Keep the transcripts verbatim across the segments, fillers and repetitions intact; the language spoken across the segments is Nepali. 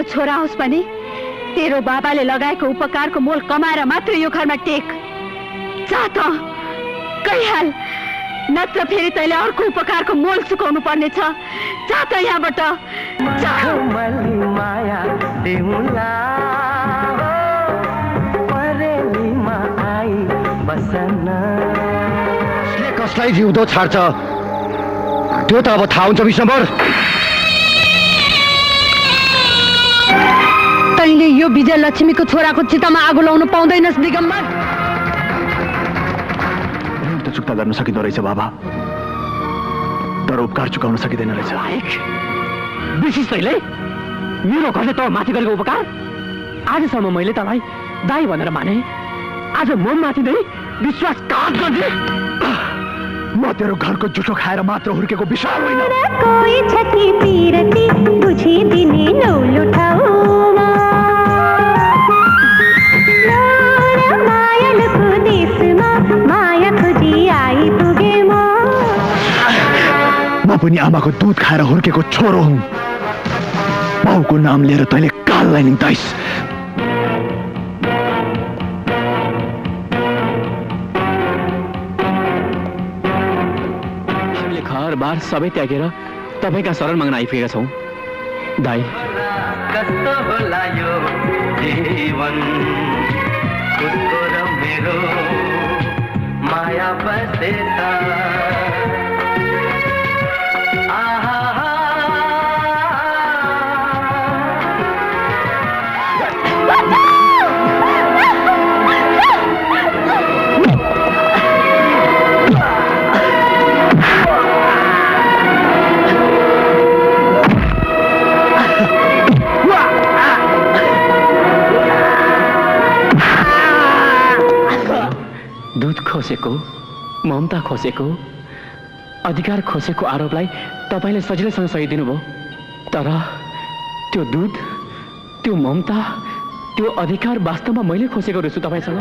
छोरा होस् पनि तेरो बाबाले लगाएको उपकारको मोल कमाएर मात्र यो घरमा टेक। जा त गइहाल, नत्र फेरि तैँले अर्को उपकारको मोल चुकाउनु पर्ने छ। जा त यहाँबाट जा। माया तिमीला परेलीमा आई बसन। कसलाई जिउँदो छाड्छ त्यो त अब थाहा हुन्छ विश्वम्भर। तैँले यो विजय लक्ष्मीको छोराको चितामा आगो लाउन पाउँदैनस् दिगम्बर। ऋण त चुक्ता गर्न सकिँदो रहेछ बाबा, तर उपकार चुकाउन सकिँदैन रहेछ। विशेष तैँले मेरो घरले त माथि गरेको उपकार आजसम्म मैले तँलाई दाई भनेर माने, आज म माथि नै विश्वासघात गर्ने। म तेरो घरको जुठो खाएर मात्र हुर्केको विशाल होइन। कोही छकी पिरती बुझिदिने नौलो ठाउँमा मायालुको देशमा माया खोजी आइपुगे म। म पनि आमाको दुध खाएर हुर्केको छोरो हुँ। बाउको नाम लिएर तैँले काललाई निम्ताइस्। बार सबै त्यागेर तपाईका शरण माग्न आइपुगेका छौं दाइ। कस्तो होला यो जीवन उसको र मेरो माया बसे त। दूध खोसेको, ममता खोसेको, अधिकार खोसेको आरोपलाई तपाईले सजिलैसँग सही दिनुभयो, तर त्यो दूध, त्यो ममता, त्यो अधिकार वास्तवमा मैले खोसेको रहेछु तपाईसँग।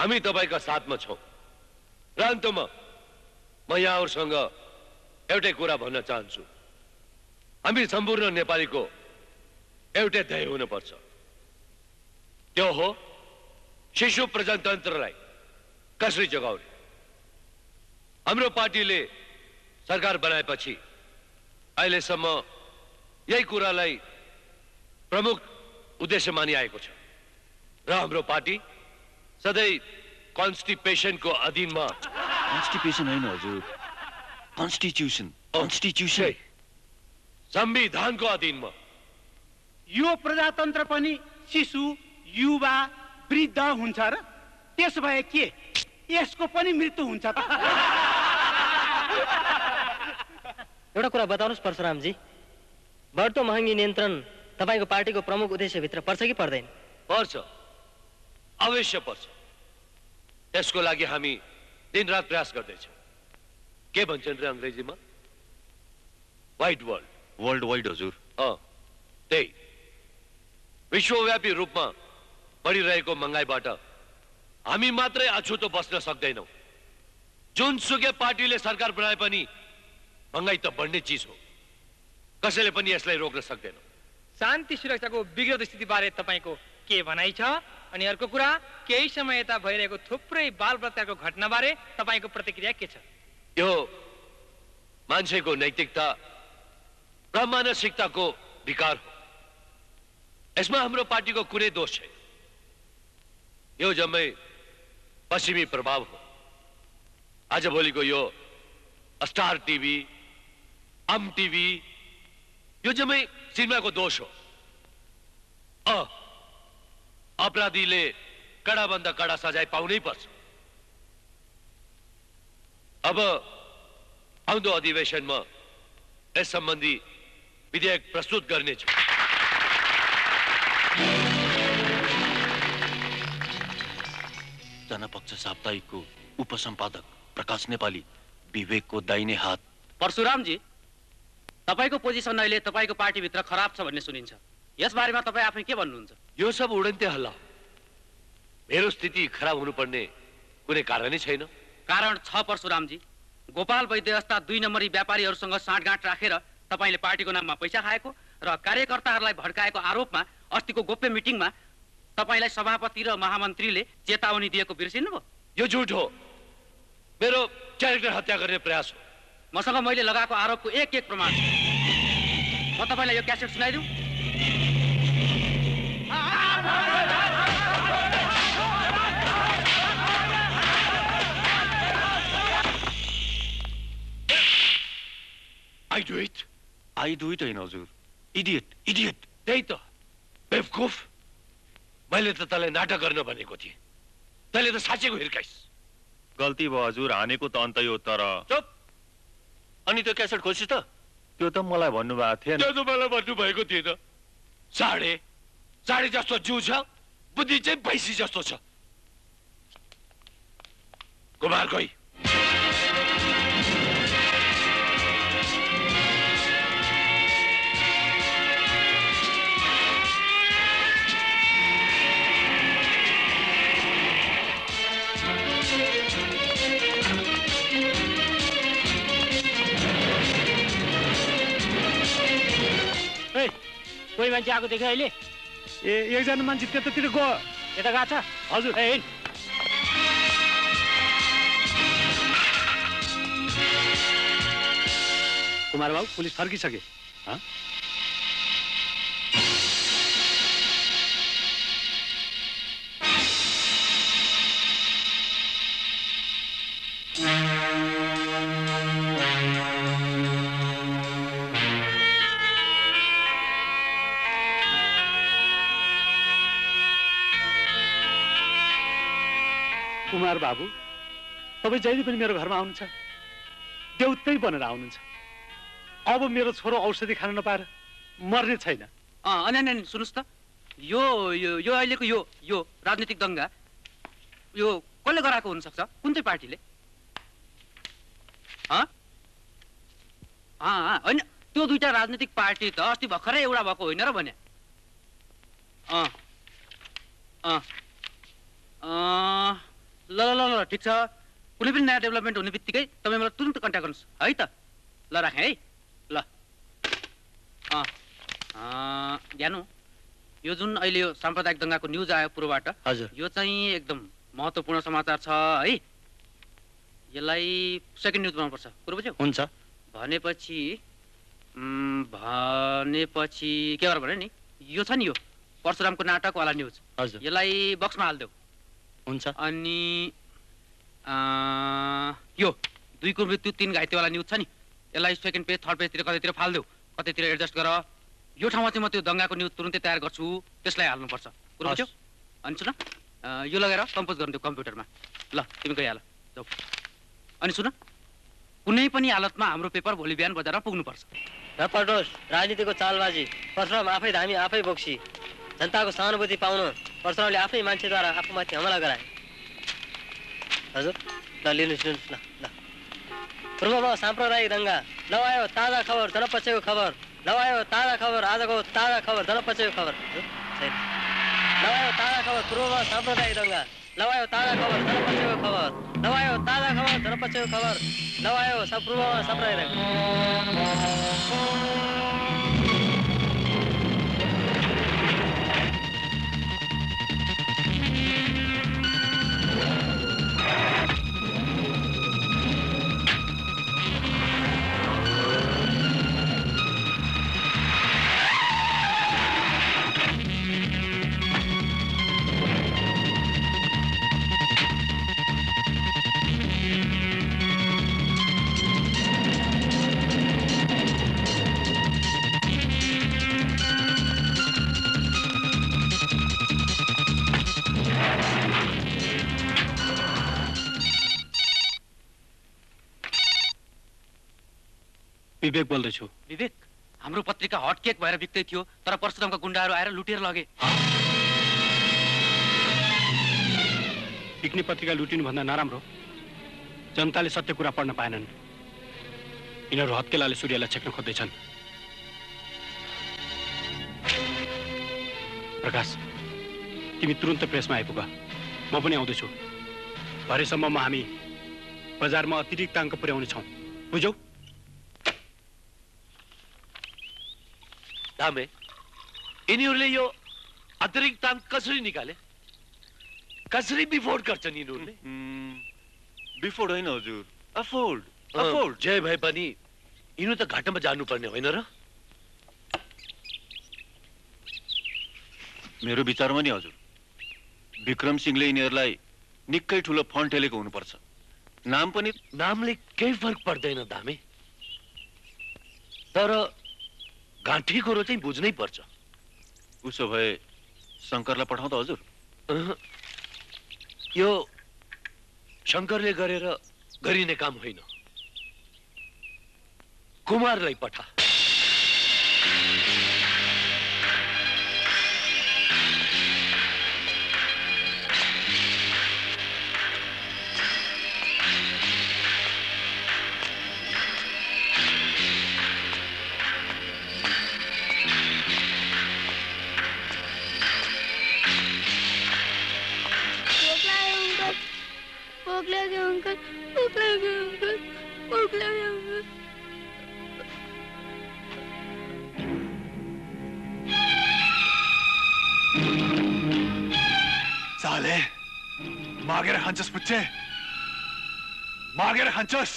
हामी तपाईका साथमा छौं र अन्तमा म यहाँहरुसँग एउटै कुरा भन्न चाहन्छु हामी सम्पूर्ण नेपालीको एउटै ध्येय हुनुपर्छ त्यो हो शिशु प्रजातन्त्रलाई कसरी जगाउने हाम्रो पार्टीले सरकार बनाएपछि अहिलेसम्म यही कुरालाई प्रमुख उद्देश्य मानिआएको छ र हाम्रो पार्टी सधैँ कन्स्टिट्युसनको अधीनमा कन्स्टिट्युसन हैन हजुर कन्स्टिट्युसन कन्स्टिट्युसन संविधानको अधीनमा यो प्रजातन्त्र पनि शिशु युवा वृद्ध हुन्छ र त्यसो भए के यसको पनि मृत्यु हुन्छ त एउटा कुरा बताउनुस् परशुरामजी बढ्दो महँगी नियन्त्रण तपाईको पार्टीको प्रमुख उद्देश्य भित्र पर्छ कि पर्दैन पर्छ अवश्य पर्छ त्यसको लागि हामी दिनरात प्रयास गर्दैछौँ के भन्छन् रे अंग्रेजीमा वाइड वर्ल्ड वर्ल्ड वाइड हजुर अ त्यही विश्वव्यापी रूपमा बढिरहेको महँगाईबाट हामी मात्रै अछुतो बस्न सक्दैनौं जुनसुकै पार्टीले सरकार बनाए पनि महँगाई त बढ्ने चीज हो कसैले पनि यसलाई रोक्न सक्दैन शान्ति सुरक्षाको विगत स्थिति बारे तपाईको के भनाइ छ अनि अर्को कुरा केही समय यता भइरहेको थुप्रै बाल बलात्कारको घटना बारे तपाईको प्रतिक्रिया के छ यो मान्छेको नैतिकता र मानसिकताको विकार हो यसमा हाम्रो पार्टीको कुनै दोष छैन यो जम्मै पश्चिमी प्रभाव हो आज भोलिको यो स्टार टिभी अम टिभी यो जम्मै सिनेमाको दोष हो अ अपराधीले कडा भन्दा कडा सजाय पाउनै पर्छ अब आउँदो अधिवेशनमा यस सम्बन्धी विधेयक प्रस्तुत गर्नेछु जनपक्ष साप्ताहिकको उपसम्पादक प्रकाश नेपाली विवेकको दाहिने हात परशुरामजी तपाईको पोजिसन अहिले तपाईको पार्टीभित्र खराब छ भन्ने सुनिन्छ यस बारेमा तपाई आफै के भन्नुहुन्छ यो सब उडन्ते हल्ला मेरो स्थिति खराब हुनुपर्ने कुनै कारणै छैन कारण छ परशुरामजी गोपाल वैद्य जस्ता दुई नम्बरी व्यापारीहरूसँग साँठगाँठ राखेर तपाईले पार्टीको नाममा पैसा खाएको र कार्यकर्ताहरूलाई भड्काएको आरोपमा अस्तिको गोप्य मिटिङमा तपाईलाई सभापति र महामन्त्रीले चेतावनी दिएको बिर्सिनुभयो यो झुट हो मेरो क्यारेक्टर हत्या गर्ने प्रयास हो मसँग मैले लगाएको आरोपको एक एक प्रमाण छ म तपाईलाई यो क्यासेट सुनाइदिउँ I do it. I do it हैन हजुर इडियट इडियट त्यही त बेवकुफ मैले त तँलाई नाटक गर्न भनेको थिएँ तैँले त साँचेको हिर्काइस् गल्ती भयो हजुर हानेको त अन्त यो तर चुप अनि त्यो क्यासेट खोज्छु त त्यो त मलाई भन्नुभएको थिएन त्यो त मलाई भन्नु भएको थिएन साढे साढे जस्तो जिउ छ बुद्धि चाहिँ भैँसी जस्तो छ कुमार कोही कोही मान्छे आएको देख्यो अहिले ए एकजना मान्छे त्यतातिर गयो यता गएको छ हजुर ए कुमार बाबु पुलिस फर्किसके कुमार बाबु तपाईँ जहिले पनि मेरो घरमा आउनुहुन्छ देउतै बनेर आउनुहुन्छ अब मेरो छोरो औषधि खान नपाएर मर्ने छैन अँ अनि अनि सुन्नुहोस् त यो यो यो अहिलेको यो यो राजनीतिक दङ्गा यो कसले गराएको हुनसक्छ कुन चाहिँ पार्टीले होइन त्यो दुईटा राजनीतिक पार्टी त अस्ति भर्खरै एउटा भएको होइन र भने अँ अँ ल ल ल ठिक छ कुनै पनि नयाँ डेभलपमेन्ट हुने बित्तिकै तपाईँ मलाई तुरन्त कन्ट्याक्ट गर्नुहोस् है त ल राखेँ है ल अँ ज्ञानु यो जुन अहिले यो साम्प्रदायिक दङ्गाको न्युज आयो पूर्वबाट हजुर यो चाहिँ एकदम महत्त्वपूर्ण समाचार छ है यसलाई सेकेन्ड न्युज बनाउनुपर्छ कुरो बुझ्यौ हुन्छ भनेपछि भनेपछि के गरेर भने नि यो छ नि यो परशुरामको नाटकवाला न्युज हजुर यसलाई बक्समा हालिदेऊ हुन्छ अनि यो दुईको मृत्यु तीन घाइतेवाला न्युज छ नि यसलाई सेकेन्ड पेज थर्ड पेजतिर कतैतिर फालिदेऊ कतैतिर एडजस्ट गर यो ठाउँमा चाहिँ म त्यो दङ्गाको न्युज तुरुन्तै तयार गर्छु त्यसलाई हाल्नुपर्छ कुरो बुझ्यौ अनि सुन यो लगेर कम्पोज गर्नु कम्प्युटरमा ल तिमी गइहाल जाऊ अनि सुन कुनै पनि हालतमा हाम्रो पेपर भोलि बिहान बजारमा पुग्नुपर्छ नपटोस् राजनीतिको चालबाजी परशुराम आफै धामी आफै बोक्सी जनताको सहानुभूति पाउन परशुरामले आफ्नै मान्छेद्वारा आफूमाथि हमला गराए हजुर ल लिनुहोस् लिनुहोस् ल ल पूर्वमा साम्प्रदायिक दङ्गा नआयो ताजा खबर जनपक्षको खबर नआयो ताजा खबर आजको ताजा खबर जनपक्षको खबर नआयो ताजा खबर पूर्वमा साम्प्रदायिक दङ्गा नआयो ताजा खबर जनपक्षको खबर नआयो ताजा खबर जनपक्षको खबर नआयो सब पूर्वमा साम्प्रदायिक विवेक बोल्दैछु विवेक हाम्रो पत्रिका हट केक भएर बिक्दै थियो तर परशुरामका गुण्डाहरू आएर लुटेर लगे बिक्ने पत्रिका लुटिनु भन्दा नराम्रो जनताले सत्य कुरा पढ्न पाएनन् यिनीहरू हत्केलाले सूर्यलाई छेक्न खोज्दैछन् प्रकाश तिमी तुरुन्त प्रेसमा आइपुग म पनि आउँदैछु भरेसम्ममा हामी बजारमा अतिरिक्त अङ्क पुर्याउने छौँ बुझ्यौ दामे यिनीहरूले यो अतिरिक्त अंक कसरी निकाले कसरी बिफोर्ड गर्छन् यिनीहरूले बिफोर्ड होइन हजुर अफोर्ड अफोर्ड जय भए पनि यिनीहरू त घाटामा जानुपर्ने होइन र मेरो विचारमा नि हजुर विक्रम सिंहले यिनीहरूलाई निकै ठुलो फन्ड ठेलेको हुनुपर्छ नाम पनि नामले केही फरक पर्दैन दामे तर गाँठी कुरो चाहिँ बुझ्नै पर्छ उसो भए शङ्करलाई पठाउँदा हजुर यो शङ्करले गरेर गरिने काम होइन कुमारलाई पठा साले मागेर खान्छस् पुच्छे मागेर खान्छस्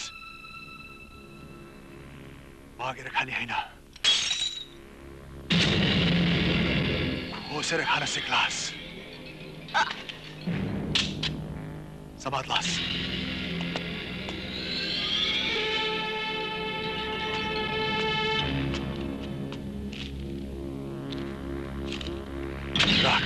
मागेर खाने होइन खोसेर खान सिक्लास समात्लास राख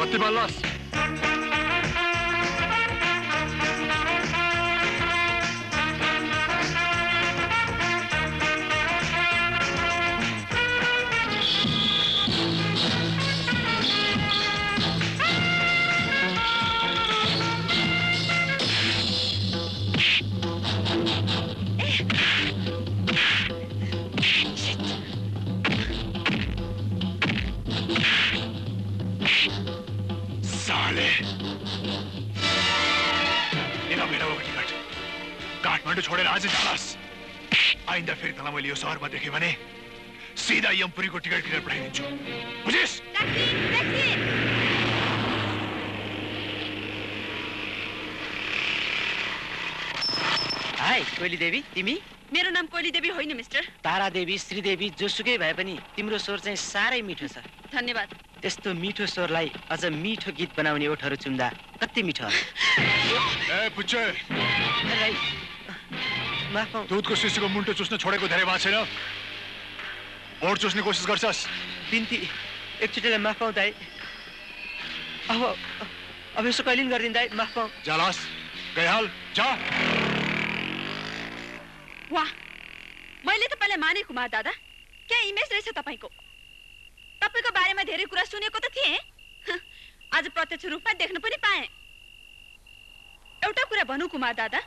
बत्ती बल्लोस्। काठमाडौँ छोडेर आज जालास। आइन्दा फेरि तँलाई मैले यो सहरमा देखेँ भने सिधा यमपुरीको टिकट किनेर पठाइदिन्छु, बुझिस्? हाय कोइली देवी, तिमी? मेरो नाम कोइली देवी होइन मिस्टर। तारा देवी, श्रीदेवी जोसुकै भए पनि तिम्रो स्वर चाहिँ साह्रै मिठो छ। धन्यवाद। त्यस्तो मिठो स्वरलाई अझ मिठो गीत बनाउने ओठहरू चुम्दा कति मिठो होला। ए पुच्चे, माफ पाऊ। दुधको शिशुको मुन्टो चुस्न छोडेको धेरै भएको छैन। ओठ चुस्ने कोसिस गर्छस्। बिन्ती एकचोटिलाई माफ पाऊ दाइ। अब अब यसो कहिले पनि गरिदिनु दाइ, माफ पाऊ। जालास गइहाल, जा। वाह, मैले तपाईँलाई माने कुमार दादा। क्या इमेज रहेछ तपाईँको। तपाईँको बारेमा धेरै कुरा सुनेको त थिएँ, आज प्रत्यक्ष रूपमा देख्न पनि पाएँ। एउटा कुरा भनौँ कुमार दादा,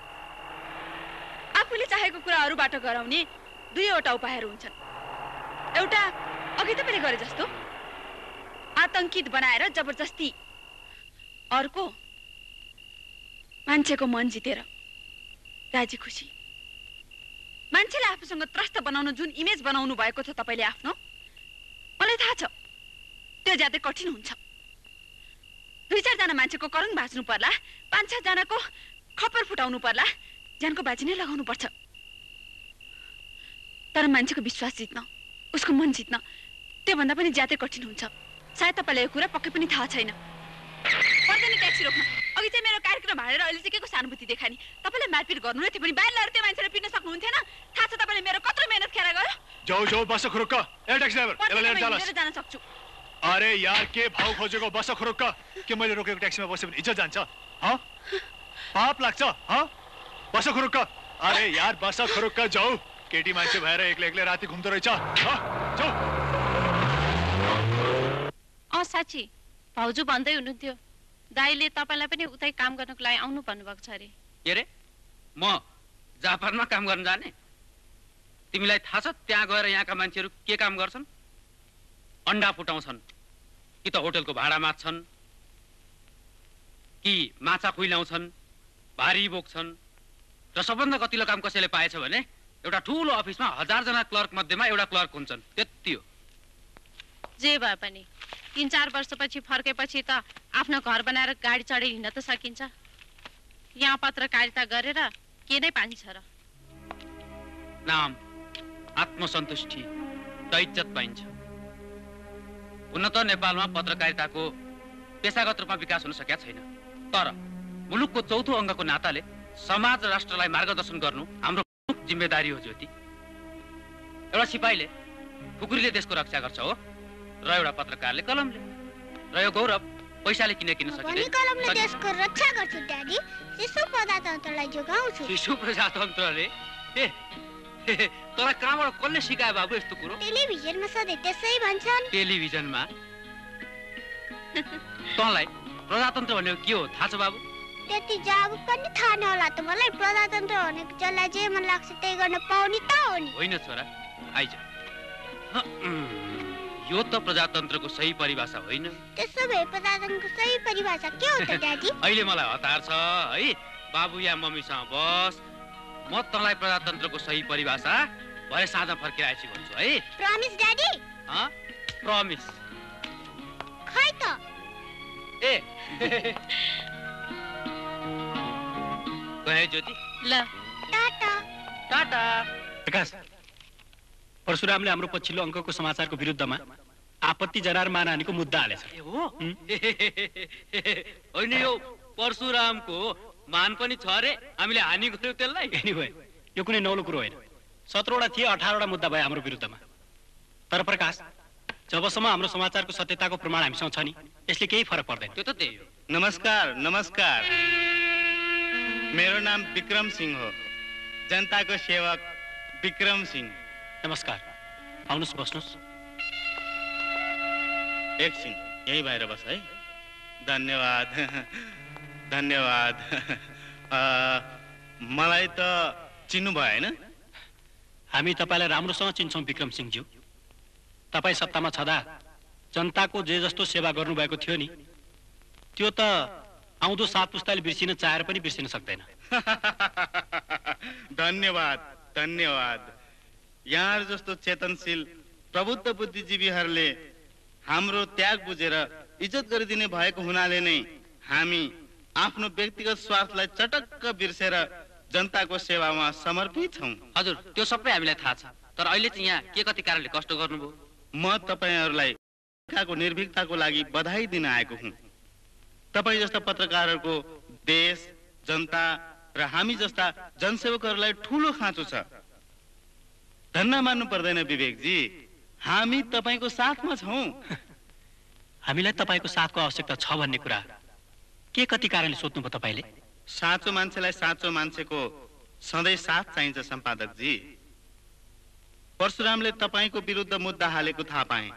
आफूले चाहेको कुरा अरूबाट गराउने दुईवटा उपायहरू हुन्छन्। एउटा अघि तपाईँले गरे जस्तो आतंकित बनाएर जबरजस्ती, अर्को मान्छेको मन जितेर राजी खुसी। मान्छेलाई आफूसँग त्रस्त बनाउन जुन इमेज बनाउनु भएको छ तपाईँले आफ्नो, मलाई थाहा छ त्यो ज्यादै कठिन हुन्छ। दुई चारजना मान्छेको करङ भाँच्नु पर्ला, पाँच छजनाको खप्पर फुटाउनु पर्ला, ज्यानको बाजी नै लगाउनु पर्छ। तर मान्छेको विश्वास जित्न, उसको मन जित्न त्योभन्दा पनि ज्यादै कठिन हुन्छ। सायद तपाईँलाई यो कुरा पक्कै पनि थाहा छैन। पर्दैन ट्याक्सी रोक्न। अघि चाहिँ मेरो कार्यक्रम हालेर अहिले चाहिँ के को सहानुभूति देखानी। तपाईँले मारपिट गर्नु नै थियो भने बाहिर ल्याएर त्यो मान्छेलाई पिट्न सक्नुहुन्थेन। थाहा छ तपाईँले मेरो कत्रो मेहनत खेर गयो। जाऊ जाऊ, बस खुरुक्क। ए ट्याक्सी ड्राइभर, यसलाई लिएर जालास। लिएर जान सक्छु। अरे यार, के भाउ खोजेको, बस खुरुक्क। के मैले रोकेको ट्याक्सीमा बस्यो भने इज्जत जान्छ? ह पाप लाग्छ? ह बस खुरुक्क। अरे यार बस खुरुक्क, जाऊ। केटी मान्छे भएर एक्लै एक्लै राति घुम्दो रहेछ। ह जाऊ। अ साची भाउजू भन्दै हुनुहुन्थ्यो दाइले तपाईलाई पनि उतै काम गर्नको लागि आउनु भन्नुभएको छ अरे। के रे? म जापानमा काम गर्न जाने? तिमीलाई थाहा छ त्यहाँ गएर यहाँका मान्छेहरू के काम गर्छन्? अन्डा फुटाउँछन्, कि त होटलको भाडा माग्छन्, कि माछा खुइलाउँछन्, भारी बोक्छन्, र सबभन्दा कतिलो काम कसैले पाएछ भने एउटा ठुलो अफिसमा हजारजना क्लर्क मध्येमा एउटा क्लर्क हुन्छन्, त्यति हो। जे भए पनि तीन चार वर्षपछि फर्केपछि त आफ्नो घर बनाएर गाडी चढेर हिँड्न त सकिन्छ। यहाँ पत्रकारिता गरेर के नै पाइन्छ र? नाम, आत्मसन्तुष्टि र इज्जत पाइन्छ। हुन त नेपालमा पत्रकारिताको पेशागत रूपमा विकास हुन सकेका छैन, तर मुलुकको चौथो अङ्गको नाताले समाज र राष्ट्रलाई मार्गदर्शन गर्नु हाम्रो प्रमुख जिम्मेदारी हो। ज्योति, एउटा सिपाहीले खुकुरीले देशको रक्षा गर्छ हो, र एउटा पत्रकारले कलमले, र यो गौरव पैसाले किन किन सकिँदैन। कलमले देशको रक्षा गर्छ ड्याडी, शिशु प्रजातन्त्रलाई जोगाउँछु। शिशु प्रजातन्त्र रे? ए तँलाई कहाँबाट कसले सिकायो बाबु यस्तो कुरो? टेलिभिजनमा सधैँ त्यसै भन्छन्। टेलिभिजनमा? तँलाई प्रजातन्त्र भनेको के हो थाहा छ बाबु? त्यति जवाब पनि थाहा नहोला त मलाई। प्रजातन्त्र भनेको जसलाई जे मन लाग्छ त्यही गर्न पाउने त हो नि। होइन छोरा, आइज। यो त प्रजातन्त्रको सही परिभाषा होइन। त्यसो भए प्रजातन्त्रको सही परिभाषा के हो त ड्याडी? अहिले मलाई हतार छ है, बाबु या मम्मीसँग बस, म तँलाई प्रजातन्त्रको सही परिभाषा भरे साँझ फर्केर आएपछि भन्छु है। Promise daddy? हाँ प्रमिस। खै त ए गए ज्योति। ल टाटा। टाटा। प्रकाश, परशुरामले हाम्रो पछिल्लो अङ्कको समाचारको विरुद्धमा आपत्ति जनार मानहानिको मुद्दा हालेछ। ए हो? होइन, यो परशुरामको मान पनि छ अरे, हामीले हानि गर्यो त्यसलाई। एनीवे, यो कुनै नौलो कुरो होइन। सत्रवटा थिए, अठारवटा मुद्दा भयो हाम्रो विरुद्धमा। तर प्रकाश, जबसम्म हाम्रो समाचारको सत्यताको प्रमाण हामीसँग छ नि यसले केही फरक पर्दैन। त्यो त त्यही हो। नमस्कार नमस्कार, मेरो नाम विक्रम सिंह हो, जनताको सेवक विक्रम सिंह। नमस्कार, आउनुहोस् बस्नुहोस्। एकछिन यही बाहिर बस है। धन्यवाद धन्यवाद। मलाई त चिन्नु भयो होइन? हामी तपाईँलाई राम्रोसँग चिन्छौँ विक्रम सिंहज्यू। तपाईँ सत्तामा छँदा जनताको जे जस्तो सेवा गर्नुभएको थियो नि त्यो त आउँदो सात पुस्ताले बिर्सिन चाहेर पनि बिर्सिन सक्दैन। धन्यवाद धन्यवाद। यहाँ जस्तो चेतनशील प्रबुद्ध बुद्धिजीवीहरूले हाम्रो त्याग बुझेर इज्जत गरिदिने भएको हुनाले नै हामी आफ्नो व्यक्तिगत स्वार्थलाई चटक्क बिर्सेर जनताको सेवामा समर्पित छौँ। हजुर त्यो सबै हामीलाई थाहा छ, तर अहिले चाहिँ यहाँ के कति कारणले कष्ट गर्नुभयो। म तपाईँहरूलाई निर्भीकताको लागि बधाई दिन आएको हुँ। तपाईँ जस्ता पत्रकारहरूको देश जनता र हामी जस्ता जनसेवकहरूलाई ठुलो खाँचो छ। धन्ना मान्नु पर्दैन विवेकजी, हामी तपाईँको साथमा छौँ। हामीलाई तपाईँको साथको आवश्यकता छ भन्ने कुरा के कति कारणले सोध्नुभयो तपाईँले? साँचो मान्छेलाई साँचो मान्छेको सधैँ साथ चाहिन्छ सम्पादकजी। परशुरामले तपाईँको विरुद्ध मुद्दा हालेको थाहा पाएँ।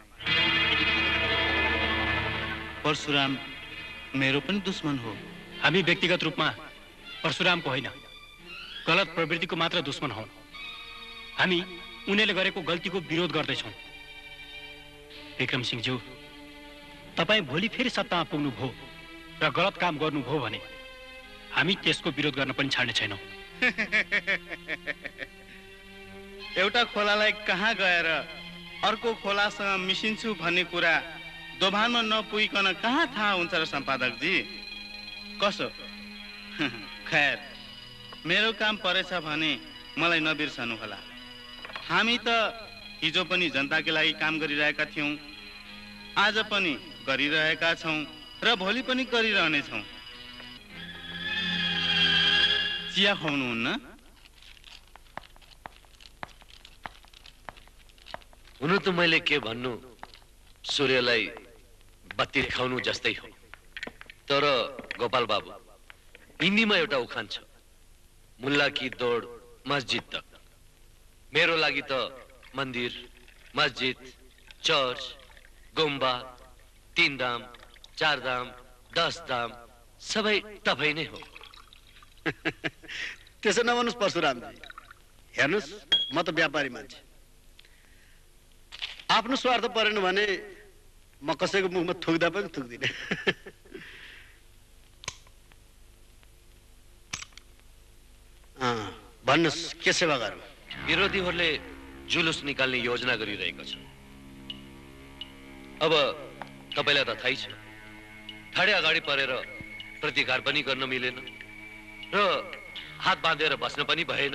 परशुराम मेरो पनि दुश्मन हो। हामी व्यक्तिगत रूपमा परशुरामको होइन गलत प्रवृत्तिको मात्र दुश्मन हौ। हामी उनीहरूले गरेको गल्तीको विरोध गर्दैछौँ। विक्रम सिंहज्यू, तपाईँ भोलि फेरि सत्तामा पुग्नुभयो र गलत काम गर्नुभयो भने हामी त्यसको विरोध गर्न पनि छाड्ने छैनौँ। एउटा खोलालाई कहाँ गएर अर्को खोलासँग मिसिन्छु भन्ने कुरा दोभानमा नपुगिकन कहाँ थाहा हुन्छ र सम्पादकजी? कसो खैर, मेरो काम परेछ भने मलाई नबिर्सनु होला। हामी त हिजो पनि जनताको लागि काम गरिरहेका थियौँ, आज पनि गरिरहेका छौँ र भोलि पनि गरिरहनेछौँ। चिया खुवाउनुहुन्न? हुनु त मैले के भन्नु, सूर्यलाई बत्ती देखाउनु जस्तै हो। तर गोपाल बाबु, हिन्दीमा एउटा उखान छ, मुल्ला की दौड मस्जिद तक। मेरो लागि त मन्दिर, मस्जिद, चर्च, गुम्बा, तीन धाम, चार धाम, दस धाम सबै तपाईँ नै हो। त्यसो नभन्नुहोस् परशुरामजी। हेर्नुहोस्, म त व्यापारी मान्छे, आफ्नो स्वार्थ परेन भने म कसैको मुखमा थुक्दा पनि थुक्दिनँ। भन्नुहोस् के सेवा गरौँ? विरोधीहरूले जुलुस निकाल्ने योजना गरिरहेको छ। अब तपाईँलाई त थाहै छ, ठाडे अगाडि परेर प्रतिकार पनि गर्न मिलेन र हात बाँधेर बस्न पनि भएन।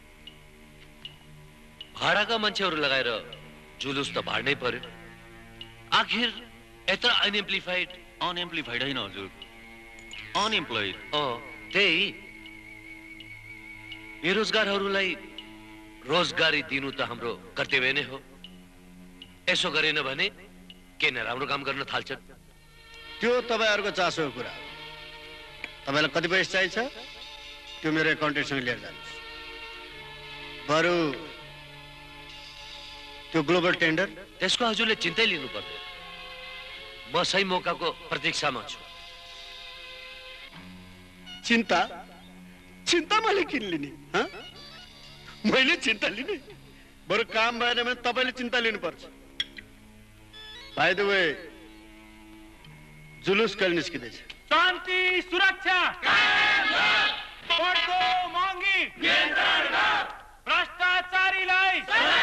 भाडाका मान्छेहरू लगाएर जुलुस त भाड्नै पर्यो। आखिर यत्र अनएम्प्लिफाइड अनएम्प्लिफाइड होइन हजुर, अनएम्प्लोइड। अँ त्यही, बेरोजगारहरूलाई रोजगारी दिनु त हाम्रो कर्तव्य नै हो। यसो गरेन भने के नराम्रो काम गर्न थाल्छन्। त्यो तपाईँहरूको चासोको कुरा। तपाईँलाई कति पैसा चाहिन्छ त्यो मेरो एकाउन्टेन्टसँग लिएर जानुहोस्। बरु त्यो ग्लोबल टेन्डर, त्यसको हजुरले चिन्तै लिनु पर्दैन। म सही मौकाको प्रतीक्षामा छु। चिन्ता चिन्ता मैले किन लिने? मैले चिन्ता लिने? बरु काम भएन भने तपाईँले चिन्ता लिनुपर्छ। बाइ द वे, जुलुस कहिले निस्किँदैछ? शान्ति सुरक्षा बढ्दो महँगी भ्रष्टाचारीलाई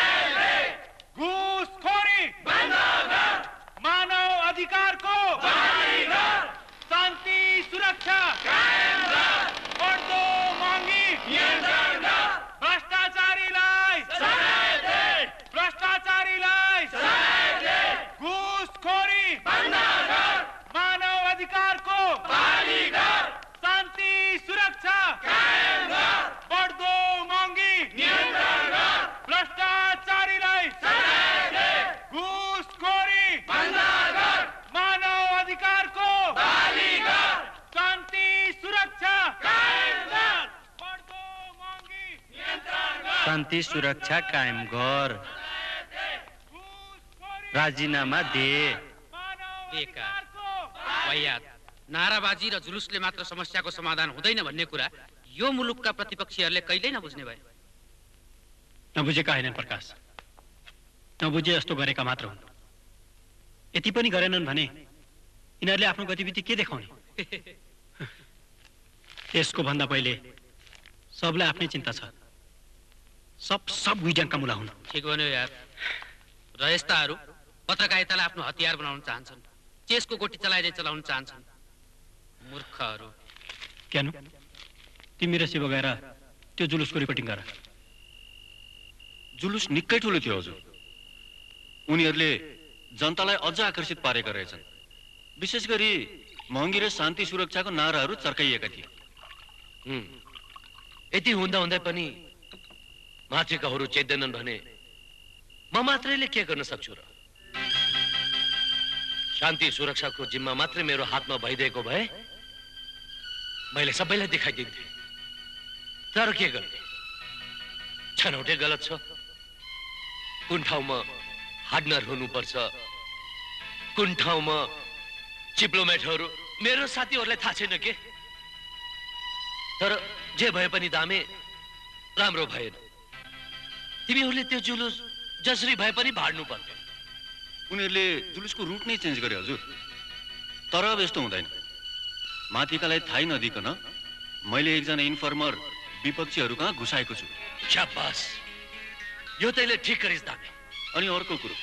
घुसखोरी मानव अधिकारको शान्ति सुरक्षा बढ्दो महँगी भ्रष्टाचारीलाई भ्रष्टाचारीलाई घुसखोरी मानव अधिकारको शान्ति सुरक्षा बढ्दो महँगी भ्रष्टाचारीलाई घुसखोरी शान्ति सुरक्षा कायम गर, राजीनामा दे। बेकार वायात नाराबाजी र जुलुसले मात्र समस्याको समाधान हुँदैन भन्ने कुरा यो मुलुकका प्रतिपक्षीहरूले कहिल्यै नबुझ्ने भए। नबुझेका हैनन् प्रकाश, नबुझे जस्तो गरेका मात्र हुन्। यति पनि गरेनन् भने यिनीहरूले आफ्नो गतिविधि के देखाउने? यसको भन्दा पहिले सबलाई आफ्नै चिन्ता छ। सब सब गुइडङका मुला हुन्। ठिक भन्यो यार। र यस्ताहरू पत्रकारितालाई आफ्नो हतियार बनाउन चाहन्छन्, चेसको गोटी चलाइदै चलाउन चाहन्छन्। मूर्खहरू। क्यानु तिमी र शिव गएर त्यो जुलुसको रिपोर्टिङ गर। जुलुस निकै ठुलो थियो हजुर। उनीहरूले जनतालाई अझ आकर्षित पारेका रहेछन्। विशेष गरी महँगी र शान्ति सुरक्षाको नाराहरू चर्काइएका थिए। यति हुँदा हुँदै पनि माथिकाहरू चेत्दैनन् भने म मात्रैले के गर्न सक्छु र? शान्ति सुरक्षाको जिम्मा मात्रै मेरो हातमा भइदिएको भए मैले सबैलाई देखाइदिन्थे। तर के गर्ने, छनौटे गलत छ। कुन ठाउँमा हार्डनर हुनुपर्छ, कुन ठाउँमा डिप्लोमेटहरू, मेरो साथीहरूलाई थाहा छैन के। तर जे भए पनि दामे राम्रो भएन। तिमीहरूले त्यो जुलुस जसरी भए पनि भाड्नु पर्थ्यो। उनीहरूले जुलुसको रुट नै चेन्ज गरे हजुर। तर अब यस्तो हुँदैन। माथिकालाई थाहै नदिकन मैले एकजना इन्फर्मर विपक्षीहरू कहाँ घुसाएको छु। शाबास, यो तैले ठिक गरिस् दामे। अनि अर्को कुरो,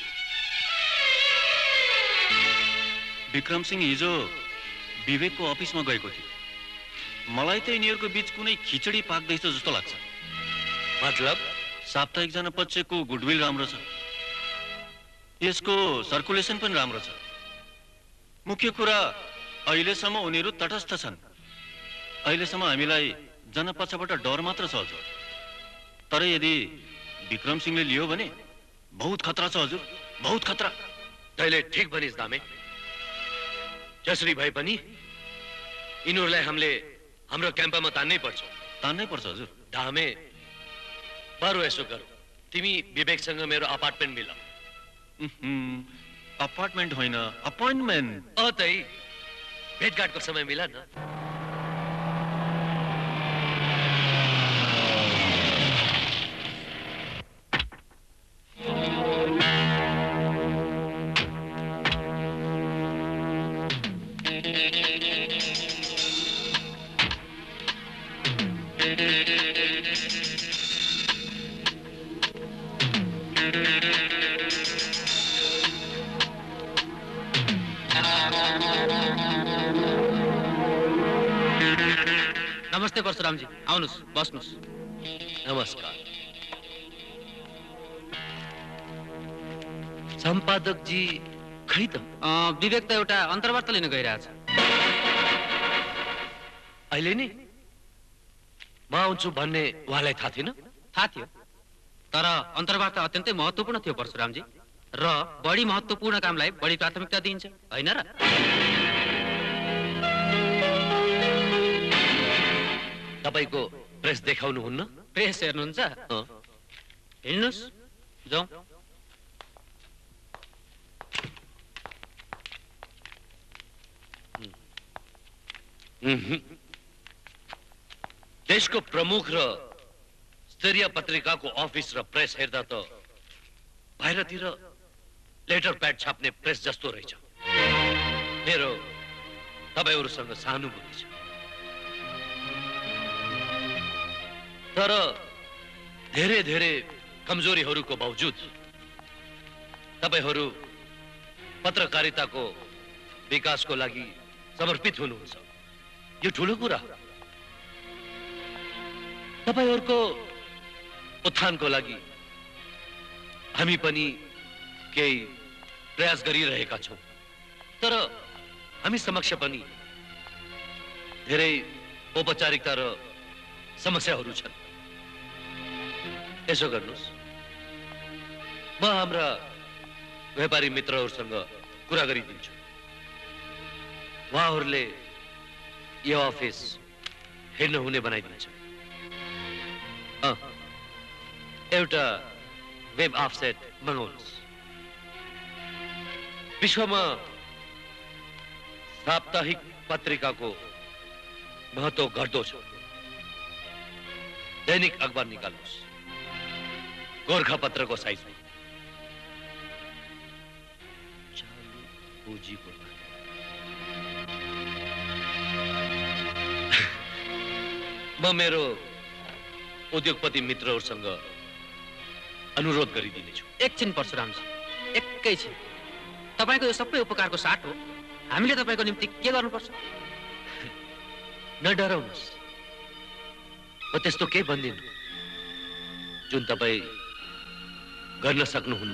विक्रम सिंह हिजो विवेकको अफिसमा गएको थियो। मलाई त यिनीहरूको बीच कुनै खिचडी पाक्दैछ जस्तो लाग्छ। मतलब साप्ताहिक जनपक्षको गुडविल राम्रो छ, यसको सर्कुलेसन पनि राम्रो छ। मुख्य कुरा अहिलेसम्म उनीहरू तटस्थ छन्। अहिलेसम्म हामीलाई जनपक्षबाट डर मात्र छ हजुर। तर यदि विक्रम सिंहले लियो भने बहुत खतरा छ हजुर, बहुत खतरा। तैले ठिक भनिस् दामे। जसरी भए पनि यिनीहरूलाई हामीले हाम्रो क्याम्पमा तान्नै पर्छ। तान्नै पर्छ हजुर। दामे बरु यसो गरौँ, तिमी विवेकसँग मेरो अपार्टमेन्ट मिलाऊ। अपार्टमेन्ट होइन, अपोइन्टमेन्ट। अ तै भेटघाटको समय मिला न। नमस्ते परशुरामजी, आउनुस्, बस्नुस्। नमस्कार। सम्पादक जी खै त? विवेक त एउटा अन्तर्वार्ता लिन गइरहेछ। अहिले नि म आउँछु भन्ने उहाँलाई थाहा थिएन? थाहा थियो, तर अन्तर्वार्ता अत्यन्तै महत्त्वपूर्ण थियो परशुरामजी। र बढी महत्त्वपूर्ण कामलाई बढी प्राथमिकता दिइन्छ, होइन र? तपाईको प्रेस देखाउनुहुन्न? प्रेस हेर्नुहुन्छ? हिँड्नुस्, जाउँ। देशको प्रमुख र स्तरीय पत्रिकाको अफिस र प्रेस हेर्दा त बाहिरतिर लेटर प्याड छाप्ने प्रेस जस्तो रहेछ। मेरो तपाईहरुसँग सहानुभूति छ, तर धेरै धेरै कमजोरीहरूको बावजुद तपाईहरु पत्रकारिताको विकासको लागि समर्पित हुनुहुन्छ। यो ठूलो कुरा हो। तपाईहरुको उत्थानको लागि हामी पनि केही प्रयास गरिरहेका छौं, तर हामी समक्ष पनि धेरै औपचारिकता र समस्याहरू छन्। यसो गर्नुस्, म हाम्रा व्यापारी मित्रहरूसँग कुरा गरिदिन्छु। उहाँहरूले यो अफिस हेर्न हुने बनाइदिन्छ। एउटा वेब अफसेट बनाउनुहोस्। विश्वमा साप्ताहिक पत्रिकाको महत्व घट्दो छ। दैनिक अखबार निकाल्नुहोस् गोर्खा पत्रको साइजमा। चालु पुँजीको म मेरो उद्योगपति मित्रहरूसँग अनुरोध गरिदिनेछु। एकछिन परशुरामजी, एकैछिन। तपाईँको यो सबै उपकारको साथ हो, हामीले तपाईँको निम्ति के गर्नुपर्छ? नडराउनुहोस्, म त्यस्तो केही भन्दिनँ जुन तपाईँ गर्न सक्नुहुन्न।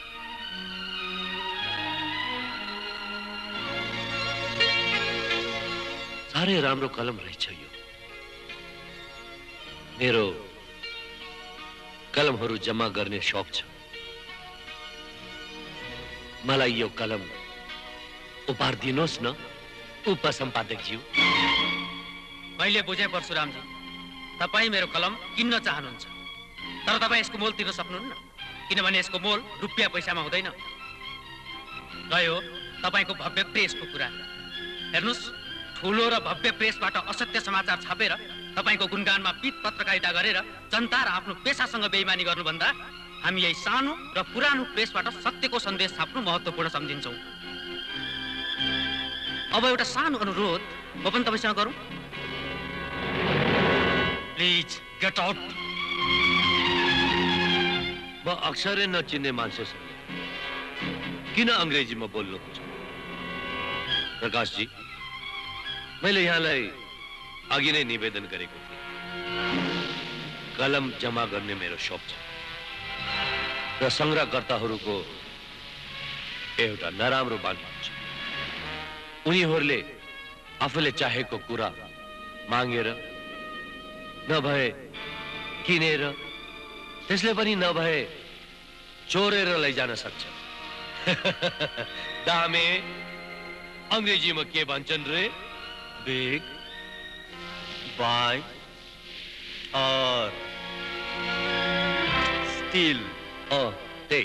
साह्रै राम्रो कलम रहेछ यो। मेरो कलमहरू जम्मा गर्ने शौक छ। मलाई यो कलम उपहार दिनुहोस् न उपसम्पादकज्यू। मैले बुझेँ परशुरामजी, तपाईँ मेरो कलम किन्न चाहनुहुन्छ, तर तपाईँ यसको मोल तिर्न सक्नुहुन्न, किनभने यसको मोल रुपियाँ पैसामा हुँदैन। रह्यो तपाईँको भव्य प्रेसको कुरा, हेर्नुहोस्, ठुलो र भव्य प्रेसबाट असत्य समाचार छापेर तपाईको गुणगानमा पित पत्रकारिता गरेर जनता र आफ्नो पेसासँग बेइमानी गर्नुभन्दा हामी यही सानो र पुरानो प्रेसबाट सत्यको सन्देश छाप्नु महत्त्वपूर्ण सम्झिन्छौँ। अब एउटा सानो अनुरोध म पनि तपाईसँग गरौँ। Please get out. म अक्षरै नचिन्ने मान्छेसँग किन अङ्ग्रेजीमा बोल्नुहुन्छ? प्रकाशजी, मैले यहाँलाई अघि नै निवेदन गरेको थिएँ, कलम जम्मा गर्ने मेरो शौक छ र संग्रहकर्ताहरूको एउटा नराम्रो बानी हुन्छ। उनीहरूले आफूले चाहेको कुरा मागेर नभए किनेर, त्यसले पनि नभए चोरेर लैजान सक्छ। दामे अंग्रेजीमा के भन्छन् रे? Big bye or still. अ त्यही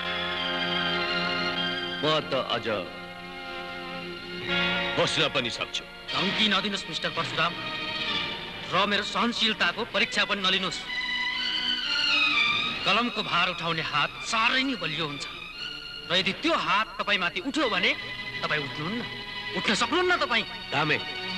म त अझ बस्न पनि सक्छु। धम्की नदिनुहोस् मिस्टर परशुराम, र मेरो सहनशीलताको परीक्षा पनि नलिनुहोस्। कलमको भार उठाउने हात साह्रै नै बलियो हुन्छ, र यदि त्यो हात तपाईमाथि उठ्यो भने तपाईँ उठ्नुहुन्न, उठ्न सक्नुहुन्न तपाईँ। दामे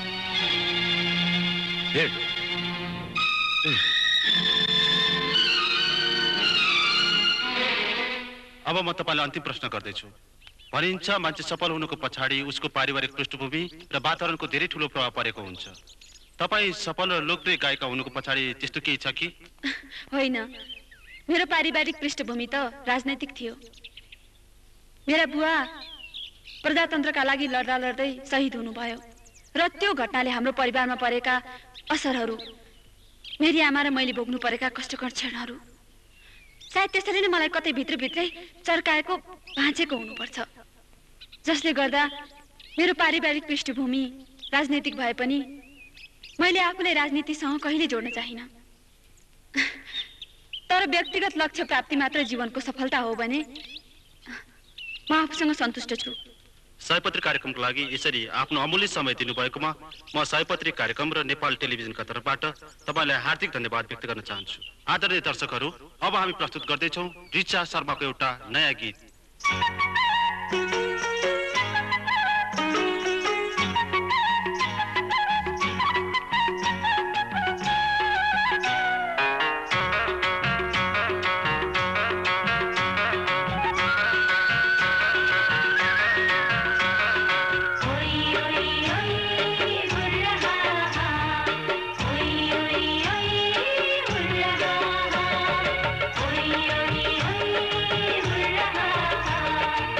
अब म तपाईँलाई अन्तिम प्रश्न गर्दैछु। भनिन्छ मान्छे सफल हुनुको पछाडि उसको पारिवारिक पृष्ठभूमि र वातावरणको धेरै ठुलो प्रभाव परेको हुन्छ। तपाईँ सफल र लोकप्रिय गायिका हुनुको पछाडि त्यस्तो केही छ कि? होइन, मेरो पारिवारिक पृष्ठभूमि त राजनैतिक थियो। मेरा बुवा प्रजातन्त्रका लागि लड्दा लड्दै शहीद हुनुभयो, र त्यो घटनाले हाम्रो परिवारमा परेका असरहरू, मेरी आमा र मैले भोग्नु परेका कष्टकर क्षणहरू, सायद त्यसरी नै मलाई कतै भित्रभित्रै चर्काएको भाँचेको हुनुपर्छ, जसले गर्दा मेरो पारिवारिक पृष्ठभूमि राजनैतिक भए पनि मैले आफूलाई राजनीतिसँग कहिले जोड्न चाहिनँ। तर व्यक्तिगत लक्ष्य प्राप्ति मात्र जीवनको सफलता हो भने म आफूसँग सन्तुष्ट छु। सयपत्री कार्यक्रमको लागि यसरी आफ्नो अमूल्य समय दिनुभएकोमा म सयपत्री कार्यक्रम र नेपाल टेलिभिजनका तर्फबाट तपाईँलाई हार्दिक धन्यवाद व्यक्त गर्न चाहन्छु। आदरणीय दर्शकहरू, अब हामी प्रस्तुत गर्दैछौँ ऋचा शर्माको एउटा नयाँ गीत। Hey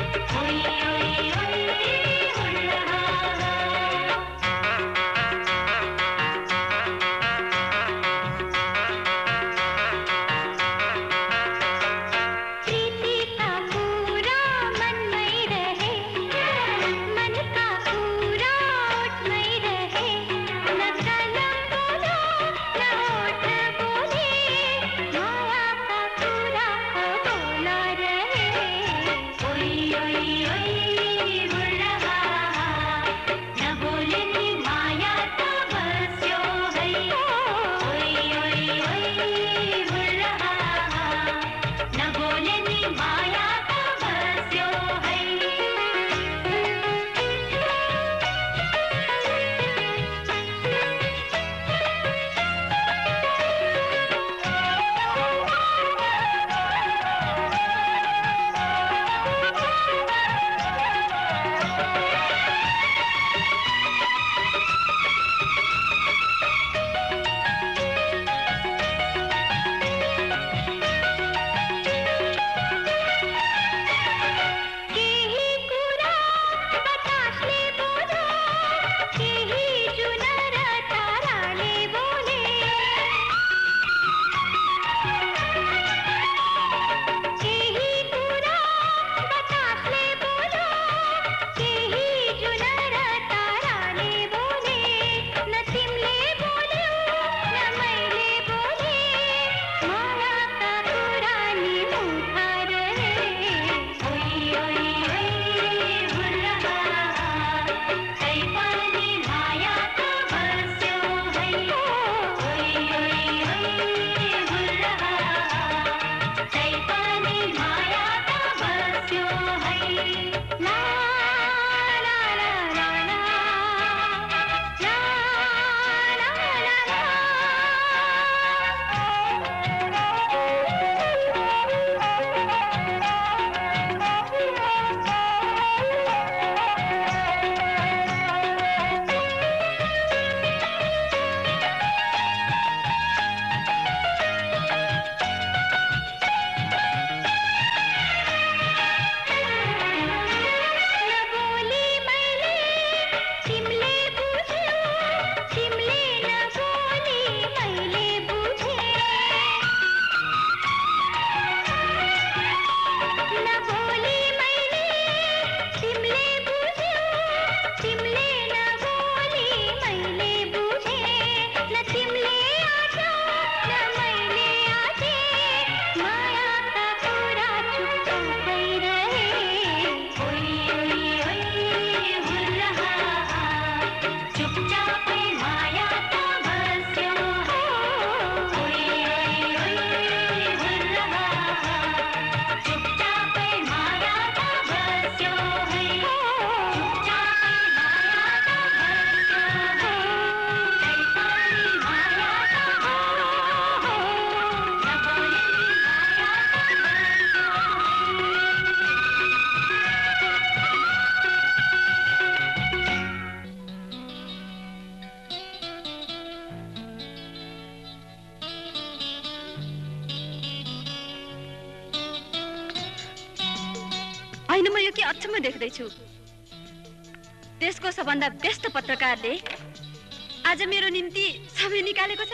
अचम्म देख्दैछु। देशको सबभन्दा व्यस्त पत्रकारले आज मेरो निम्ति समय निकालेको छ।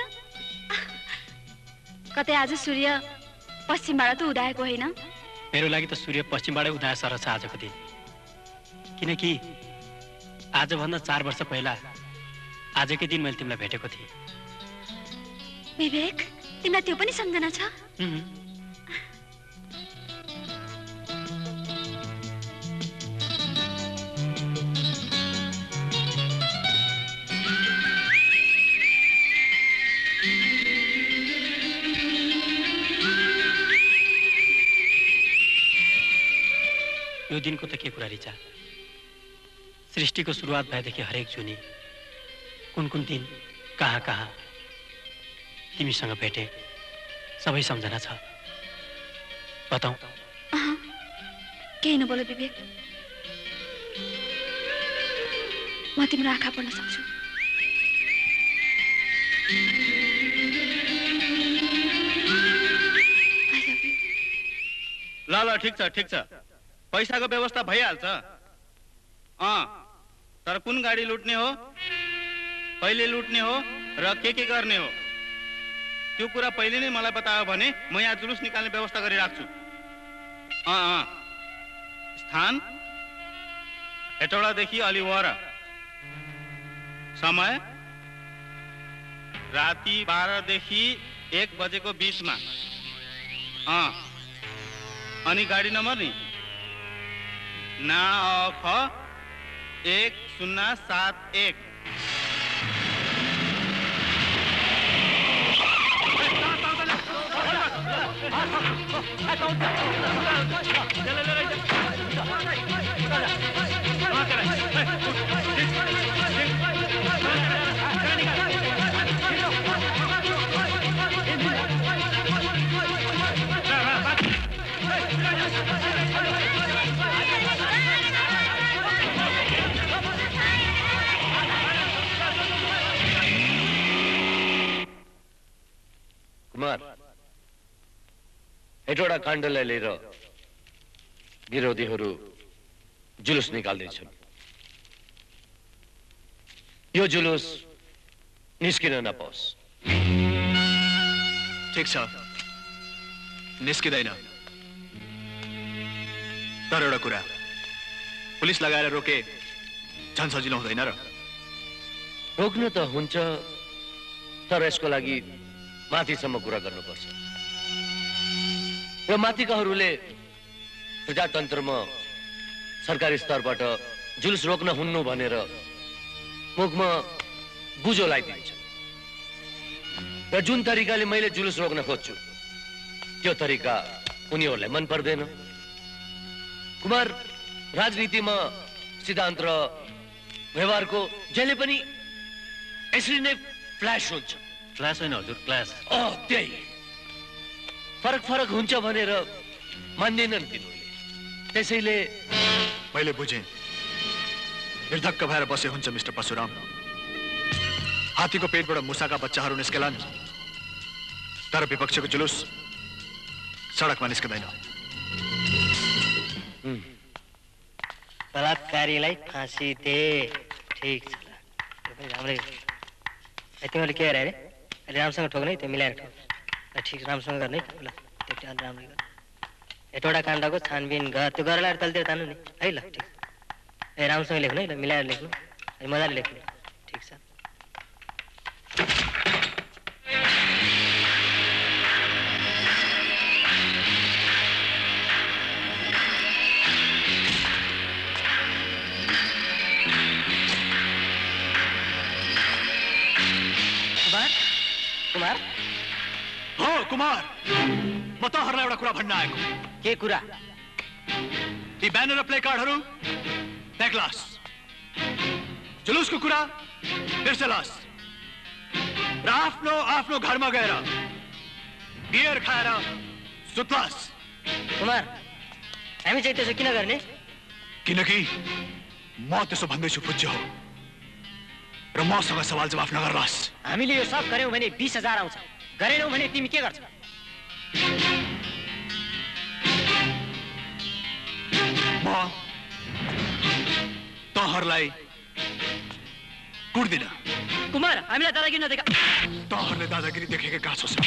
कतै आज सूर्य पश्चिमबाट त उदाएको होइन? मेरो लागि त सूर्य पश्चिमबाटै उदाए सर छ आजको दिन। किनकि आजभन्दा चार वर्ष पहिला आजकै दिन मैले तिमीलाई भेटेको थिएँ। विवेक, तिमीलाई त्यो पनि सम्झना छ? यो दिनको त के कुरा रिचा। सृष्टिको सुरुवात भएदेखि हरेक जुनी कुन कुन दिन कहाँ कहाँ तिमीसँग भेटे सबै सम्झना छ। बताऊ। केही नबोल विवेक, म तिम्रो आँखा पढ्न सक्छु। ल ल ठिक छ ठिक छ, पैसाको व्यवस्था भइहाल्छ। अँ, तर कुन गाडी लुट्ने हो, कहिले लुट्ने हो र के के गर्ने हो त्यो कुरा पहिले नै मलाई बतायो भने म यहाँ जुलुस निकाल्ने व्यवस्था गरिराख्छु। अँ अँ, स्थान हेटौडादेखि अलि वर, समय राति बाह्रदेखि एक बजेको बिचमा। अँ, अनि गाडी नम्बर नि ना ख एक शून्य सात एक। कुमार, हेटौडा काण्डलाई लिएर विरोधीहरू जुलुस निकाल्दैछन्। यो जुलुस निस्किन नपाओस्। ठिक छ, निस्किँदैन। तर एउटा कुरा, पुलिस लगाएर रोके झन् सजिलो हुँदैन र? रोक्न त हुन्छ, तर यसको लागि माथिसम्म कुरा गर्नुपर्छ। र माथिकाहरूले प्रजातन्त्रमा सरकारी स्तरबाट जुलुस रोक्न हुन्नु भनेर मुखमा बुझो लगाइदिन्छ। र जुन तरिकाले मैले जुलुस रोक्न खोज्छु त्यो तरिका उनीहरूलाई मन पर्दैन। कुमार, राजनीतिमा सिद्धान्त र व्यवहारको जहिले पनि यसरी नै फ्ल्यास हुन्छ। क्लास होइन हजुर, क्लास। अँ, त्यही फरक फरक हुन्छ भनेर मान्दैनन् तिनीहरूले। त्यसैले मैले बुझेँ, निर्धक्क भएर बसे हुन्छ मिस्टर परशुराम। हात्तीको पेटबाट मुसाका बच्चाहरू निस्केलान्, तर विपक्षको जुलुस सडकमा निस्कदैन। बलात्कारीलाई फाँसी दे। ठिक छ, राम्रै। तिमीले के गरे अरे? अहिले राम्रोसँग ठोक्ने, त्यो मिलाएर ठोक। ठिक, राम्रोसँग गर्ने ल, त्यो अलि राम्रै गर। हेटौडा काण्डको छानबिन गर, त्यो गरेर तलतिर तान्नु नि है। ल ठिक, ए राम्रोसँग लेख्नु है, ल मिलाएर लेख्नु, मजाले लेख्नु। ठिक छ। कुमार हो कुमार, म तहरुलाई एउटा कुरा भन्न आएको। के कुरा? ती ब्यानर र प्ले कार्डहरू बेग्लास, जुलुसको कुरा बिर्सेलास र आफ्नो आफ्नो घरमा गएर बियर खाएर सुत्लास। कुमार, हामी चाहिँ त्यसो किन गर्ने? किनकि म त्यसो भन्दैछु पूज्य हो र मसँग सवाल जवाफ नगर्लास। हामीले यो सब गर्यौं भने बीस हजार आउँछ, गरेनौ भने तिमी के गर्छौ? म तहरलाई कुट्दिन। कुमार हामीलाई दादागिरी नदेखा। तहरले दादागिरी देखेको गाँसो छ।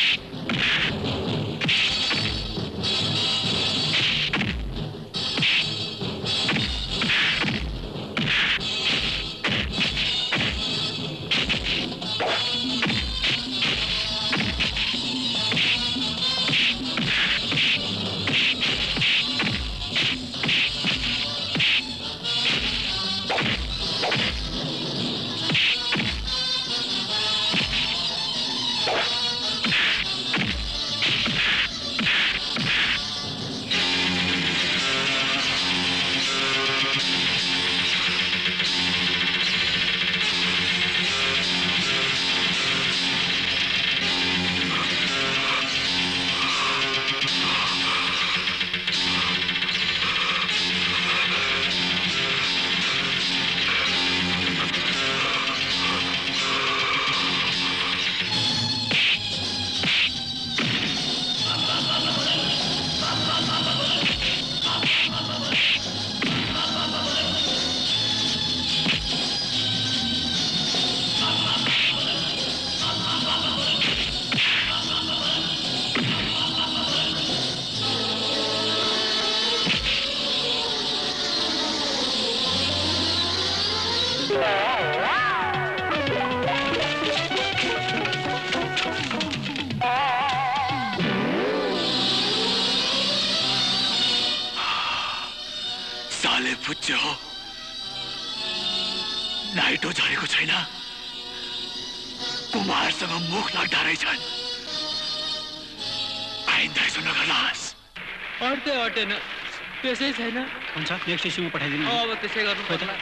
बुझ्यो नाइटो झरेको छैन कुमारसँग मुख लाग्दा रहेछन् आइन्दा यसो नगर्लास् अट्दै अटेन त्यसै छैन हुन्छ नेक्स्ट इस्युमा पठाइदिनु अब त्यसै गर्नु पर्ला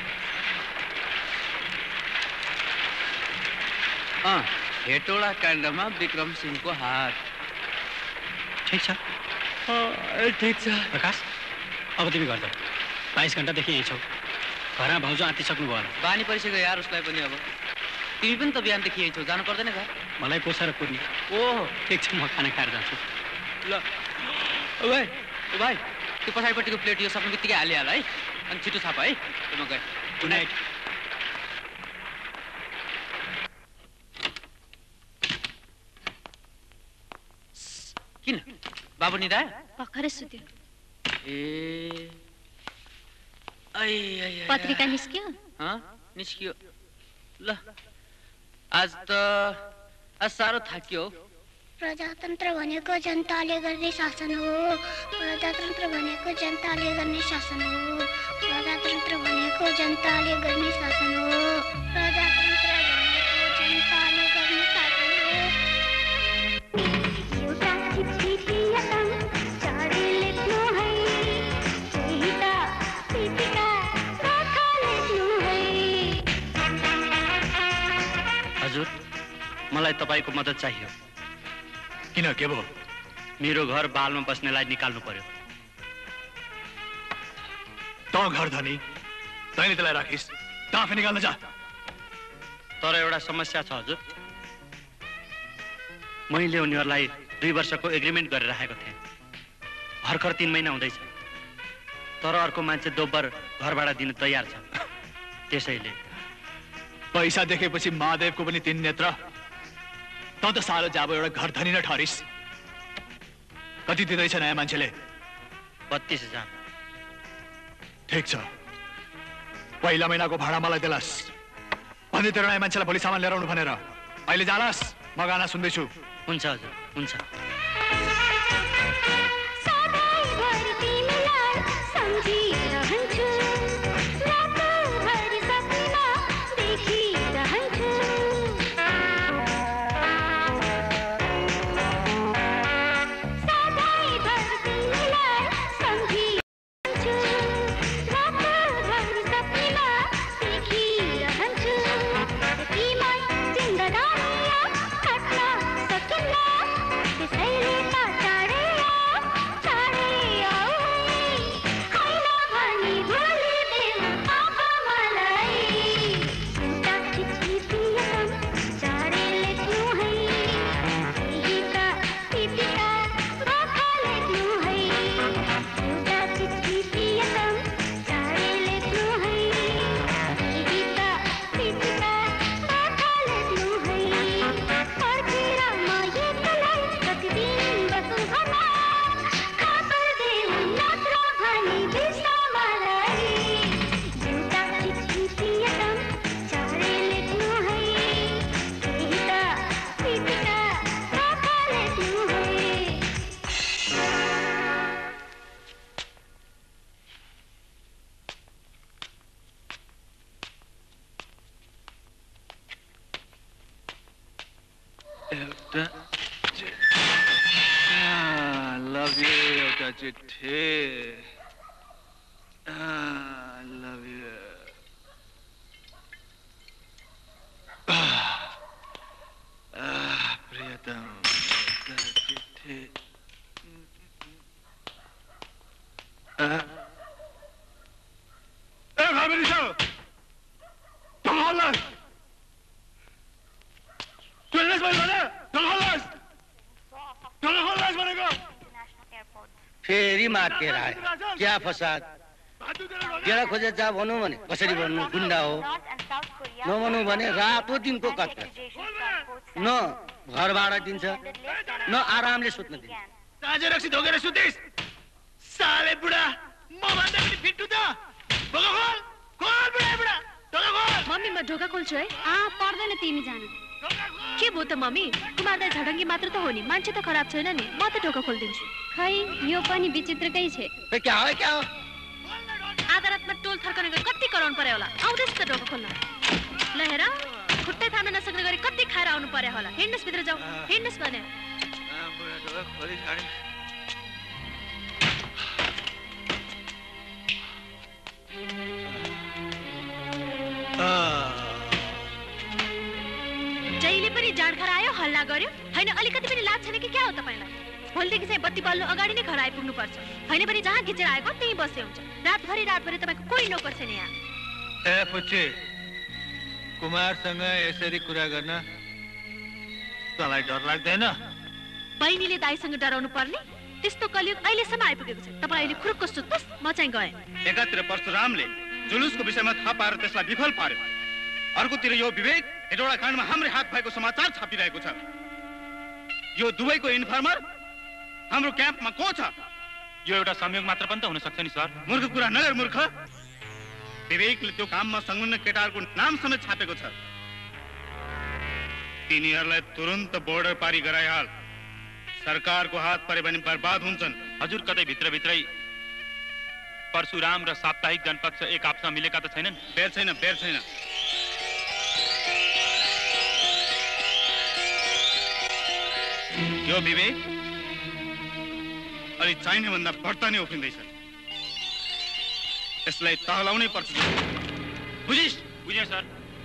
अ हेटोडा काण्डमा विक्रम सिंहको हात ठीक छ अ ठीक छ प्रकाश अब तिमी घर जाऊ बाइस घन्टादेखि यहीँ छौ घरमा भाउजू आँतिसक्नु भयो होला बानी परिसक्यो यार उसलाई पनि अब तिमी पनि त बिहानदेखि यहीँ छौ जानु पर्दैन घर मलाई पोसाएर कुद्ने ओहो ठिक छ म खाना खाएर जान्छु ल ओ भाइ ओ भाइ त्यो पछाडिपट्टिको प्लेट यो सक्ने बित्तिकै हालिहाल है अनि छिटो छाप है म गएँ गुड नाइट किन बाबु निदा भर्खरै सुत्यो ए आई आई पत्रिका निस्क्यो हँ निस्क्यो ल आज त आज साह्रो थाक्यो प्रजातन्त्र भनेको जनताले गर्ने शासन हो प्रजातन्त्र भनेको जनताले गर्ने शासन हो प्रजातन्त्र भनेको जनताले गर्ने शासन हो प्रजातन्त्र भनेको जनताले गर्ने शासन हो एउटा चिठी दिएछन् चाँडै लेख्नु है त्यही त चिठीका कथा लेख्नु है हजुर मलाई तपाईको मद्दत चाहियो किन के भयो मेरो घर बालमा बस्नेलाई निकाल्नु पर्यो त घर धनी तैँले त्यसलाई राखिस् त आफै निकाल्न जा तर एउटा समस्या छ हजुर मैले उनीहरूलाई दुई वर्षको एग्रिमेन्ट गरेर राखेको थिएँ भर्खर तीन महिना हुँदैछ तर अर्को मान्छे दोब्बर घरबाट दिनु तयार छ त्यसैले पैसा देखेपछि महादेवको पनि तीन नेत्र त त सालो जाब एउटा घर धनी न ठहरिस कति दिँदैछ नयाँ मान्छेले बत्तीस हजार ठिक छ पहिला महिनाको भाडा मलाई दिलास् भन्दै तेरो नयाँ मान्छेलाई भोलि सामान लिएर आउनु भनेर अहिले जालास् म गाना सुन्दैछु हुन्छ हजुर हुन्छ त्यसैले एउटा लभ यु एउटा चिठी लभ यु प्रियतम एउटा चिठी ए भाबेरी छ तलहल्लास तलहल्लास भने तलहल्लास तलहल्लास भनेको फेरि मार्केर आयो क्या फसाद जेला खोजे जा भनौँ भने कसरी भन्नु गुन्डा हो नभनौँ भने रातो दिनको कत्ता न घर भाडा दिन्छ न आरामले सुत्न दिन्छ ताजे रक्सी ढोकेर सुतिस साले बुढा म भन्दा पनि फिट्टु त ढोका खोल खोल बुढा बुढा ढोका खोल मम्मी म ढोका खोल्छु है आ पर्दैन तिमी जान के भो त मम्मी कुमार दाइ झडङ्गी मात्र त हो नि मान्छे त खराब छैन नि म त ढोका खोलिदिन्छु खै यो पनि विचित्रकै छ क्या हो क्या हो आधा रातमा टोल थर्कने गरी कति कराउनु पर्यो होला आउँदैछ त ढोका खोल्न ल हेर खुट्टै थाम्न नसक्ने गरी कति खाएर आउनु पर्यो होला हिँड्नुहोस् भित्र जाऊ हिँड्नुहोस् भने जहिले पनि जाँड खरा आयो हल्ला गर्यो होइन अलिकति पनि लाज छैन कि क्या हो तपाईँलाई भोलिदेखि चाहिँ बत्ती बल्नु अगाडि नै घर आइपुग्नु पर्छ होइन पनि जहाँ खिचेर आएको त्यहीँ बसे हुन्छ रातभरि रातभरि तपाईँको कोही नोकर छैन यहाँ ए पुच्ची कुमारसँग यसरी कुरा गर्न तँलाई डर लाग्दैन बहिनीले दाइसँग डराउनु पर्ने त्यस्तो कलियुग अहिलेसम्म आइपुगेको छ तपाईँ अहिले खुरुक्क सुत्नुहोस् म चाहिँ गएँ एकातिर परशुरामले जुलुसको विषयमा थाहा पाएर त्यसलाई विफल पार्यो अर्कोतिर यो विवेक हेटौडा काण्डमा हाम्रै हात भएको समाचार छापिरहेको छ यो दुवैको इन्फर्मर हाम्रो क्याम्पमा को छ यो एउटा संयोग मात्र पनि त हुन सक्छ नि सर मूर्ख कुरा नगर मूर्ख विवेकले त्यो काममा संलग्न केटाहरूको नाम समेत छापेको छ तिनीहरूलाई तुरन्त बोर्डर पारी गराइहाल सरकारको हात परे भने बर्बाद हुन्छन् हजुर कतै भित्रभित्रै परशुराम र साप्ताहिक जनपक्ष एक आपसमा मिलेका त छैनन् बेर छैन बेर छैन यो विवेक अलि चाहिने भन्दा बढ्ता नै उफ्रिँदैछ यसलाई तहलाउनै पर्छ बुझिस् बुझेँ सर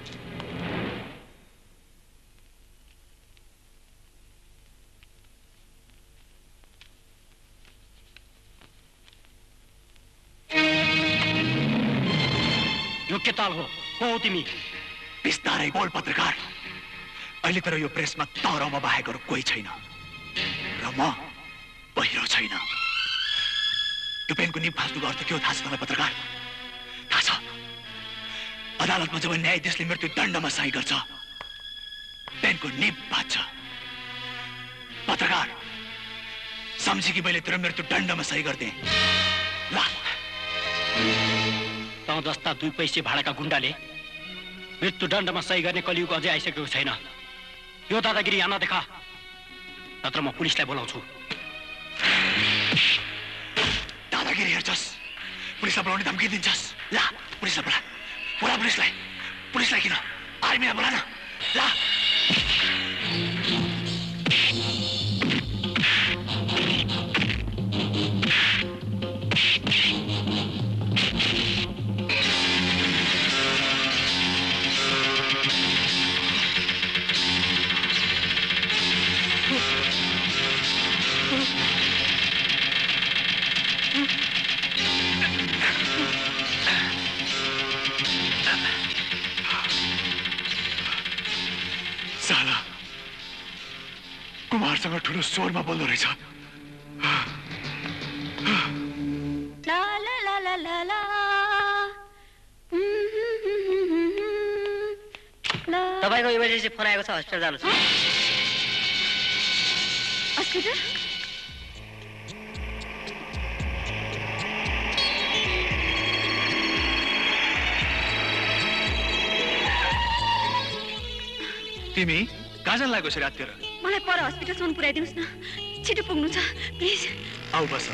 यो के ताल हो को हो तिमी बिस्तारै बोल पत्रकार अहिले तर यो प्रेसमा तहरमा बाहेक अरू कोही छैन र म पहिरो छैन यो पेनको निप फाल्नुको अर्थ के हो थाहा छ तपाईँ पत्रकार थाहा छ अदालतमा जब न्यायाधीशले मृत्यु दण्डमा सही गर्छ पेनको निप भाँच्छ पत्रकार सम्झी कि मैले तेरो मृत्यु दण्डमा सही गर्दिएँ ल तँ जस्ता दुई पैसे भाडाका गुण्डाले मृत्यु दण्डमा सही गर्ने कलियुग अझै आइसकेको छैन यो दादागिरी यहाँ नदेखा नत्र म पुलिसलाई बोलाउँछु दादागिरी हेर्छस् पुलिसलाई बोलाउने धम्की दिन्छस् ला पुलिसलाई बोला बोला पुलिसलाई पुलिसलाई किन आर्मीलाई बोला न ला कुमारसँग ठुलो स्वरमा बोल्दो रहेछ ला ला ला ला ला ला तपाईको इमर्जेन्सी फोन आएको छ हस्पिटल जानु छ हस्पिटल तिमी कहाँ जान लागेको छ राततिर मलाई पर हस्पिटलसम्म पुर्याइदिनुहोस् न छिटो पुग्नु छ प्लिज आऊ बस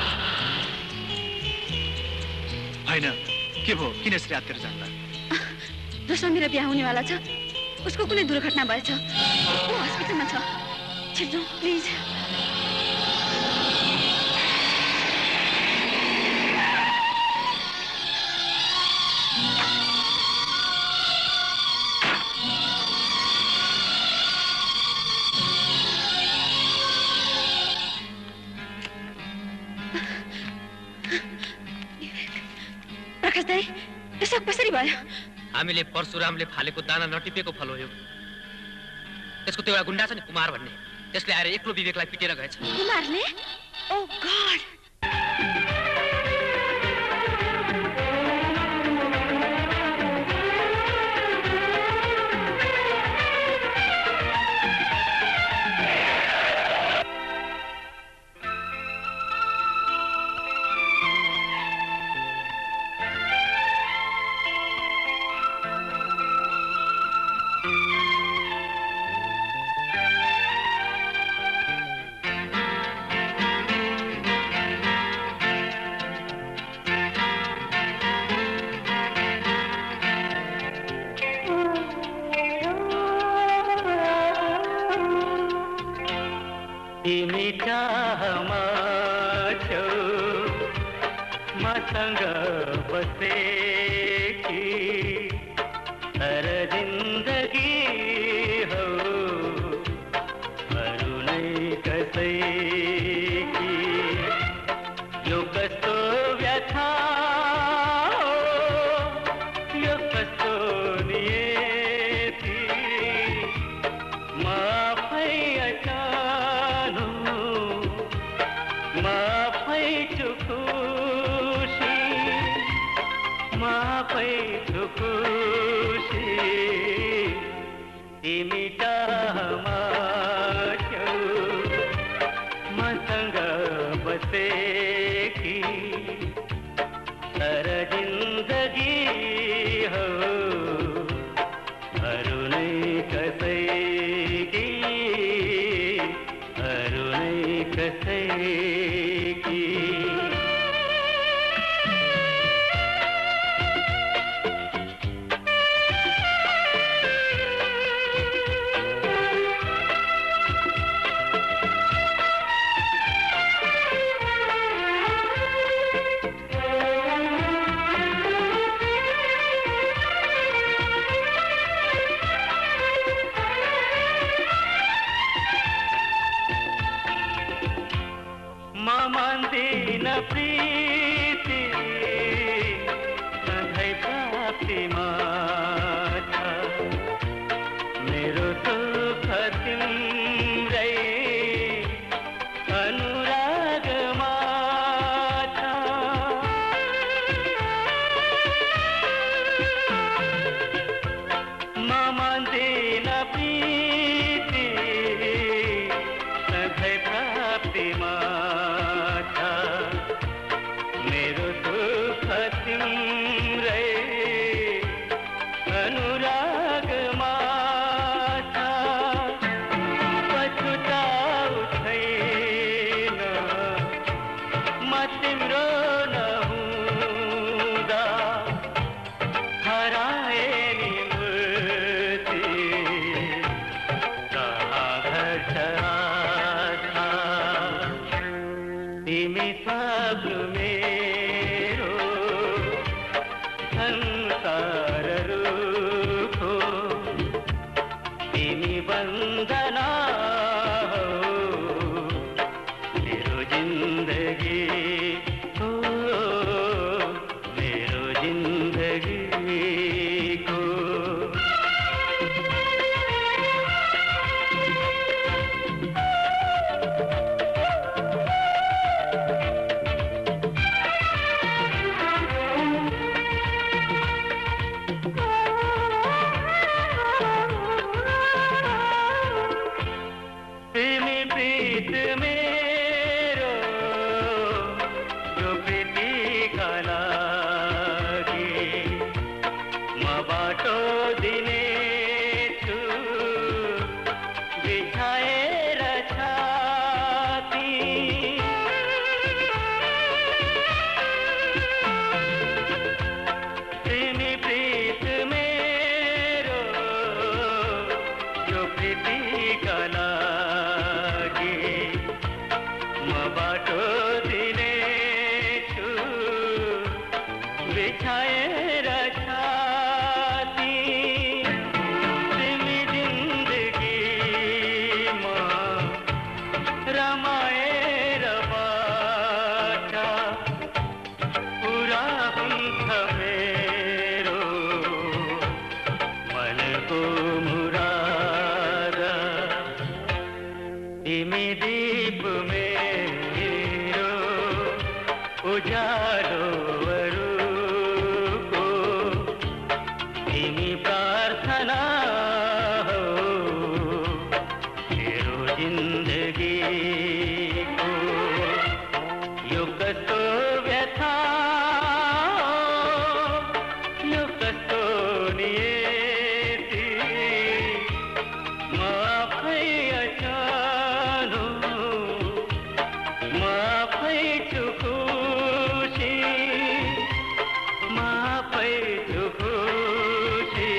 होइन के भयो किन यसरी राततिर जान्ला दोस्रो मेरो बिहा हुनेवाला छ, उसको कुनै दुर्घटना भएछ, ऊ हस्पिटलमा छ, छिटो प्लिज। प्रकाश दाई, यसो कसरी भयो? हामीले परशुरामले फालेको दाना नटिपेको फल हो यो। त्यसको त्यो एउटा गुन्डा छ नि कुमार भन्ने, त्यसले आएर एक्लो विवेकलाई पिटेर गएछ। कुमारले? ओ गॉड! उजालोहरूको तिमी प्रार्थना हो मेरो जिन्दगीको यो कस्तो व्यथा यो कस्तो नियति म आफै अचानो म आफै छु खुसी म आफै छु खुसी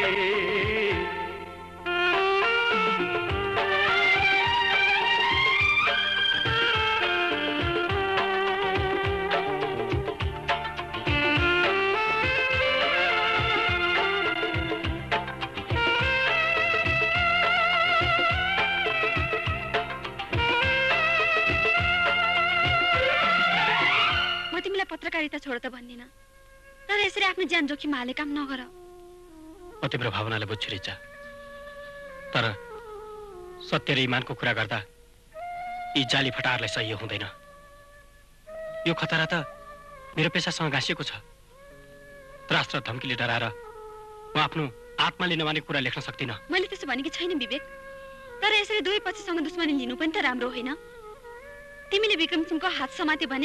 म तिमीलाई पत्रकारिता छोड त भन्दिनँ, तर यसरी आफ्नो ज्यान जोखिम हाले काम नगर। म तिम्रो भावनाले बुझ्छु रिचा, तर सत्य र इमानको कुरा गर्दा यी जाली फटाहरूलाई सही हुँदैन। यो खतरा त मेरो पेसासँग गाँसिएको छ। त्रास र धम्कीले डराएर म आफ्नो आत्माले नमानेको कुरा लेख्न सक्दिनँ। मैले त्यसो भनेकी छैन विवेक, तर यसरी दुवै पक्षसँग दुश्मनी लिनु पनि त राम्रो होइन। तिमीले विक्रम सिंहको हात समात्यो भने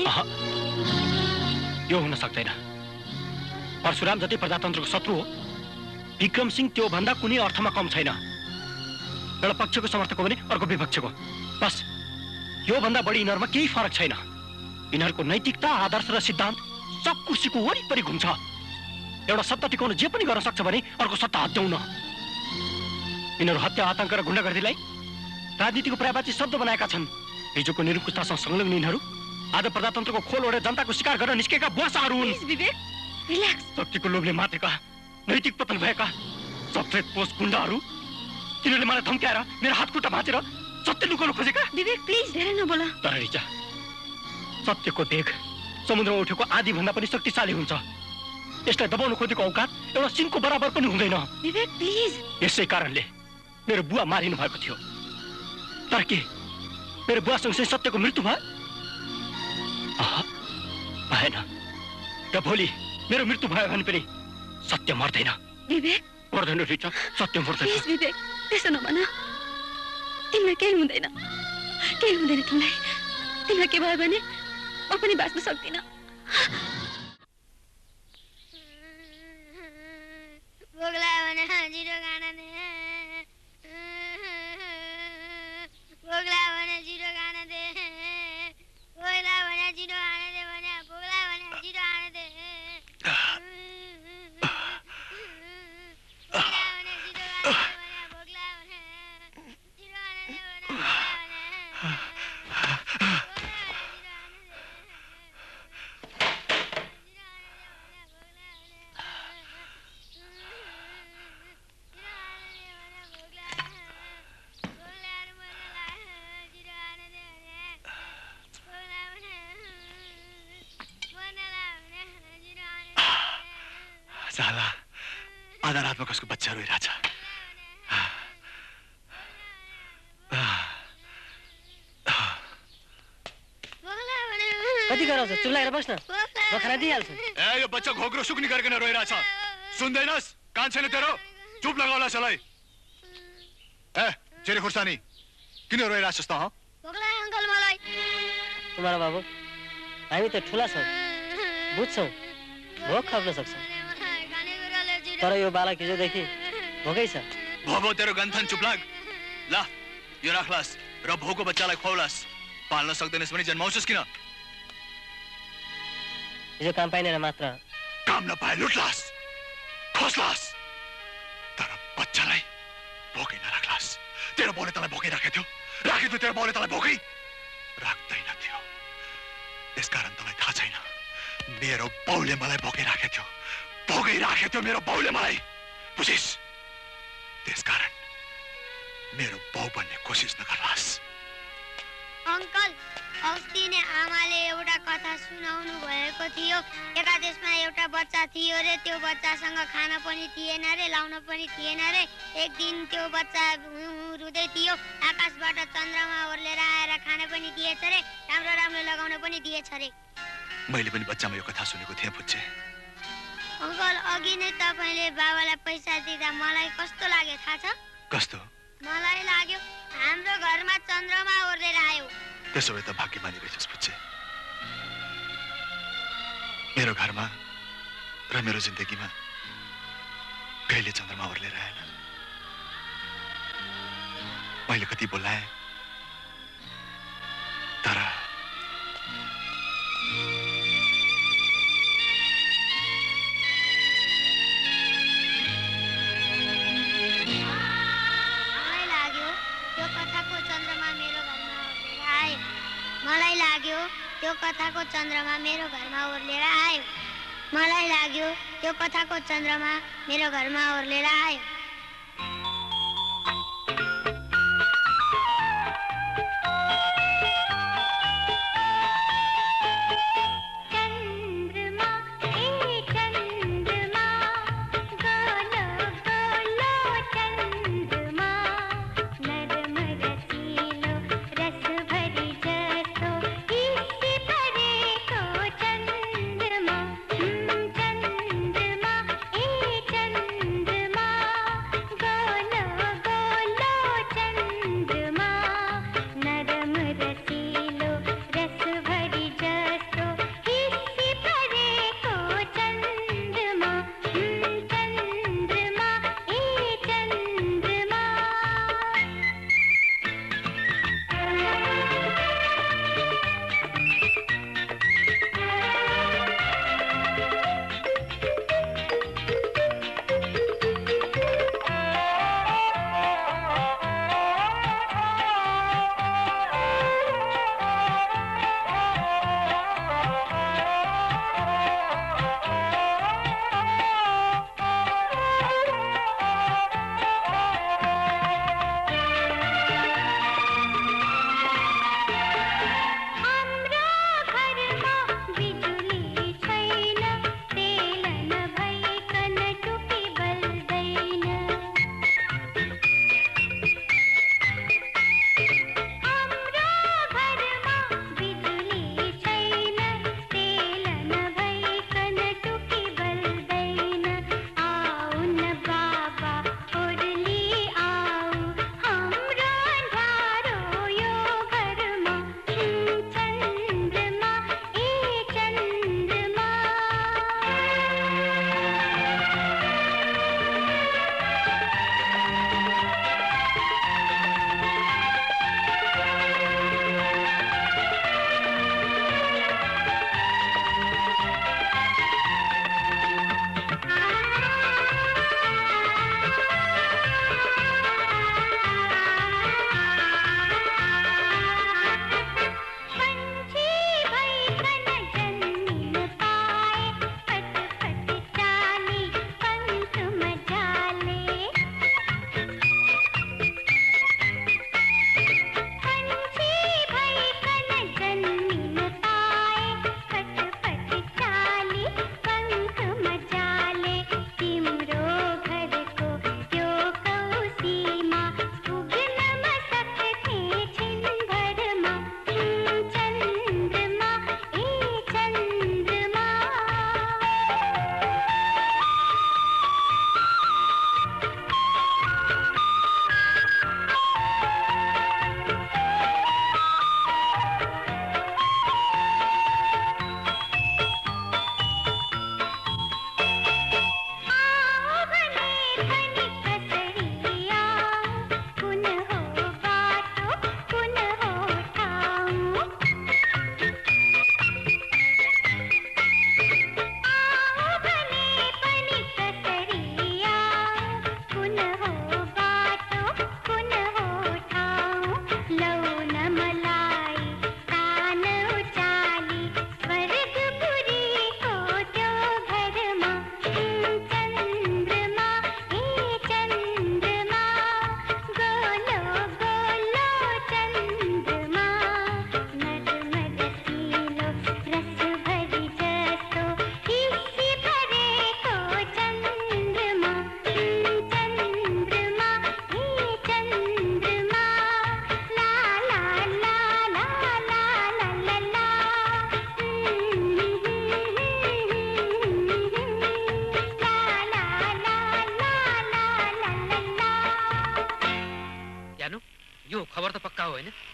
यो हुन सक्दैन। परशुराम जति प्रजातन्त्रको शत्रु हो, विक्रम सिंह त्यो भन्दा कुनै अर्थमा कम छैन। एउटा पक्षको समर्थक हो भने अर्को विपक्षको, बस यो भन्दा बढी यिनीहरूमा केही फरक छैन। यिनीहरूको नैतिकता, आदर्श र सिद्धान्त सब कुर्सीको वरिपरि घुम्छ। एउटा सत्ता टिकाउन जे पनि गर्न सक्छ भने अर्को सत्ता हत्याउन। यिनीहरू हत्या, आतंक र गुण्डागर्दीलाई राजनीतिको पर्यायवाची शब्द बनाएका छन्। हिजोको निरङ्कुशतासँग संलग्न यिनीहरू आज प्रजातन्त्रको खोल ओढेर जनताको शिकार गर्न निस्केका बुवासाहरू हुन्। विवेक, रिल्याक्स। शक्तिको लोभले मातेका, नैतिक पतन भएका सफेद पोष गुण्डाहरू, तिनीहरूले मलाई धम्क्याएर मेरो हातखुट्टा भाँचेर सत्य लुकाउन खोजेका। विवेक प्लिज धेरै नबोल। तर रिचा, सत्यको देख समुद्रमा उठेको आधी भन्दा पनि शक्तिशाली हुन्छ। यसलाई दबाउन खोजेको औकात एउटा सिंहको बराबर पनि हुँदैन। विवेक प्लिज। यसै कारणले मेरो बुवा मारिनु भएको थियो। तर के मेरो बुवा सँगसँगै सत्यको मृत्यु भयो? भएन। र भोलि मेरो मृत्यु भयो भने पनि सत्य मर्दैन। विवेक मर्दैन रिचा, सत्य मर्दैन। प्लिज विवेक त्यसो नभन। तिमीलाई केही हुँदैन, केही हुँदैन तिमीलाई। तिमीलाई के भयो भने म पनि बाँच्न सक्दिनँ। बोगला भने जिरो गाना दे, बोगला भने जिरो गाना दे, बोगला भने जिरो आने दे भने बोगला भने जिरो आने दे, बोगला भने जिरो आने दे भने बोगला भने जिरो आने दे भने साला आधा रातमा कसको बच्चा रोइरहेछ। कति कराउँछ? चुप लागेर बस्न, म खाना दिइहाल्छु। ए यो बच्चा घोक्रो सुक्नी गरिकन रोइरहेछ, सुन्दैनस्? कान छैन तेरो? चुप लगाउला सलाई। ए चेरे खुर्सानी किन रोइरहेछस् त? ह बोगला अङ्कल मलाई। कुमार बाबु, हामी त ठुला छौँ, बुझ्छौँ, भोक खप्न सक्छौँ, तर यो बालक हिजोदेखि भोकै छ। भोबो तेरो गन्थन चुप लाग। ला यो राख्लास र भोको बच्चालाई खुवाउलास। पाल्न सक्दैनस् भने जन्माउँछस् किन? हिजो काम पाइनेर मात्र काम नपाए लुट्लास, खोस्लास, तर बच्चालाई भोकै नराख्लास। तेरो बाउले तँलाई भोकै राखेको थियो, राखेको थियो तेरो बाउले तँलाई भोकै राख्दैन थियो। त्यसकारण तँलाई थाहा छैन, मेरो बाउले मलाई भोकै राखेको थियो, भोकै राखेको थियो मेरो बाउले मलाई, बुझिस्? त्यसकारण मेरो बाउ बन्ने कोसिस नगर्लास। अङ्कल अस्ति नै आमाले एउटा कथा सुनाउनु भएको थियो। एका देशमा एउटा बच्चा थियो रे, त्यो बच्चासँग खाना पनि थिएन रे, लाउन पनि थिएन रे। एक दिन त्यो बच्चा रुँदै थियो, आकाशबाट चन्द्रमा ओर्लेर आएर खाना पनि दिएछ रे, राम्रो राम्रो लगाउन पनि दिएछ रे। मैले पनि बच्चामा यो कथा सुनेको थिएँ पुच्छे। अङ्कल अघि नै तपाईँले बाबालाई पैसा दिँदा मलाई कस्तो लाग्यो थाहा छ? कस्तो? मलाई लाग्यो हाम्रो घरमा चन्द्रमा ओर्लेर आयो। त्यसो भए त भाग्यमानी रहेछस् पुच्छे। मेरो घरमा र मेरो जिन्दगीमा कहिले चन्द्रमा ओर्लेर आएन। मैले कति बोलाएँ तर मलाई लाग्यो त्यो कथाको चन्द्रमा मेरो घरमा ओर्लेर आयो। मलाई लाग्यो त्यो कथाको चन्द्रमा मेरो घरमा ओर्लेर आयो।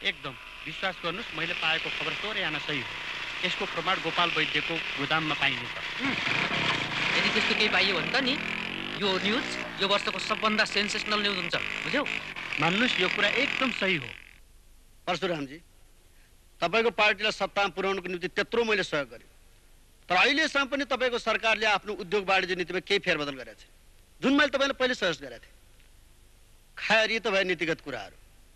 एकदम विश्वास गर्नुहोस्, मैले पाएको खबर सोरै आना सही हो। यसको प्रमाण गोपाल वैद्यको गोदाममा पाइनेछ। यदि त्यस्तो केही पाइयो भने त नि यो न्युज यो वर्षको सबभन्दा सेन्सेसनल न्युज हुन्छ, बुझ्यौ? मान्नुहोस्, यो कुरा एकदम सही हो। परशुरामजी, तपाईँको पार्टीलाई सत्तामा पुर्याउनुको निम्ति त्यत्रो मैले सहयोग गरेँ, तर अहिलेसम्म पनि तपाईँको सरकारले आफ्नो उद्योग वाणिज्य नीतिमा केही फेरबदल गरेको छ, जुन मैले तपाईँलाई पहिले सजेस्ट गरेको थिएँ। खैर, यी त भयो नीतिगत कुराहरू।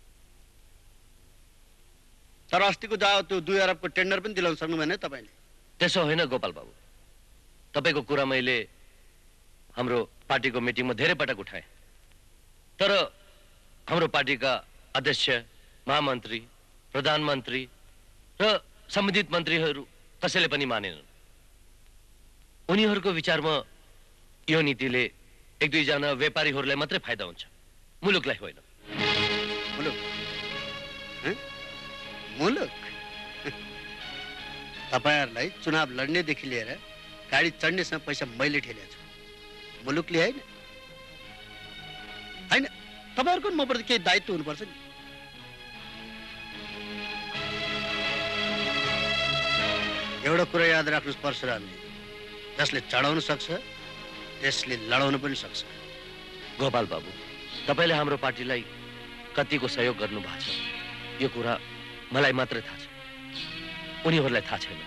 तर अस्तिको जाओ त्यो दुई अरबको टेन्डर पनि दिलाउन सक्नु भएन तपाईँले। त्यसो होइन गोपाल बाबु, तपाईँको कुरा मैले हाम्रो पार्टीको मिटिङमा धेरै पटक उठाएँ, तर हाम्रो पार्टीका अध्यक्ष, महामन्त्री, प्रधानमन्त्री र सम्बन्धित मन्त्रीहरू कसैले पनि मानेनन्। उनीहरूको विचारमा यो नीतिले एक दुईजना व्यापारीहरूलाई मात्रै फाइदा हुन्छ, मुलुकलाई होइन। मुलुक मुलुक तपाईँहरूलाई चुनाव लड्नेदेखि लिएर गाडी चढ्नेसम्म पैसा मैले ठेलेको छु, मुलुकले होइन। होइन, तपाईँहरूको पनि मप्रति केही दायित्व हुनुपर्छ नि। एउटा कुरा याद राख्नुहोस् परशुरामजी, जसले चढाउन सक्छ त्यसले लडाउन पनि सक्छ। गोपाल बाबु, तपाईँले हाम्रो पार्टीलाई कतिको सहयोग गर्नु भएको छ यो कुरा मलाई मात्रै थाहा छ, उनीहरूलाई थाहा छैन।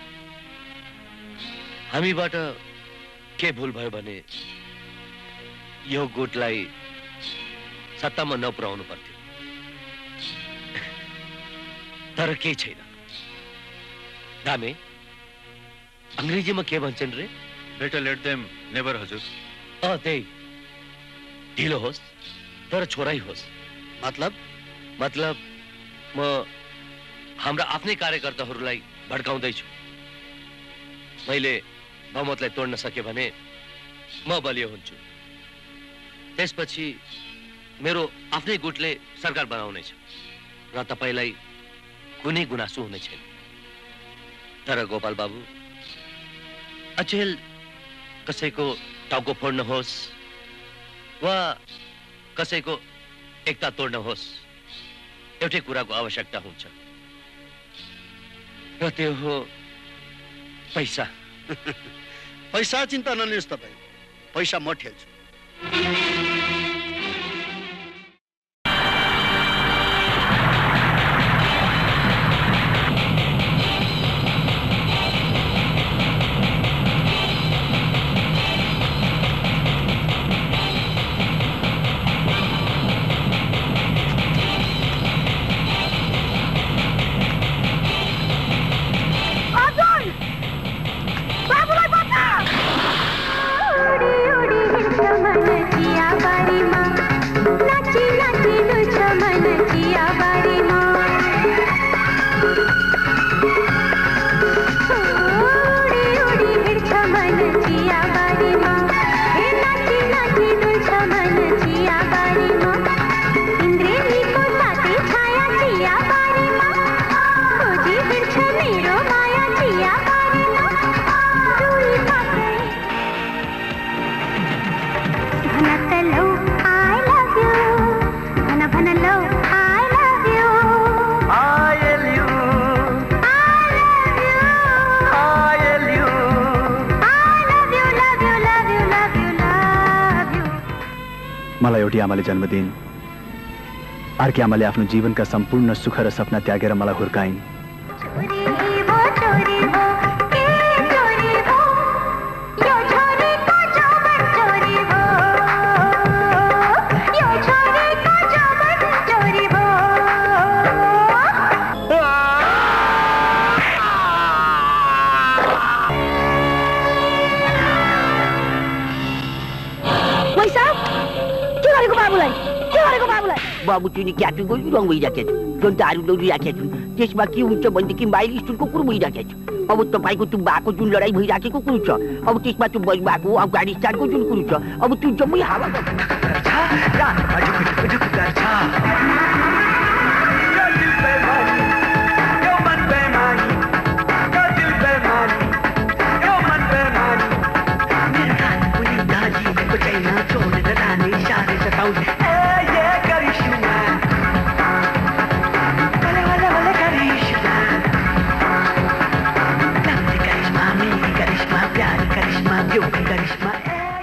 हामीबाट के भुल भयो भने यो गुटलाई सत्तामा नपुर्याउनु पर्थ्यो, तर केही छैन। दामे, अंग्रेजीमा के भन्छन् रे? बेटर लेट देम नेभर हजुर। अ त्यही, ढिलो होस् तर छोरै होस्। मतलब मतलब म हाम्रा आफ्नै कार्यकर्ताहरूलाई भड्काउँदैछु। मैले बहुमतलाई तोड्न सके भने म बलियो हुन्छु, त्यसपछि मेरो आफ्नै गुटले सरकार बनाउनेछ र तपाईलाई कुनै गुनासो हुने छैन। तर गोपाल बाबु, अचेल कसैको टाउको फोड्न होस् वा कसैको एकता तोड्न होस्, एउटै कुराको आवश्यकता हुन्छ र त्यो हो पैसा। पैसा चिन्ता नलिनुहोस् तपाईँ, पैसा म ठेल्छु। मलाई एउटी आमाले जन्मदिन, अर्की आमाले आफ्नो जीवनका सम्पूर्ण सुख र सपना त्यागेर मलाई हुर्काइन्। बाबु चुनी क्याटु गयो रङ भइराखेको छु, जनताहरू दौडिराखेको छु, त्यसमा के हुन्छ भनेदेखि बाहिर स्टुलको कुरो भइराखेको छु। अब तपाईँको त्यो भएको जुन लडाइँ भइराखेको कुरो छ, अब त्यसमा त्यो बजबाको अफगानिस्तानको जुन कुरो छ, अब त्यो जम्मै हावा यो करिश्मा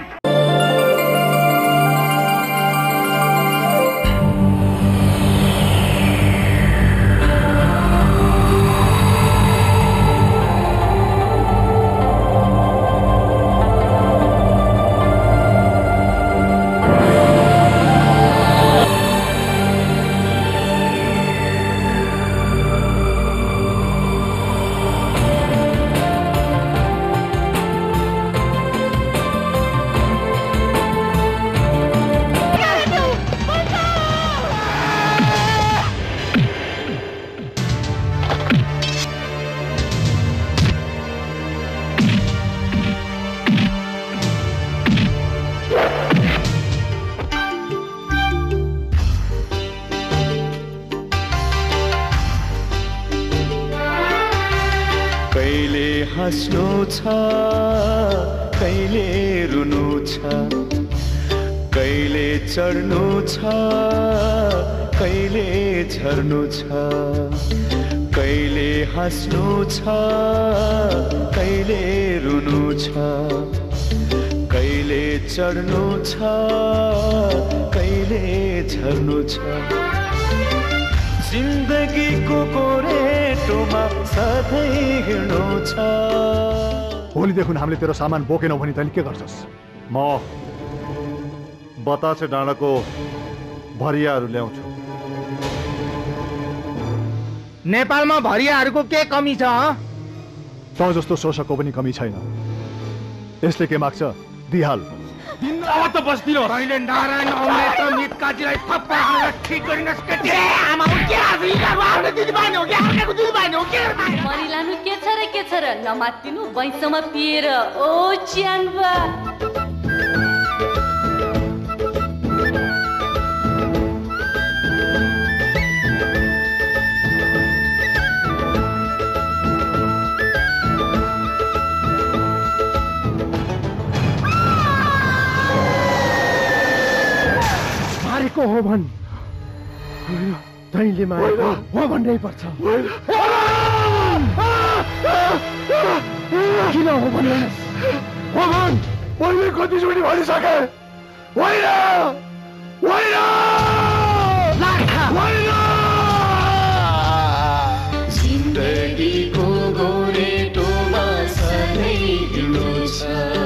हाँस्नु छ कहिले रुनु छ कहिले चढ्नु छ कहिले झर्नु छ कहिले हाँस्नु छ कहिले रुनु छ कहिले चढ्नु छ कहिले झर्नु छ जिन्दगीको गोरेटोमा सधैँ हिँड्नु छ। भोलिदेखि हामीले तेरो सामान बोकेनौ भने तैँले के गर्छस्? म बतासे डाँडाको भरियाहरू ल्याउँछु। नेपालमा भरियाहरूको के कमी छ? तँ जस्तो शोषकको पनि कमी छैन। यसले के माग्छ दिहाल। अब त बस्दियो अहिले नारायण अमृत मित काजीलाई थप्पा हालेर ठीक गरिनस् के ए आमा हो के आज इलाको आफ्नो दिदी बहिनी हो के अर्काको दिदी बहिनी हो के मरिलानु के छ र के छ र नमात्तिनु बैसम्म पिएर ओ च्यानबा को हो भन् तैँले मारेको हो भन्नै पर्छ। किन हो भन्दैनस्? हो भन् मैले कतिचोटि भनिसके होइन होइन जिन्दगीको गोरेटोमा सधैँ हिँड्नु छ।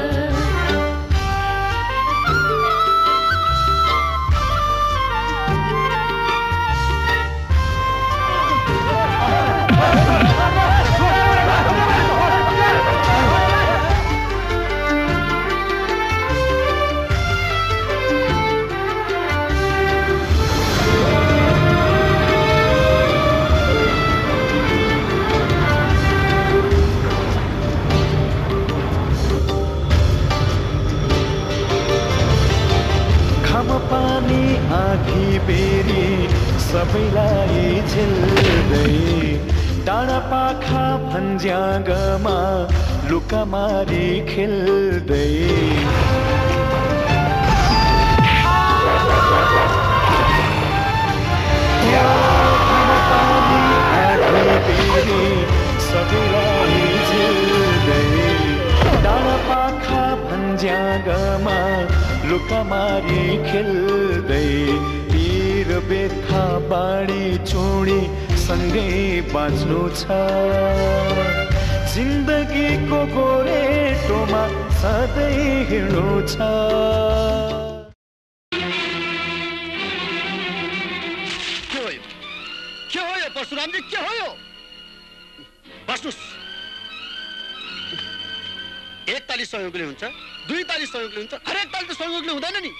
पानी आँखी बेरी सबैलाई झेल्दै डाँडा पाखा भन्ज्याङमा लुकामारी खेल्दै सबैलाई झेल्दै डाँडा पाखा भन्ज्याङमा लुकामारी खेल्दै पीर बेथा बाढी चोडी सँगै बाँच्नु छ। जिन्दगीको गोरेटोमा सधैँ हिँड्नु छ। के हो यो? के हो यो परशुरामजी? के हो यो? बस्नुस्। एक ताली सहयोगले हुन्छ, दुई ताली सहयोगले हुन्छ, हरेक ताली त सहयोगले हुँदैन नि।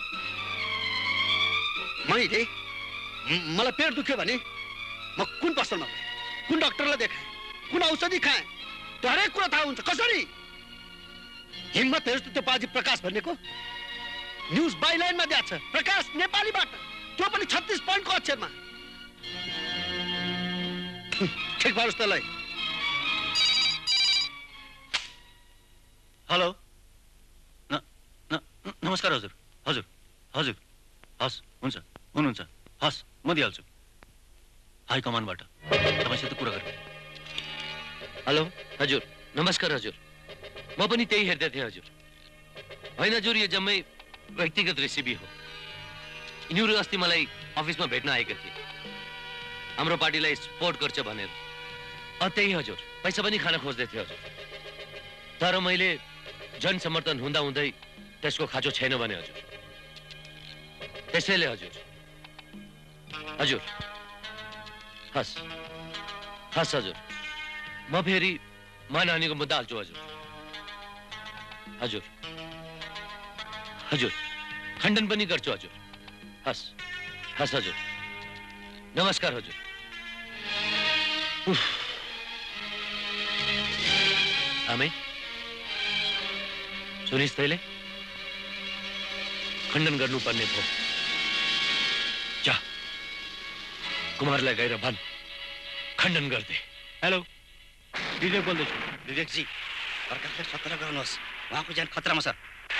मैले मलाई पेट दुख्यो भने म कुन पसलमा गएँ, कुन डाक्टरलाई देखाएँ, कुन औषधि खाएँ, त्यो हरेक कुरा थाहा हुन्छ। कसरी हिम्मत हेर्छु त्यो पाजी प्रकाश भन्नेको न्युज बाइलाइनमा दिएको छ, प्रकाश नेपालीबाट, त्यो पनि छत्तीस पोइन्टको अक्षरमा। ठिक पारोस् तँलाई। हेलो न न नमस्कार हजुर हजुर हजुर हस् हुन्छ हुनुहुन्छ हस् म दिइहाल्छु हाई कमानबाट तपाईँसित कुरा गरेँ। हेलो हजुर नमस्कार हजुर म पनि त्यही हेर्दै थिएँ हजुर। होइन हजुर, यो जम्मै व्यक्तिगत रेसिपी हो। यिनीहरू अस्ति मलाई अफिसमा भेट्न आएका थिए, हाम्रो पार्टीलाई सपोर्ट गर्छ भनेर। अ त्यही हजुर, पैसा पनि खान खोज्दै थिए हजुर। तर मैले जनसमर्थन हुँदा हुँदै त्यसको खाँचो छैन भने हजुर। त्यसैले हजुर हजुर हस् हस् हजुर, म फेरि मानहानिको मुद्दा हाल्छु हजुर। हजुर हजुर खण्डन पनि गर्छु हजुर। हस् हस् हजुर, नमस्कार हजुर। आमे सुनिस् तैले? खण्डन गर्नुपर्ने भयो। जा कुमारलाई गएर भन् खण्डन गर्दै। हेलो, विवेक बोल्दैछु। विवेकजी, प्रकाशलाई सतर्क गर्नुहोस्, उहाँको ज्यान खतरामा छ।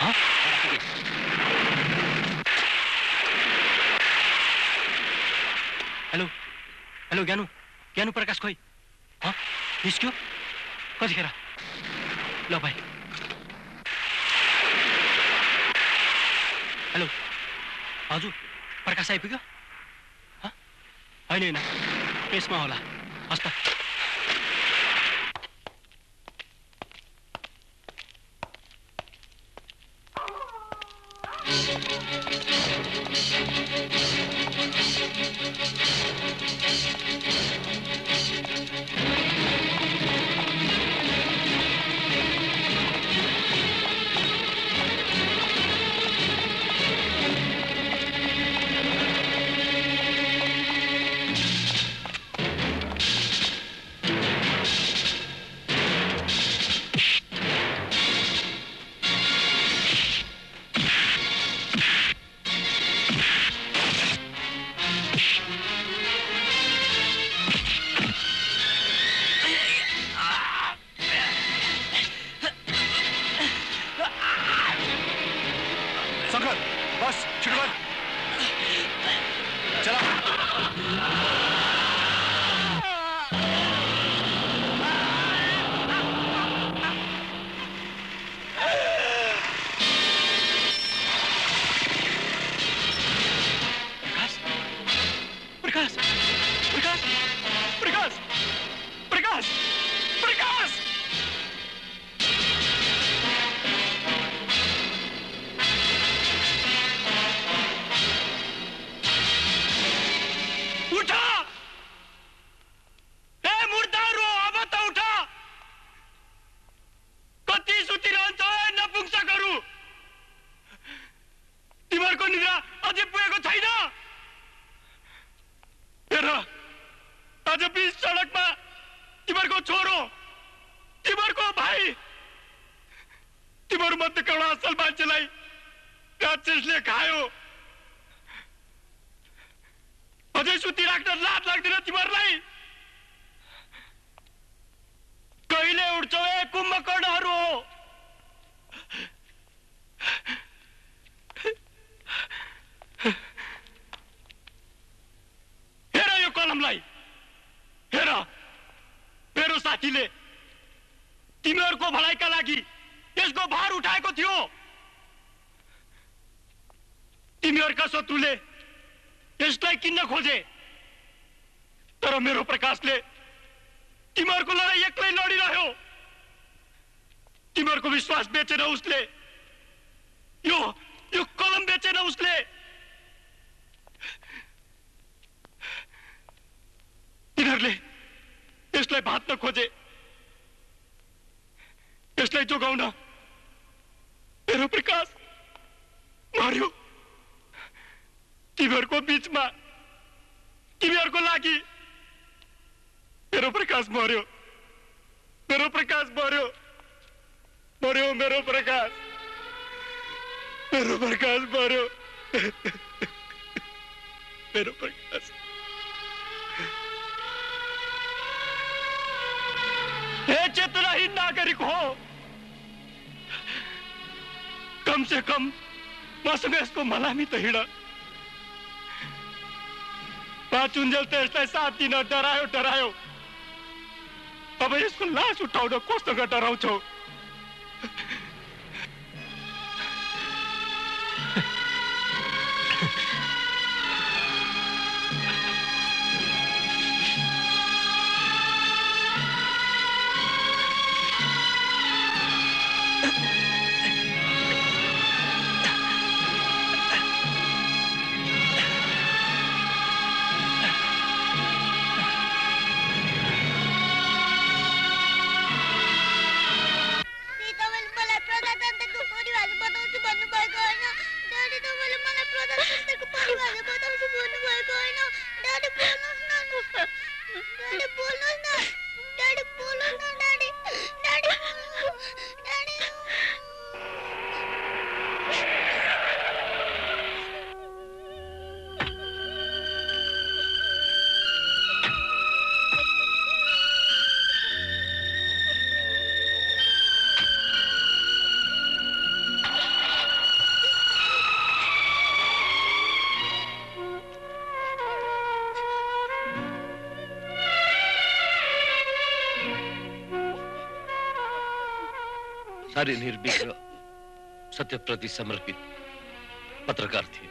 हेलो हेलो, ज्ञानु ज्ञानु प्रकाश खोइ निस्क्यो? कतिखेर? ल भाइ। हेलो हजुर, प्रकाश आइपुग्यो? होइन होइन, प्रेसमा होला। हस् त। डरायो डरायो अब यसको लास उठाउन कस्तो डराउँछौ? भन्नुभएको होइन ड्याडी तपाईँले मलाई प्रधानमन्त्रीको परिभाषा बताउँछु भन्नुभएको होइन ड्याडी बोल्नुहोस् न ड्याडी बोल्नुहोस् न ड्याडी बोल्नुहोस् न ड्याडी ड्याडी ड्याडी सारी निर्भीक र सत्यप्रति समर्पित पत्रकार थिए।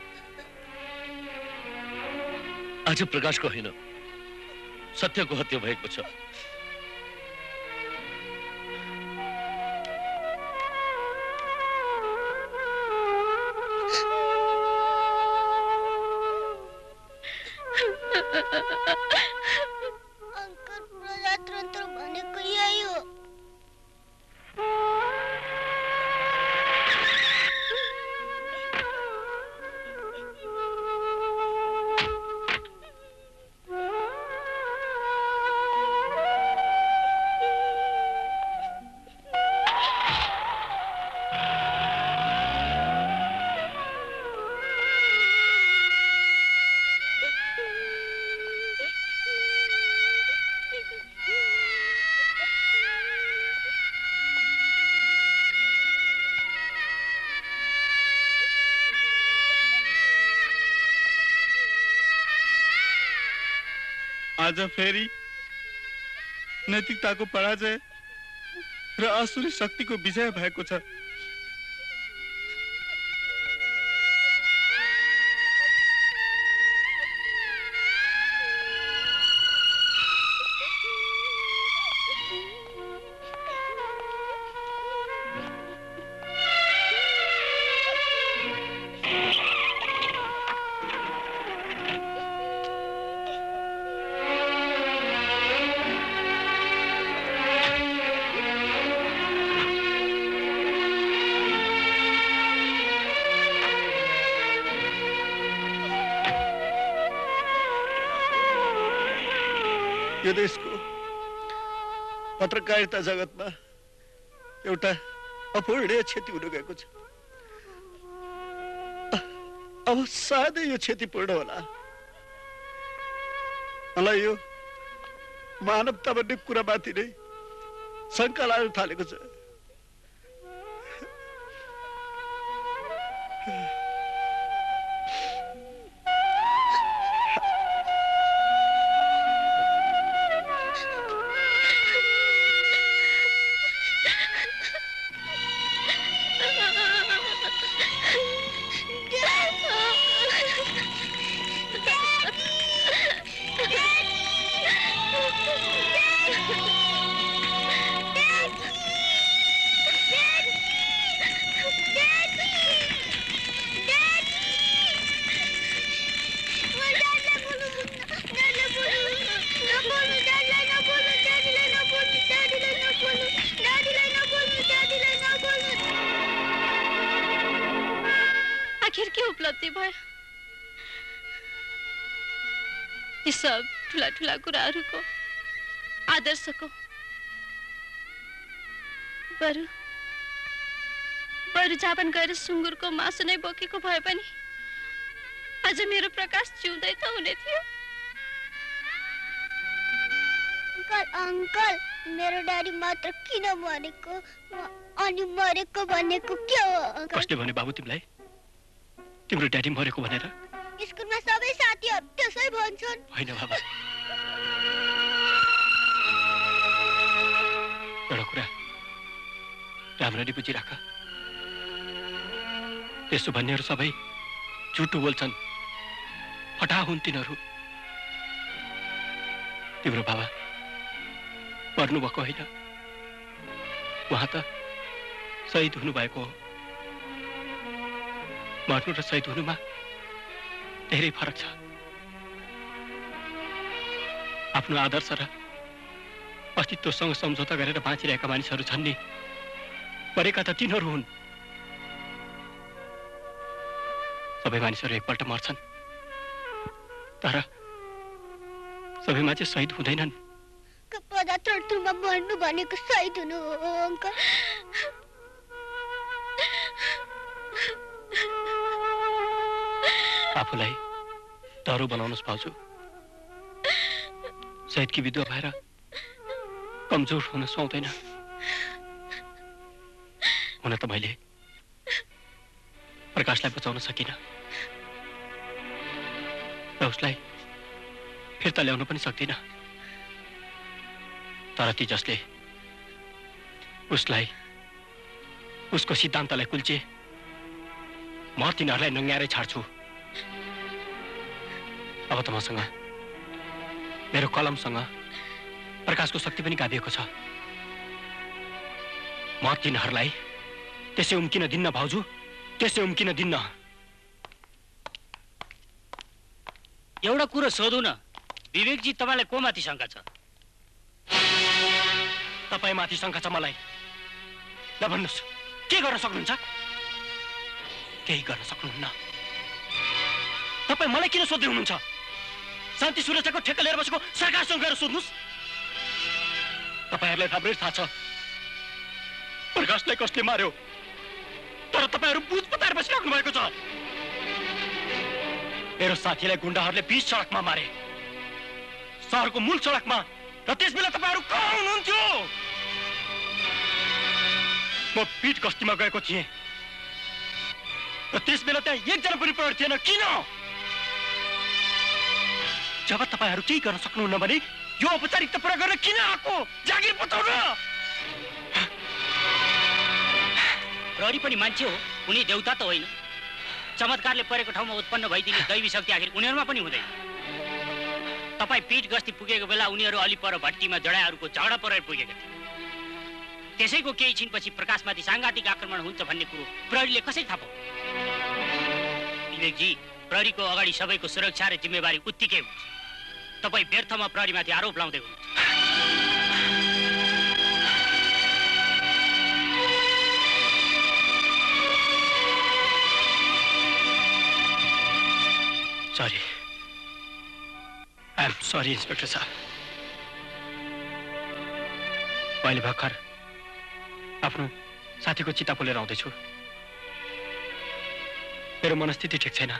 आज प्रकाशको होइन सत्यको हत्या भएको छ। अंकल प्रजातन्त्र भनेको यही हो। आज फेरि नैतिकताको पराजय र असुरी शक्तिको विजय भएको छ। यो देशको पत्रकारिता जगतमा एउटा अपूरणीय क्षति हुन गएको छ। अब सायदै यो क्षति पूर्ण होला। मलाई यो मानवता भन्ने कुरामाथि नै शङ्का लाग्न थालेको छ। सब ठुला ठुला कुराहरूको आदर्शको बरु बरु जापान गएर सुँगुरको मासु नै बोकेको भए पनि आज मेरो प्रकाश जिउँदै त हुने थियो। अंकल अंकल मेरो ड्याडी मात्र किन मरेको अनि मरेको भनेको के हो? कसले भने बाबु तिमीलाई तिम्रो ड्याडी मरेको भनेर? स्कुलमा सबै साथीहरु त्यसै भन्छन्। हैन बाबा, एउटा कुरा राम्ररी बुझिराख, त्यसो भन्नेहरू सबै झुटो बोल्छन्, फटा हुन् तिनीहरू। तिम्रो बाबा मर्नुभएको होइन, उहाँ त शहीद हुनुभएको हो। मर्नु र शहीद हुनुमा धेरै फरक छ। आफ्नो आदर्श र अस्तित्वसँग सम्झौता गरेर बाँचिरहेका मानिसहरू छन् नि, मरेका त तिनीहरू हुन्। सबै मानिसहरू एकपल्ट मर्छन्, तर सबै मान्छे शहीद हुँदैनन्। पदार्थमा मर्नु भनेको शहीद हुनु हो अङ्कल। आफूलाई दह्रो बनाउनुहोस् भाउजू। शहीदकी विधवा भएर कमजोर हुन सुहाउँदैन। हुन त मैले प्रकाशलाई बचाउन सकिनँ र उसलाई फिर्ता ल्याउन पनि सक्दिनँ। तर ती जसले उसलाई उसको सिद्धान्तलाई कुल्चे, म तिनीहरूलाई नङ्ग्यारै छाड्छु। अब त मसँग मेरो कलमसँग प्रकाशको शक्ति पनि गाभिएको छ। म तिनीहरूलाई त्यसै उम्किन दिन्न भाउजू, त्यसै उम्किन दिन्न। एउटा कुरो सोधौँ न, विवेकजी तपाईँलाई को माथि शङ्का छ? तपाईँ माथि शङ्का छ मलाई। ल भन्नुहोस्, के गर्न सक्नुहुन्छ? केही गर्न सक्नुहुन्न। तपाईँ मलाई किन सोध्दै हुनुहुन्छ? शान्ति सुरक्षाको ठेक्का लिएर बसेको सरकारसँग गएर सोध्नुहोस्। तपाईँहरूलाई राम्रै थाहा छ प्रकाशलाई कसले मार्यो, तर तपाईँहरू बुझ पताएर बसिराख्नु भएको छ। मेरो साथीलाई गुण्डाहरूले बीच सडकमा मारे, सहरको मूल सडकमा, र त्यसबेला तपाईँहरू कहाँ हुनुहुन्थ्यो? म पीठ गस्तीमा गएको थिएँ र त्यसबेला त्यहाँ एकजना पनि प्रहरी थिएन। किन? जब तपाईँहरू केही गर्न सक्नुहुन्न भने यो औपचारिकता पुरा गरेर किन आएको? जागिर बताउनु। प्रहरी पनि मान्छे हो, उनी देउता त होइन। चमत्कारले परेको ठाउँमा उत्पन्न भइदिने दैवी शक्ति आखिर उनीहरूमा पनि हुँदैन। तपाईँ पीठ गस्ती पुगेको बेला उनीहरू अलि पर भट्टीमा जडाहरूको झगडा परेर पुगेका थिए। त्यसैको केही छिनपछि प्रकाशमाथि साङ्घातिक आक्रमण हुन्छ भन्ने कुरो प्रहरीले कसरी थाहा पायो? विवेकजी, प्रहरीको अगाडि सबैको सुरक्षा र जिम्मेवारी उत्तिकै हुन्छ। तपाईँ व्यर्थमा प्रहरीमाथि आरोप लाउँदै हुनुहुन्छ। Sorry, I am sorry inspector साहब। मैले भर्खर आफ्नो साथीको चिता पोलेर आउँदैछु। मेरो मनस्थिति ठिक छैन।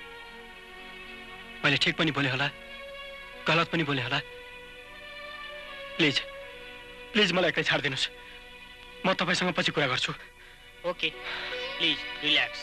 मैले ठिक पनि बोले होला, गलत पनि बोले होला। प्लिज प्लिज मलाई एक्लै छाडिदिनुहोस्। म तपाईँसँग पछि कुरा गर्छु। Okay, please relax.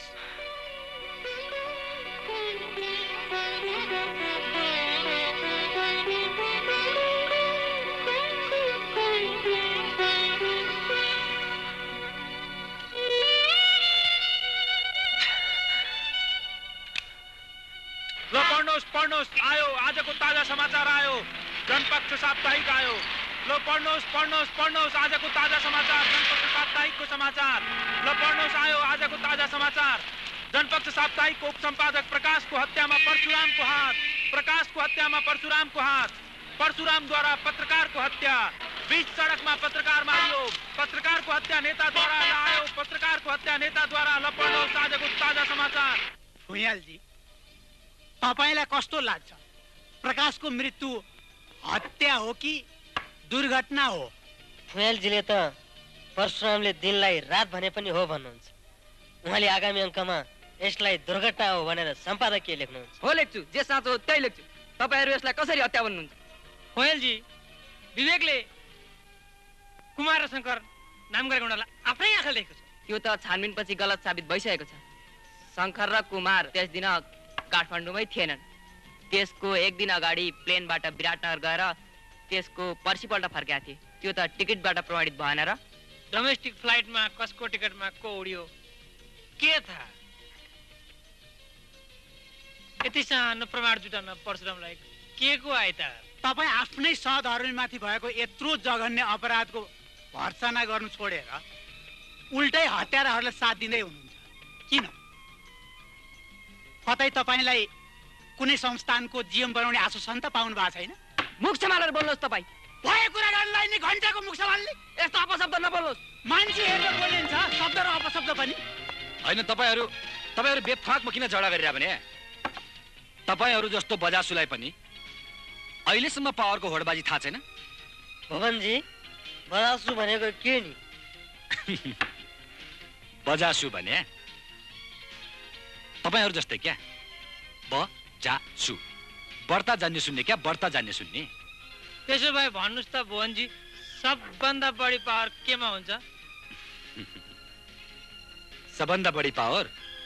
पढ्नुहोस्, आयो आजको ताजा समाचार आयो। जनपक्ष साप्ताहिक आयो। लो पढ्नुहोस् पढ्नुहोस् पढ्नुहोस् आजको ताजा समाचार, जनपक्ष साप्ताहिकको समाचार। लो पढ्नुहोस्, आयो आजको ताजा समाचार। जनपक्ष साप्ताहिकको उपसम्पादक प्रकाशको हत्यामा परशुरामको हात। प्रकाशको हत्यामा परशुरामको हात। परशुरामद्वारा पत्रकारको हत्या। बीच सडकमा पत्रकार मारियो। पत्रकारको हत्या नेताद्वारा। आयो पत्रकारको हत्या नेताद्वारा। ल पढ्नुहोस् आजको ताजा समाचार। भुइँयालजी, तपाईलाई कस्तो लाग्छ? प्रकाशको मृत्यु हत्या हो कि दुर्घटना हो? फुयालजीले त परशुरामले दिनलाई रात भने पनि हो भन्नुहुन्छ। उहाँले आगामी अङ्कमा यसलाई दुर्घटना हो भनेर सम्पादकीय लेख्नुहुन्छ। हो लेख्छु, जे साँचो हो त्यही लेख्छु। तपाईँहरू यसलाई कसरी हत्या भन्नुहुन्छ? फुयालजी, विवेकले कुमार र शङ्कर नाम गरेको हुनालाई आफ्नै आँखा देखेको छ। त्यो त छानबिनपछि गलत साबित भइसकेको छ। शङ्कर र कुमार त्यस दिन काठमाडौँमै थिएनन्। त्यसको एक दिन अगाडि प्लेनबाट विराटनगर गएर त्यसको पर्सिपल्ट फर्केका थिए। त्यो त टिकटबाट प्रमाणित भएन र? डोमेस्टिक फ्लाइटमा कसको टिकटमा को उड्यो के थाहा? यति सानो प्रमाण जुटाउन परशुरामलाई के को आए त? तपाईँ आफ्नै सहधर्मीमाथि भएको यत्रो जघन्य अपराधको भर्सना गर्नु छोडेर उल्टै हत्याराहरूलाई साथ दिँदै हुनुहुन्छ। किन? कतै तपाईँलाई कुनै संस्थानको जिएम बनाउने आश्वासन त पाउनु भएको छैन? मुख सम्हालेर बोल्नुहोस् तपाईँ। भयो कुरा गर्नलाई नि घन्टाको मुख सम्हाल्ने। यस्तो अपशब्द नबोल्नुहोस्। मान्छे हेरेर बोलिन्छ, शब्द र अपशब्द पनि। होइन, तपाईँहरू तपाईहरु बेफाकमा किन झगडा गरिरा भने तपाईहरु जस्तो बजासुलाई पनि अहिलेसम्म पावरको होडबाजी थाहा छैन भवनजी बजासु भनेको के नि बजासु भने तपाईहरु जस्तै क्या बजासु बढ्ता जान्ने सुन्ने क्या बढ्ता जान्ने सुन्ने त्यसो भए भन्नुस् त भुवनजी सबभन्दा बढी पावर केमा हुन्छ सबभन्दा बढी पावर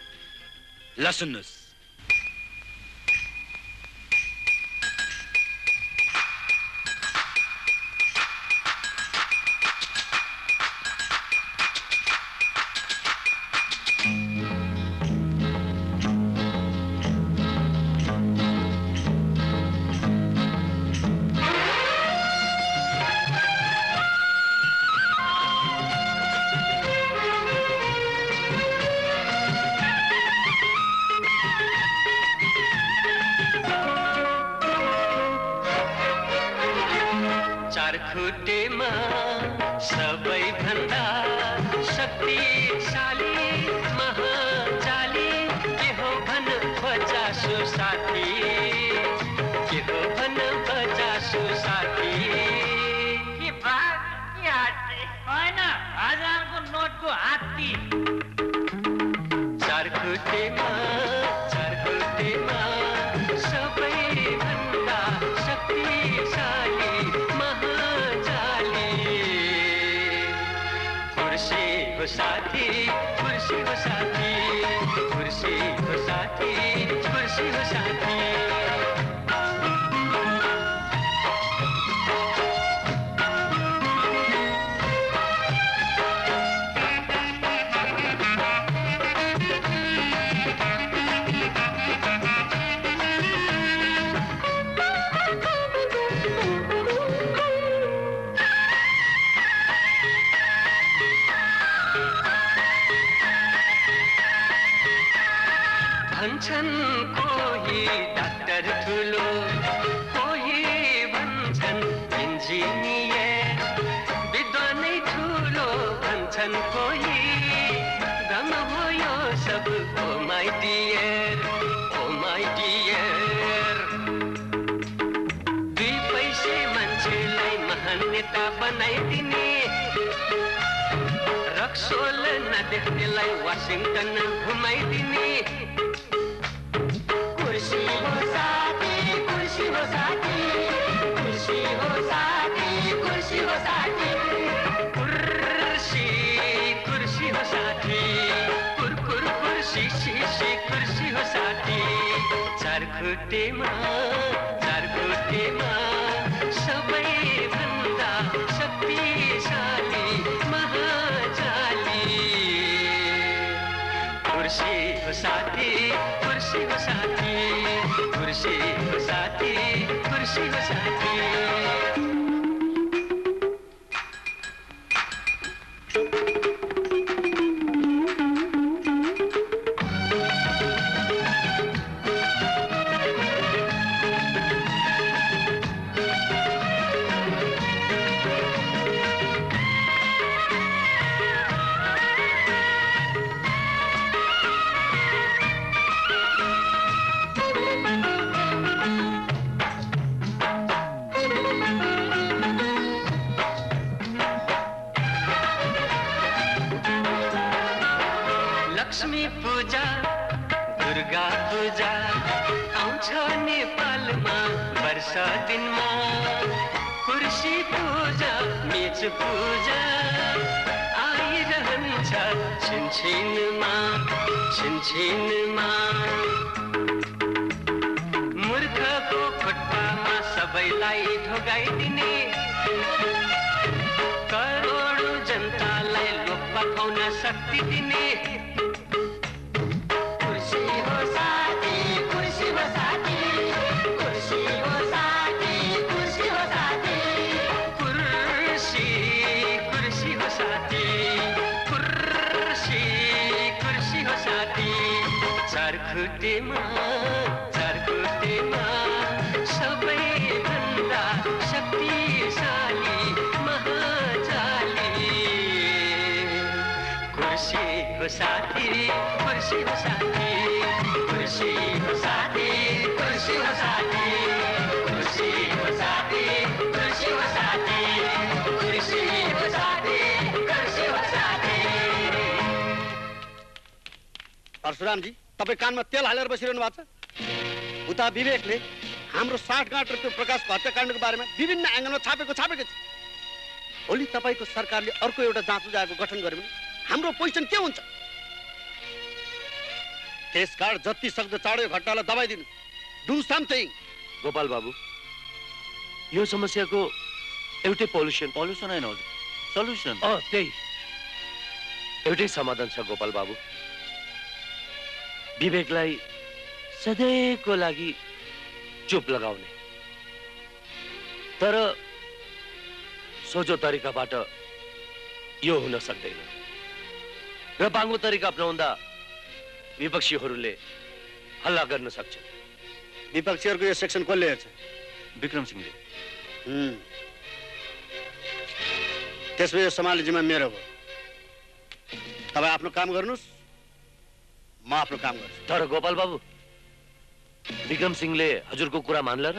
ल सुन्नुस् शक्तिशाली महाजाली कुर्सी हो साथी कुर्सी हो साथी कुर्सी हो साथी कुर्सी हो साथी कुर्सी हो साथी कुर्सी हो साथी कुर्सी हो साथी कुर्सी हो साथी। परशुरामजी तपाईँ कानमा तेल हालेर बसिरहनु भएको छ। उता विवेकले हाम्रो साठगाँठ र त्यो प्रकाशको हत्याकाण्डको बारेमा विभिन्न एङ्गलमा छापेको छापेको छ। भोलि तपाईँको सरकारले अर्को एउटा जाँच बुझाएको गठन गर्यो भने हाम्रो पोजिसन के हुन्छ? त्यसकारण जति सक्दो चाँडो यो घटनालाई दबाइदिनु। Do something. गोपाल बाबु, यो समस्याको एउटै पोल्युसन पोल्युसन होइन हजुर, सल्युसन। अँ त्यही एउटै समाधान छ गोपाल बाबु। विवेकलाई सधैँको लागि चुप लगाउने। तर सोझो तरिकाबाट यो हुन सक्दैन र बाङ्गो तरिका अपनाउँदा विपक्षीहरूले हल्ला गर्न सक्छ। विपक्षीहरूको यो सेक्सन कसले हेर्छ? विक्रम सिंहले। त्यसपछि यो सम्हाल्ने जिम्मा मेरो हो। तपाईँ आफ्नो काम गर्नुहोस्, म आफ्नो काम गर्छु। तर गोपाल बाबु, विक्रम सिंहले हजुरको कुरा मान्ला र?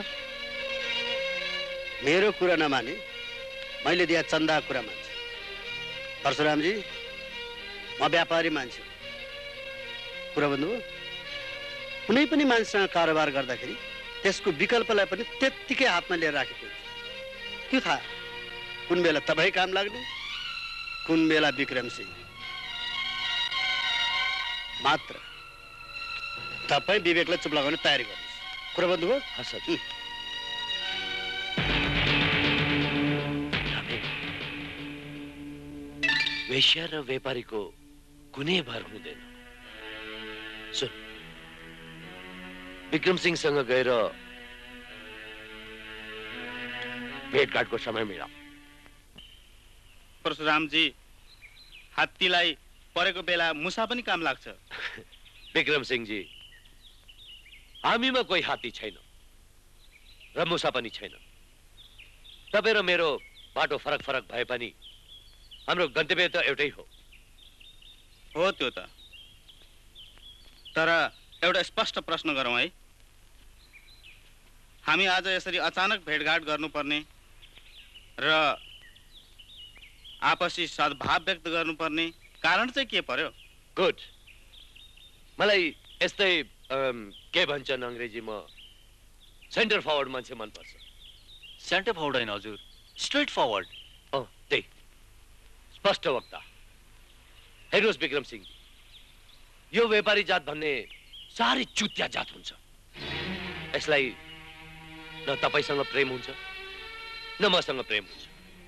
मेरो कुरा नमाने मैले दिया चन्दा कुरा मान्छ। परशुरामजी, म व्यापारी मान्छे। कुरा बुझ्नुभयो? कुनै पनि मान्छेसँग कारोबार गर्दाखेरि त्यसको विकल्पलाई पनि त्यत्तिकै हातमा लिएर राखेको हुन्छ। के थाहा कुन बेला तपाईँ काम लाग्ने, कुन बेला विक्रम सिंह। मात्र तपाईँ विवेकलाई चुप लगाउने तयारी गर्नुहोस्। कुरा बुझ्नुभयो? हस् वेश्या र व्यापारीको कुनै भर हुँदैन। सुन, विक्रम सिंहसँग गएर भेटघाटको समय मिला। परशुरामजी, हात्तीलाई परेको बेला मुसा पनि काम लाग्छ। विक्रम सिंहजी, हामीमा कोही हात्ती छैन र मुसा पनि छैन। तपाईँ र मेरो बाटो फरक फरक भए पनि हाम्रो गन्तव्य त एउटै हो। हो त्यो त। तर एउटा स्पष्ट प्रश्न गरौँ है, हामी आज यसरी अचानक भेटघाट गर्नुपर्ने र आपसी सद्भाव व्यक्त गर्नुपर्ने कारण चाहिँ के पर्यो? गुड। मलाई यस्तै के भन्छन् अङ्ग्रेजीमा सेन्टर फरवर्ड मान्छे मनपर्छ। सेन्टर फरवर्ड होइन हजुर, स्ट्रेट फरवर्ड। अँ त्यही, स्पष्ट वक्ता। हेर्नुहोस् विक्रम सिंह, यो व्यापारी जात भन्ने साह्रै चुतिया जात हुन्छ। यसलाई न तपाईसँग प्रेम हुन्छ न मसँग प्रेम हुन्छ।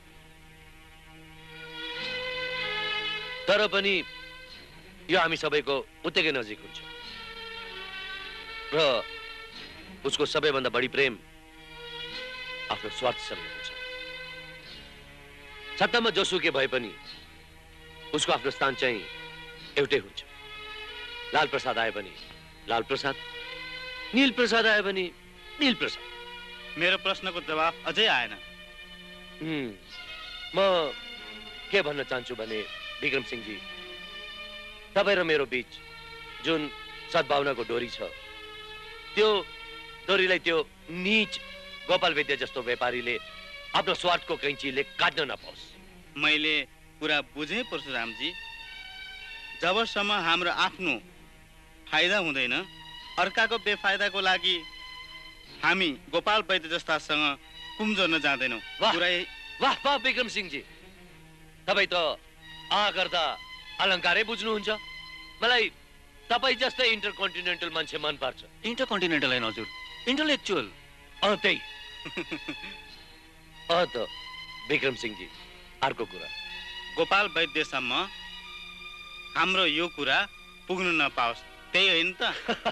तर पनि यो हामी सबैको उत्तिकै नजिक हुन्छ र उसको सबैभन्दा बढी प्रेम आफ्नो स्वार्थसँग हुन्छ। सत्तामा जोसुकै भए पनि उसको आफ्नो स्थान चाहिँ एउटै हुन्छ। लाल प्रसाद आए पनि लाल प्रसाद, नील प्रसाद आए पनि नील प्रसाद। मेरो प्रश्नको जवाब अझै आएन। म के भन्न चाहन्छु भने विक्रम सिंहजी, तपाईँ र मेरो बीच जुन सद्भावनाको डोरी छ, त्यो डोरीलाई त्यो नीच गोपाल वैद्य जस्तो व्यापारीले आफ्नो स्वार्थको कैँचीले काट्न नपाओस्। मैले कुरा बुझेँ परशुरामजी। जबसम्म हाम्रो आफ्नो फाइदा हुँदैन, अर्काको बेफाइदाको लागि हामी गोपाल वैद्य जस्तासँग कुम्जोर्न जाँदैनौँ। वाह वाह वाह विक्रम सिंहजी, तपाईँ त आ गर्दा अलङ्कारै बुझ्नुहुन्छ। मलाई तपाईँ जस्तै इन्टरकन्टिनेन्टल मान्छे मन पर्छ। इन्टरकन्टिनेन्टल होइन हजुर, इन्टेलेक्चुअल। अँ त्यही। अँ त विक्रम सिंहजी, अर्को कुरा, गोपाल वैद्यसम्म हाम्रो यो कुरा पुग्नु नपाओस्, त्यही होइन त?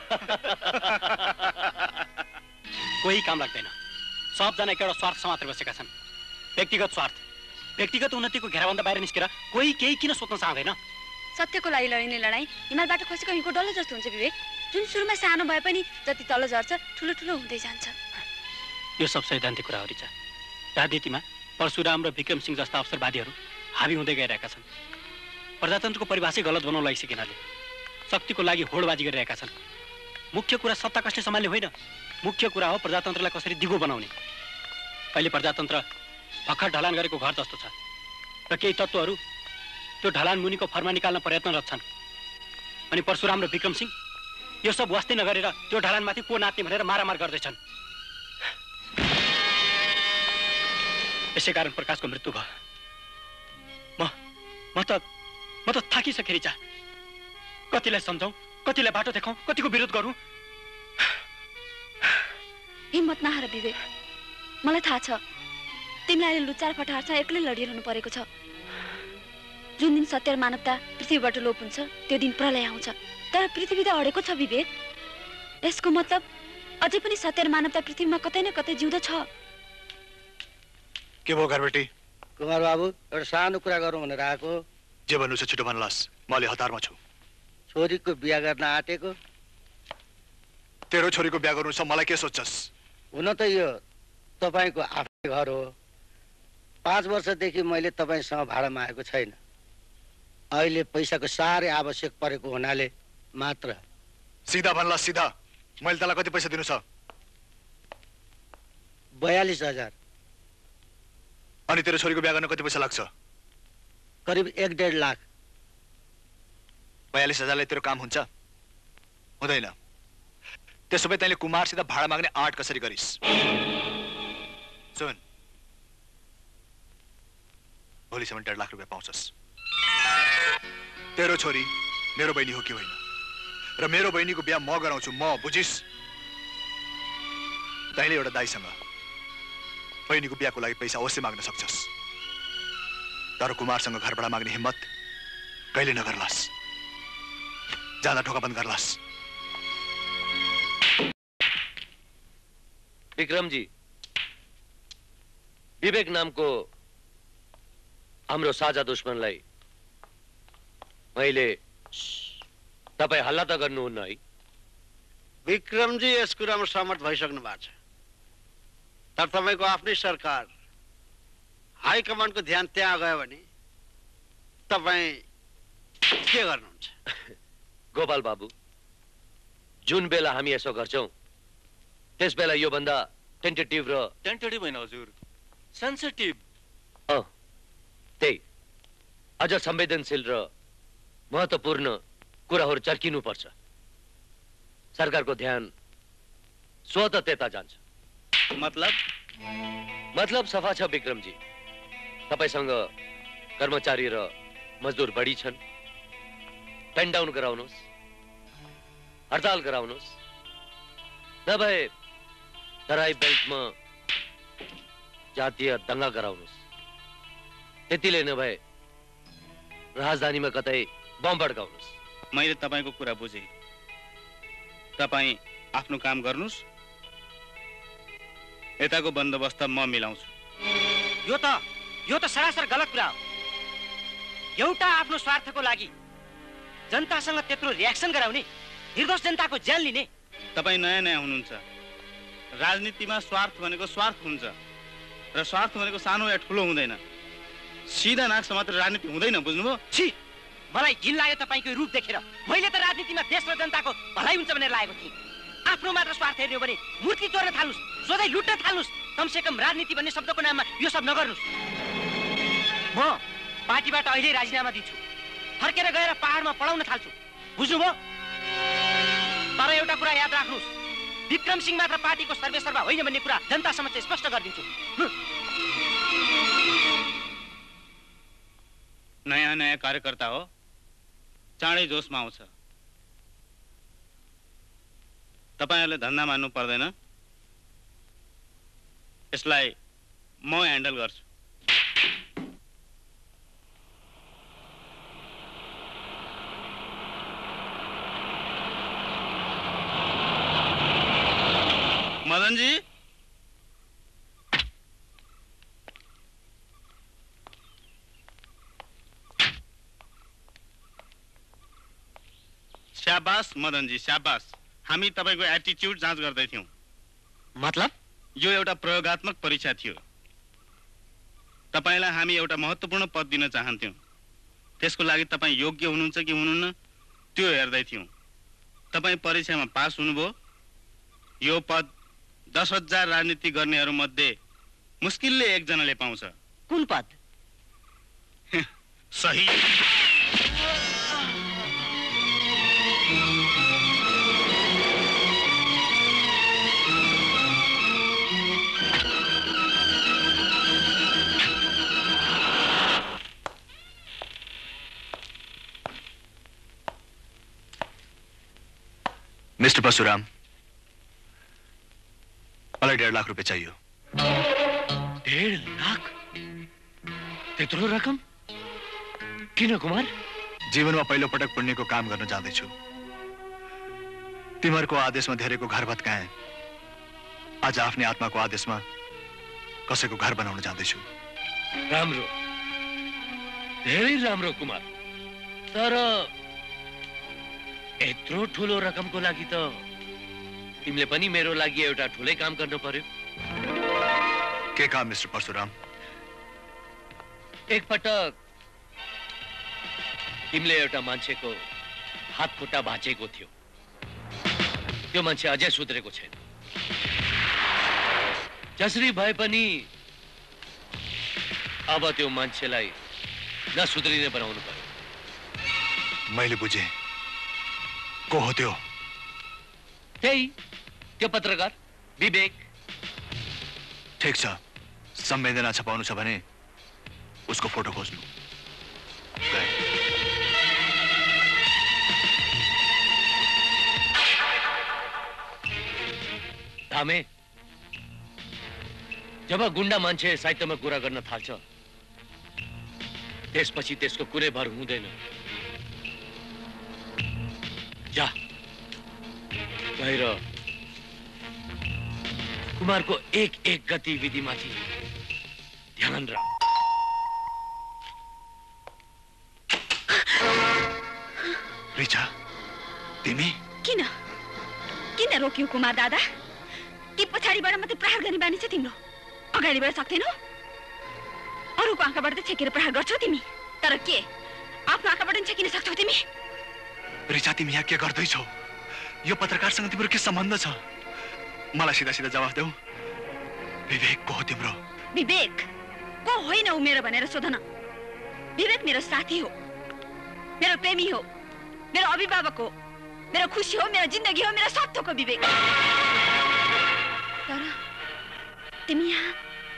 कोही काम लाग्दैन। सबजना एउटा स्वार्थ मात्र बसेका छन्, व्यक्तिगत स्वार्थ। व्यक्तिगत उन्नतिको घेराभन्दा बाहिर निस्केर कोही केही किन सोच्न चाहँदैन? सत्यको लागि लडिने लडाई हिमालबाट खसेको हिउँको डल्लो जस्तो हुन्छ विवेक। जुन सुरुमा सानो भए पनि जति तल झर्छ ठुलो ठुलो हुँदै जान्छ। यो सब सैद्धान्तिक कुराहरू छ। राजनीतिमा परशुराम र विक्रम सिंह जस्ता अवसरवादीहरू हावी हुँदै गइरहेका छन्। प्रजातन्त्रको परिभाषै गलत बनाउन लागिसकेनाले शक्तिको लागि होडबाजी गरिरहेका छन्। मुख्य कुरा सत्ता कसले सम्हाल्ने होइन, मुख्य कुरा हो प्रजातन्त्रलाई कसरी दिगो बनाउने। अहिले प्रजातन्त्र भर्खर ढलान गरेको घर जस्तो छ र केही तत्त्वहरू त्यो ढलान मुनिको फर्मा निकाल्न प्रयत्नरत छन्। अनि परशुराम र विक्रम सिंह यो सब वास्ते नगरेर त्यो ढलानमाथि को नाच्ने भनेर मारामार गर्दैछन्। यसै कारण प्रकाशको मृत्यु भयो। म म त म त थाकिसकेँ रिचा। कतिलाई सम्झाउँ, कतिलाई बाटो देखाउँ, कतिको विरोध गरौँ। हिम्मत नहार विवेक, मलाई थाहा छ तिमीलाई लुचार फटार छ, एक्लै लडिरहनु परेको छ। जुन दिन सत्य र मानवता पृथ्वीबाट लोप हुन्छ त्यो दिन प्रलय आउँछ। तर पृथ्वी त अडेको छ विवेक। यसको मतलब अझै पनि सत्य र मानवता पृथ्वीमा कतै न कतै जिउँदो छ। के भयो घरबेटी? कुमार बाबु एउटा सानो कुरा गरौँ भनेर आएको। जे भन्नु छ छिटो भन्लास्, म अलि हतारमा छु। छोरीको बिहा गर्न आँटेको। तेरो छोरीको बिहा गर्नु छ, मलाई के सोच्छस्? हुन त यो तपाईँको आफ्नै घर हो। पाँच वर्षदेखि मैले तपाईँसँग भाडामा आएको छैन। अहिले पैसाको साह्रै आवश्यक परेको हुनाले मात्र। सिधा भन्ला, सिधा। मैले तँलाई कति पैसा दिनु छ? बयालिस हजार। अनि तेरो छोरीको बिहा गर्न कति पैसा लाग्छ? करिब एक डेढ लाख। बयालिस हजारले तेरो काम हुन्छ? हुँदैन। त्यसो भए तैँले कुमारसित भाडा माग्ने आँट कसरी गरिस्? सुन, भोलिसम्म डेढ लाख रुपियाँ पाउँछस्। तेरो छोरी मेरो बहिनी हो कि होइन? र मेरो बहिनीको बिहा म गराउँछु, म, बुझिस्? तैँले एउटा दाइसँग बहिनीको बिहाको लागि पैसा अवश्य माग्न सक्छस्, तर कुमारसँग घर भाडा माग्ने हिम्मत कहिले नगर्लास्। जाँदा ढोका बन्द गर्लास्। विक्रमजी, विवेक नामको हाम्रो साझा दुश्मनलाई मैले तपाईँ हल्ला त गर्नुहुन्न है? विक्रमजी यस कुरामा सहमत भइसक्नु भएको छ, तर तपाईँको आफ्नै सरकार हाई कमान्डको ध्यान त्यहाँ गयो भने तपाईँ के गर्नुहुन्छ? गोपाल बाबु, जुन बेला हामी यसो गर्छौँ त्यस बेला यो भन्दा टेन्टेटिभ र टेन्टेटिभ होइन हजुर, सेन्सिटिभ। अँ, त्यही अझ संवेदनशील र महत्त्वपूर्ण कुराहरू चर्किनुपर्छ। सरकारको ध्यान स्वतः त्यता जान्छ। मतलब मतलब सफा छ विक्रमजी, तपाईसँग कर्मचारी र मजदुर बढी छन्। पेन डाउन गराउनुहोस्, हडताल गराउनुहोस्, नभए तराई बेल्टमा जातीय दंगा गराउनुहोस्, त्यतिले नभए राजधानीमा कतै बम पड्काउनुहोस्। मैले तपाईँको कुरा बुझेँ। तपाईँ आफ्नो काम गर्नुहोस्, यताको बन्दोबस्त म मिलाउँछु। यो त यो त सरासर गलत कुरा हो। एउटा आफ्नो स्वार्थको लागि जनतासँग त्यत्रो रियाक्सन गराउने, निर्दोष जनताको ज्यान लिने। तपाईँ नयाँ नयाँ हुनुहुन्छ। राजनीतिमा स्वार्थ भनेको स्वार्थ हुन्छ र स्वार्थ भनेको सानो या ठुलो हुँदैन। सिधा नाक समात्र राजनीति हुँदैन, बुझ्नुभयो? छी, मलाई घिन लाग्यो तपाईँको रूप देखेर। मैले त राजनीतिमा देश र जनताको भलाइ हुन्छ भनेर लागेको थिएँ। आफ्नो मात्र स्वार्थ हेर्ने हो भने मूर्ति चोर्न थाल्नुहोस्, सोझै लुट्न थाल्नुहोस्। कमसेकम राजनीति भन्ने शब्दको नाममा यो सब नगर्नुहोस्। म पार्टीबाट अहिले राजीनामा दिन्छु, फर्केर गएर पहाडमा पढाउन थाल्छु, बुझ्नुभयो? तर एउटा कुरा याद राख्नुहोस्, विक्रम सिंह मात्र पार्टीको सर्वेसर्वा होइन भन्ने कुरा जनता समक्ष स्पष्ट गरिदिन्छु। नयाँ नयाँ कार्यकर्ता हो, चाँडै जोसमा आउँछ। तपाईँहरूले धन्दा मान्नु पर्दैन, यसलाई म ह्यान्डल गर्छु। मदनजी, शाबास मदनजी, शाबास। हामी तपाईको एटिट्युड जाँच गर्दै थियौं। मतलब? यो एउटा प्रयोगात्मक परीक्षा थियो। तपाईलाई हामी एउटा महत्त्वपूर्ण पद दिन चाहन्थ्यौं, त्यसको लागि तपाईँ योग्य हुनुहुन्छ कि हुनुहुन्न त्यो हेर्दै थियौँ। तपाईँ परीक्षामा पास हुनुभयो। यो पद दस हजार राजनीति गर्नेहरू मध्ये मुस्किलले एकजनाले पाउँछ। कुन पद? सही। मिस्टर परशुराम, मलाई डेढ़ लाख रुपए चाहिए। डेढ़ लाख? त्यत्रो रकम? किन कुमार? जीवनमा पहिलो पटक पुण्यको काम गर्न जाँदैछु। तिमीहरूको आदेशमा धेरैको घर भत्काएँ। आज आफ्नै आत्माको आदेशमा कसैको घर बनाउन जाँदैछु। राम्रो, धेरै राम्रो कुमार। तर यत्रो ठुलो रकमको लागि त तिमीले पनि मेरो लागि एउटा ठुलै काम गर्नु पर्यो। के काम मिस्टर परशुराम? एक पटक तिमीले एउटा मान्छेको हात खुट्टा भाँचेको थियो। त्यो मान्छे अझै सुध्रेको छैन। जसरी भए पनि अब त्यो मान्छेलाई नसुध्रिने बनाउनु पर्यो। मैले बुझेँ। को हो त्यो? त्यही त्यो पत्रकार विवेक। ठिक छ, संवेदना छपाउनु छ भने उसको फोटो खोज्नु। धामे, जब गुण्डा मान्छे साहित्यमा कुरा गर्न थाल्छ त्यसपछि त्यसको कुनै भर हुँदैन। जा गएर कुमारको एक एक गतिविधिमाथि ध्यान राख। रिचा, तिमी किन किन रोक्यौ कुमार दादा? कि पछाडिबाट मात्रै प्रहार गर्ने बानी छ तिम्रो? अगाडिबाट सक्दैनौ? अरूको आँखाबाट त छेकेर प्रहार गर्छौ तिमी, तर के आफ्नो आँखाबाट पनि छेकिन सक्छौ तिमी? रिचा, तिमी यहाँ के गर्दैछौ? यो पत्रकारसँग तिम्रो के सम्बन्ध छ? मलाई सिधा सिधा जवाफ देऊ। विवेक को हो तिम्रो? विवेक को होइन उ मेरो भनेर सोधन। विवेक मेरो साथी हो, मेरो प्रेमी हो, मेरो अभिभावक हो, मेरो खुसी हो, मेरो जिन्दगी हो, मेरो सब थोकको विवेक। तर तिमी यहाँ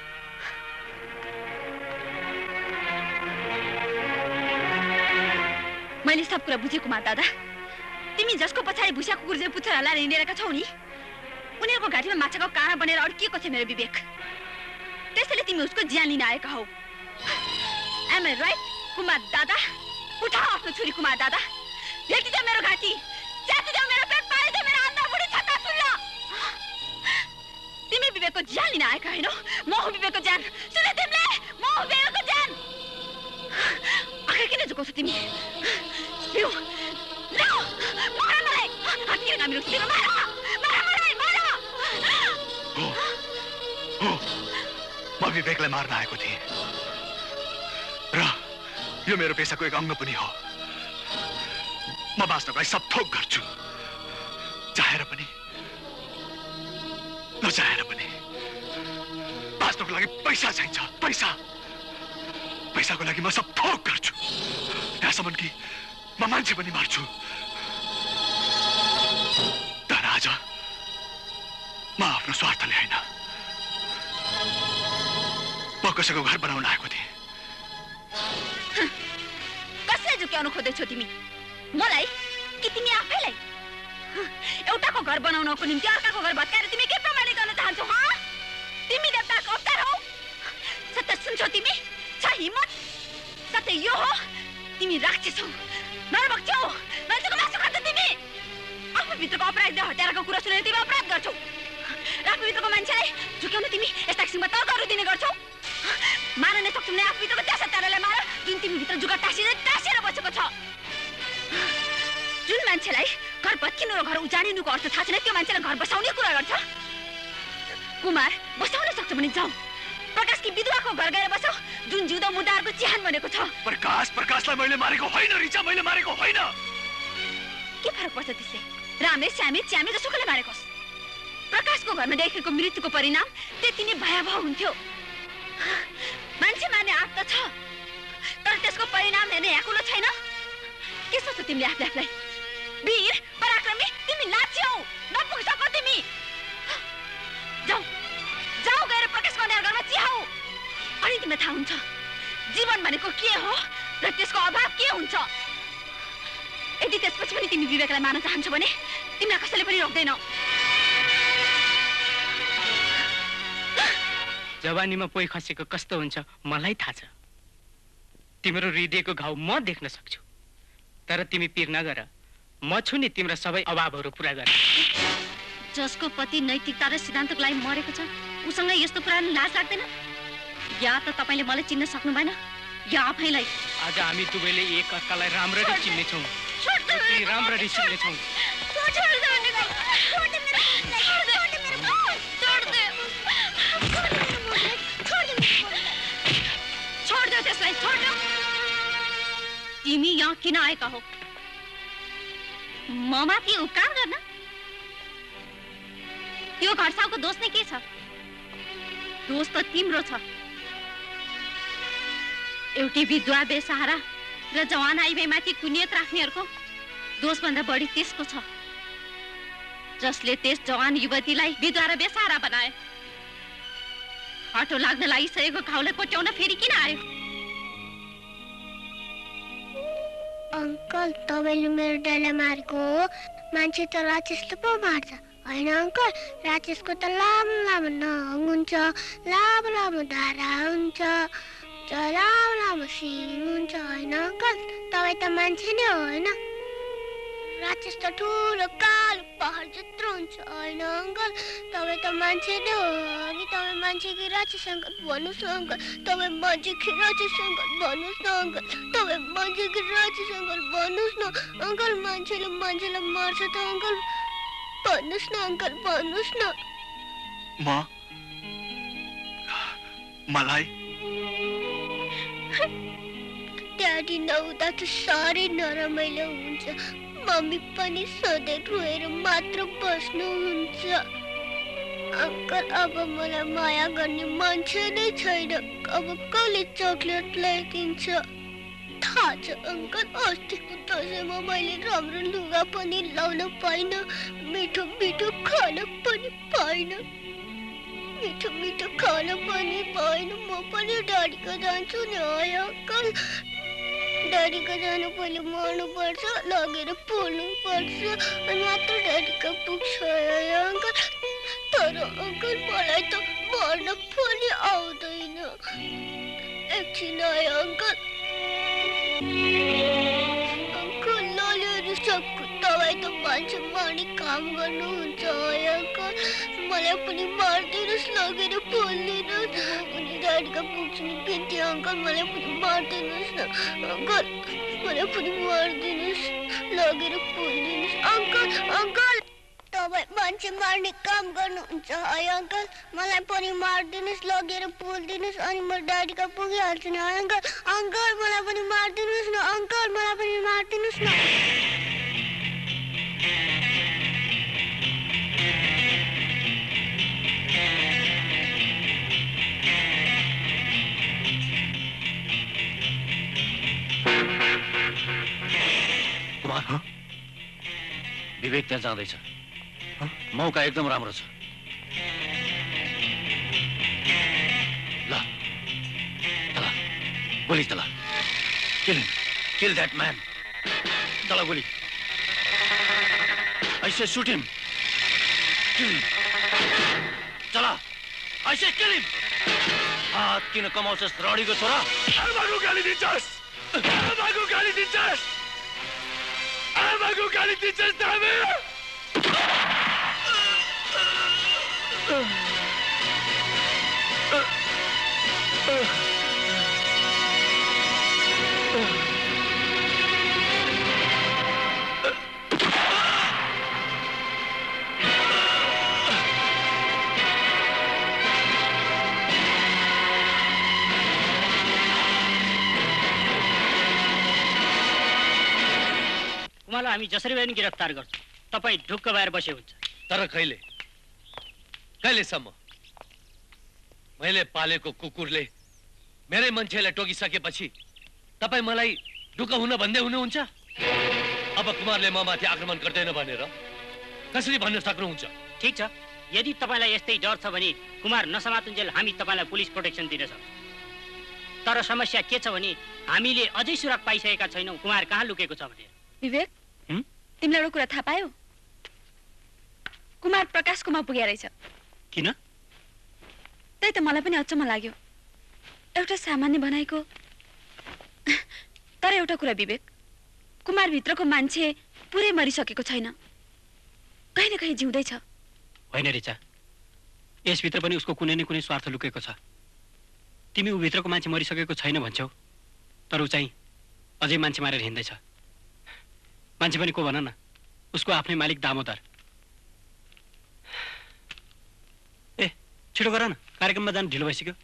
मैले सब कुरा बुझेँ कुमार दादा। तिमी जसको पछाडि भुसा कुकुर जे पुच्छर हल्लाएर हिँडेका छौ नि, उनीहरूको घाँटीमा माछाको काँडा बनेर अड्किएको छ मेरो विवेक। त्यसैले तिमी उसको ज्यान लिन आएका हौ। एम आई राइट कुमार दादा? उठाऊ आफ्नो छुरी कुमार दादा, भेटिदेऊ मेरो घाँटी, च्यातिदेऊ मेरो पेट, पारिदेऊ मेरो अन्डा बुढी छक्का सुन्न। तिमी विवेकको ज्यान लिन आएका हैनौ, म हो विवेकको ज्यान। सुन तिमीले, म हो विवेकको ज्यान। आखिर किन झुकाउँछौ तिमी? लिऊ लिऊ, मार मलाई। किन कामी रोक्छौ? मार मार मलाई, मार। हो हो, म विवेकलाई मार्न आएको थिएँ र यो मेरो पेसाको एक अङ्ग पनि हो। म बाँच्नको लागि सब थोक गर्छु, चाहेर पनि नचाहेर पनि। बाँच्नको लागि पैसा चाहिन्छ, पैसा। पैसाको लागि म सब थोक गर्छु, यहाँसम्म कि म मान्छे पनि मार्छु। तर आज म आफ्नो स्वार्थले होइन, म कसैको घर बनाउन आएको थिएँ। कसलाई झुक्याउन खोज्दैछौ तिमी? मलाई कि तिमी आफैलाई? एउटाको घर बनाउनको निम्ति अर्काको घर भत्काएर तिमी के प्रमाणित गर्न चाहन्छौ? हाँ, तिमी देवताको अवतार हौ? सत्य सुन्छौ तिमी? छ हिम्मत? सत्य यो हो तिमी राक्षस हौ, नरभक्षक छौ, मान्छेको मासु खान्छौ तिमी। आफ्नो भित्रको अपराध हत्याराको कुरा सुनेर तिमी अपराध गर्छौ। आफ्नो भित्रको मान्छेलाई झुक्याउन तिमी यस्ता किसिमका तर्कहरू दिने गर्छौ। मार नै सक्छौ भने आफू भित्रको त्यस हत्यारालाई मार जुन तिमी भित्र जुगा टाँसिँदै टाँसेर बसेको छ। जुन मान्छेलाई घर भत्किनु र घर उजाडिनुको अर्थ थाहा छैन, त्यो मान्छेलाई घर बसाउने कुरा गर्छ। कुमार, बसाउन सक्छ भने जाऊ, प्रकाशकी विधवाको घर गएर बसौ जुन जिउँदो मुर्दाहरूको चिहान भनेको छ। प्रकाश प्रकाशलाई मैले मारेको होइन रिचा, मैले मारेको होइन। के फरक पर्छ त्यसले? रामले श्यामे च्यामे जसोकोले मारेकोस्। प्रकाशको घरमा देखेको मृत्युको परिणाम त्यति नै भयावह हुन्थ्यो। मान्छे मार्ने आँट त छ, तर त्यसको परिणाम हेर्ने ह्याकुलो छैन। के सोच्छौ तिमीले आफूले आफूलाई? वीर पराक्रमी तिमी नाच्यौ, नपुग्छौ तिमी। जाऊ जाऊ गएर प्रकाशको अन्याय घरमा चिहाऊ, अनि तिमीलाई थाहा हुन्छ जीवन भनेको के हो र त्यसको अभाव के हुन्छ। यदि त्यसपछि पनि तिमी विवेकलाई मान्न चाहन्छौ भने तिमीलाई कसैले पनि रोक्दैन। जवानीमा पोइ खसेको कस्तो हुन्छ मलाई थाहा छ। तिम्रो हृदयको घाउ म देख्न सक्छु, तर तिमी पिर नगर। म छु नि तिम्रो सबै अभावहरू पुरा गर्ने। जसको पति नैतिकता र सिद्धान्तको लागि मरेको छ उसँग यस्तो कुरा लाज लाग्दैन? या त तपाईले मलाई चिन्न सक्नु भएन या आफैलाई। आज हामी दुवैले एक अर्कालाई राम्ररी चिन्नेछौँ, राम्ररी चिन्नेछौँ। तिमी यहाँ किन आएका हो? ममाथि उपकार गर्न? यो घरसाउको दोष नै के छ? दोष त तिम्रो छ। एउटी विधवा बेसहारा र जवान आइबेमाथि कुनियत राख्नेहरूको दोषभन्दा बढी त्यसको छ जसले त्यस जवान युवतीलाई विधवा र बेसहारा बनाए। आटो लाग्न लागिसकेको घाउलाई पट्याउन फेरि किन आयो? अंकल तपाईले मेरो दाइलाई मारेको हो? मान्छे त राक्षसले पो मार्छ हैन अंकल? राक्षसको त लामो लामो नङ हुन्छ, लामो लामो धारा हुन्छ, लामो लामो सिङ हुन्छ हैन अंकल? तपाई त मान्छे नै हो हैन? राक्षस त ठुलो कालो पहाड जत्रो हुन्छ हैन अंकल? तपाई त मान्छे नै हो कि तपाई मान्छे कि राक्षस अंकल? भन्नुस् न अंकल, तपाई मान्छे कि राक्षस अंकल? भन्नुस् न अंकल, तपाई मान्छे कि राक्षस अंकल? भन्नुस् न अंकल। मान्छेले मान्छेलाई मार्छ त अंकल? भन्नुस् न अंकल, भन्नुस् न। म मलाई ड्याडी नहुँदा त साह्रै नरमाइलो हुन्छ। मम्मी पनि सधैँ रोएर मात्र बस्नुहुन्छ। अंकल अब मलाई माया गर्ने मान्छे नै छैन। अब कसले चकलेट ल्याइदिन्छ? थाहा छ अंकल, अस्तिको दसैँमा मैले राम्रो लुगा पनि लाउन पाइनँ, मिठो मिठो खाना पनि पाइनँ, मिठो मिठो खाना पनि पाइनँ। म पनि ड्याडीको जान्छु नि है अंकल? ड्याडीको जानु पहिले मर्नुपर्छ, लगेर पोल्नुपर्छ, अनि मात्र ड्याडीको पुग्छ है अंकल? तर अंकल मलाई त मर्न पनि आउँदैन। एकछिन है अंकल। अंकल ललिहरू सबको तपाईँ त मान्छे मार्ने काम गर्नुहुन्छ है अंकल? मलाई पनि मारिदिनुहोस्, लगेर पोलिदिनुहोस्। अनि ड्याडीको पुग्छु नि बिन्ती अंकल, मलाई पनि मारिदिनुहोस् न अंकल, मलाई पनि मारिदिनुहोस्, लगेर पोलिदिनुहोस् अंकल। अंकल तपाईँ मान्छे मार्ने काम गर्नुहुन्छ है अंकल? मलाई पनि मारिदिनुहोस्, लगेर पोलिदिनुहोस्, अनि म ड्याडीको पुगिहाल्छु नि है अंकल? अंकल मलाई पनि मारिदिनुहोस् न अंकल, मलाई पनि मारिदिनुहोस् न। कुमार, विवेक त्यहाँ जाँदैछ। मौका एकदम राम्रो छ। ल चला, गोली चला। Kill kill that man. चला गोली। ऐसे शूट हिम। किल। चला ऐसे किल हिम। हात किन कमाउँछस् रडीको छोरा? आमाको गाली दिन्छस्, आमाको गाली दिन्छस्, आमाको गाली दिन्छस् दामे। हामी जसरी भए पनि गिरफ्तार गर्छौँ। तपाईँ ढुक्क भएर बसे हुन्छ। तर कहिले कहिलेसम्म? मैले पालेको कुकुरले मेरै मान्छेलाई टोकिसकेपछि तपाईँ मलाई ढुक्क हुन भन्दै हुनुहुन्छ? अब कुमारले ममाथि आक्रमण गर्दैन भनेर कसरी भन्न सक्नुहुन्छ? ठिक छ, यदि तपाईँलाई यस्तै डर छ भने कुमार नसमातुन्जेल हामी तपाईँलाई पुलिस प्रोटेक्सन दिन सक्छौँ। तर समस्या के छ भने हामीले अझै सुराग पाइसकेका छैनौँ कुमार कहाँ लुकेको छ भनेर। विवेक, तिमीलाई एउटा कुरा थाहा पायौ? कुमार प्रकाशकोमा पुगे रहेछ। किन? त्यही त मलाई पनि अचम्म लाग्यो। एउटा सामान्य बनाएको, तर एउटा कुरा विवेक, कुमार भित्रको मान्छे पुरै मरिसकेको छैन, कहीँ न कहीँ जिउँदैछ। होइन रिचा, यसभित्र पनि उसको कुनै न कुनै स्वार्थ लुकेको छ। तिमी ऊ भित्रको मान्छे मरिसकेको छैन भन्छौ, तर ऊ चाहिँ अझै मान्छे मारेर हिँड्दैछ। मान्छे पनि को भन न, उसको आफ्नै मालिक दामोदर। ए छिटो गर न, कार्यक्रममा जानु ढिलो भइसक्यो।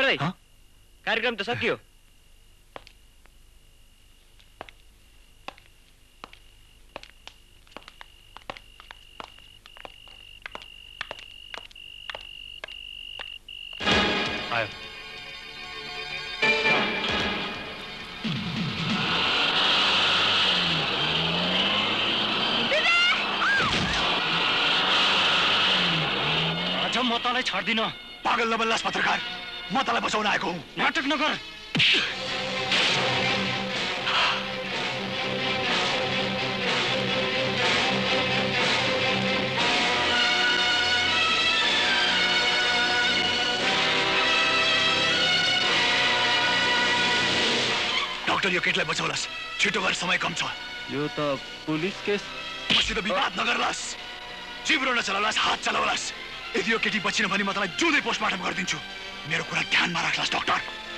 दाइ कार्यक्रम त सकियो। आयो। आज म तँलाई छाड्दिन। पागल नबल्लास पत्रकार, म तँलाई बचाउन आएको हुँ। नाटक नगर। डाक्टर यो केटलाई बचाउलास, छिटो गर, समय कम छ। यो त पुलिस केस। मसित विवाद नगर्लास, जिब्रो नचलाउलास, हात चलाउलास। यदि यो केटी बचिन भने म तँलाई जुनै पोस्टमार्टम गरिदिन्छु। मेरो कुरा ध्यानमा राख्लास डाक्टर।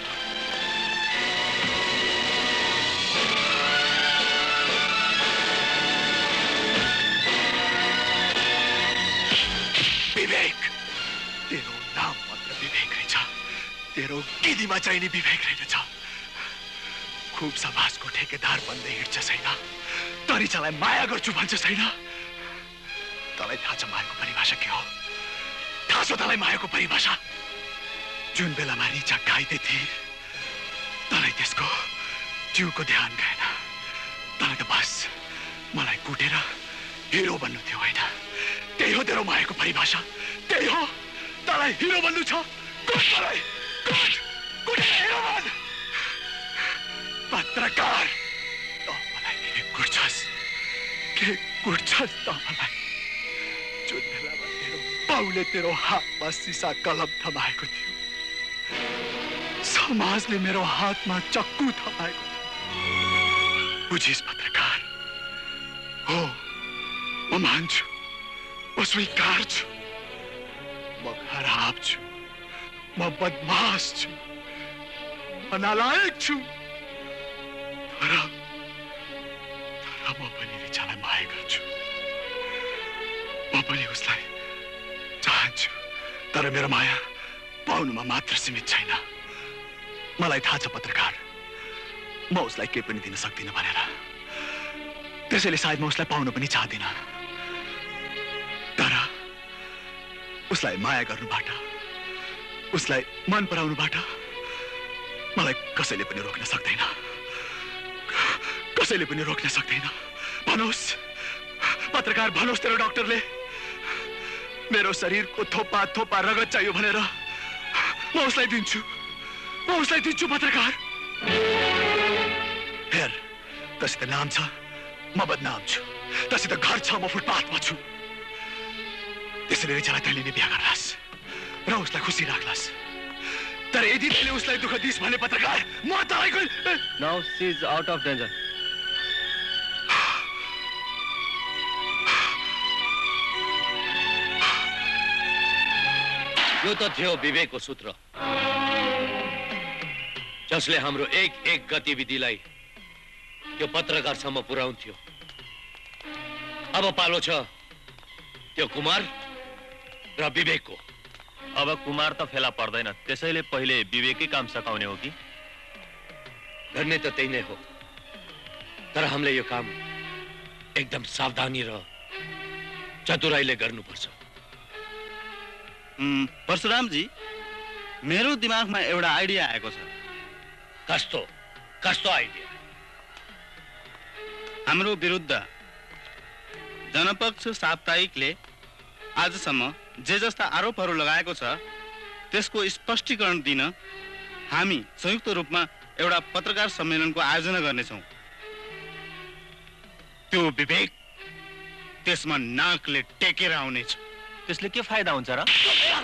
विवेक, तेरो नाम मात्र विवेक रहेछ, तेरो गिदीमा चाहिने विवेक रहेछ। खुब समाजको ठेकेदार बन्दै हिँड्छ छैन, तरिचालाई माया गर्छु भन्छ छैन। तँलाई थाहा छ मायाको परिभाषा के हो? थाहा छ तँलाई मायाको परिभाषा? जुन बेलामा रिचा गाइदै थिए तँलाई त्यसको जिउको ध्यान गएन। तँलाई त बस मलाई कुटेर हिरो बन्नु थियो होइन? त्यही हो तेरो मायाको परिभाषा, त्यही हो। तँलाई हिरो बन्नु छ, कुट मलाई, कुट, कुटेर हिरो बन। पत्रकार, त मलाई के कुट्छस्, के कुट्छस् त मलाई? जुन बेलामा तेरो बाउले तेरो हातमा सिसा कलम थमाएको थियो, समाजले मेरो हातमा चक्कु थमाएको थियो। बुझिस पत्रकार? हो, म मान्छु, म स्वीकार छु, म खराब छु, म बदमाश छु, म नालायक छु। तर तर म पनि रिचालाई माया गर्छु, म पनि उसलाई चाहन्छु। तर मेरो माया पाउनुमा मात्र सीमित छैन। मलाई थाहा छ पत्रकार, म उसलाई केही पनि दिन सक्दिनँ भनेर। त्यसैले सायद म उसलाई पाउन पनि चाहदिनँ। तर उसलाई माया गर्नुबाट, उसलाई मन पराउनुबाट मलाई कसैले पनि रोक्न सक्दैन, कसैले पनि रोक्न सक्दैन। भनोस् पत्रकार, भनोस् तेरो डाक्टरले मेरो शरीरको थोपा थोपा रगत चाहियो भनेर म उसलाई दिन्छु, म उसलाई दिन्छु पत्रकार। हेर, तसित नाम छ, म बदनाम छु, तसित घर छ, म फुटपाथमा छु। त्यसैले रिचालाई तैँले नै बिहा गर्लास् र उसलाई खुसी राख्लास्। तर यदि तैँले उसलाई दुःख दिइस् भने पत्रकार, म तँलाई now she is out of danger. यो त थियो विवेकको सूत्र, जसले हाम्रो एक एक गतिविधिलाई त्यो पत्रकारसम्म पुर्याउँथ्यो। अब पालो छ त्यो कुमार र विवेकको। अब कुमार त फेला पर्दैन, त्यसैले पहिले विवेकै काम सकाउने हो कि? गर्ने त त्यही नै हो, तर हामीले यो काम एकदम सावधानी र चतुराईले गर्नुपर्छ। परशुरामजी, मेरो दिमागमा एउटा आइडिया आएको छ। कस्तो कस्तो आइडिया? हाम्रो विरुद्ध जनपक्ष साप्ताहिकले आजसम्म जे जस्ता आरोपहरू लगाएको छ त्यसको स्पष्टीकरण दिन हामी संयुक्त रूपमा एउटा पत्रकार सम्मेलनको आयोजना गर्नेछौँ। त्यो विवेक त्यसमा नाकले टेकेर आउनेछ। त्यसले के फाइदा हुन्छ र?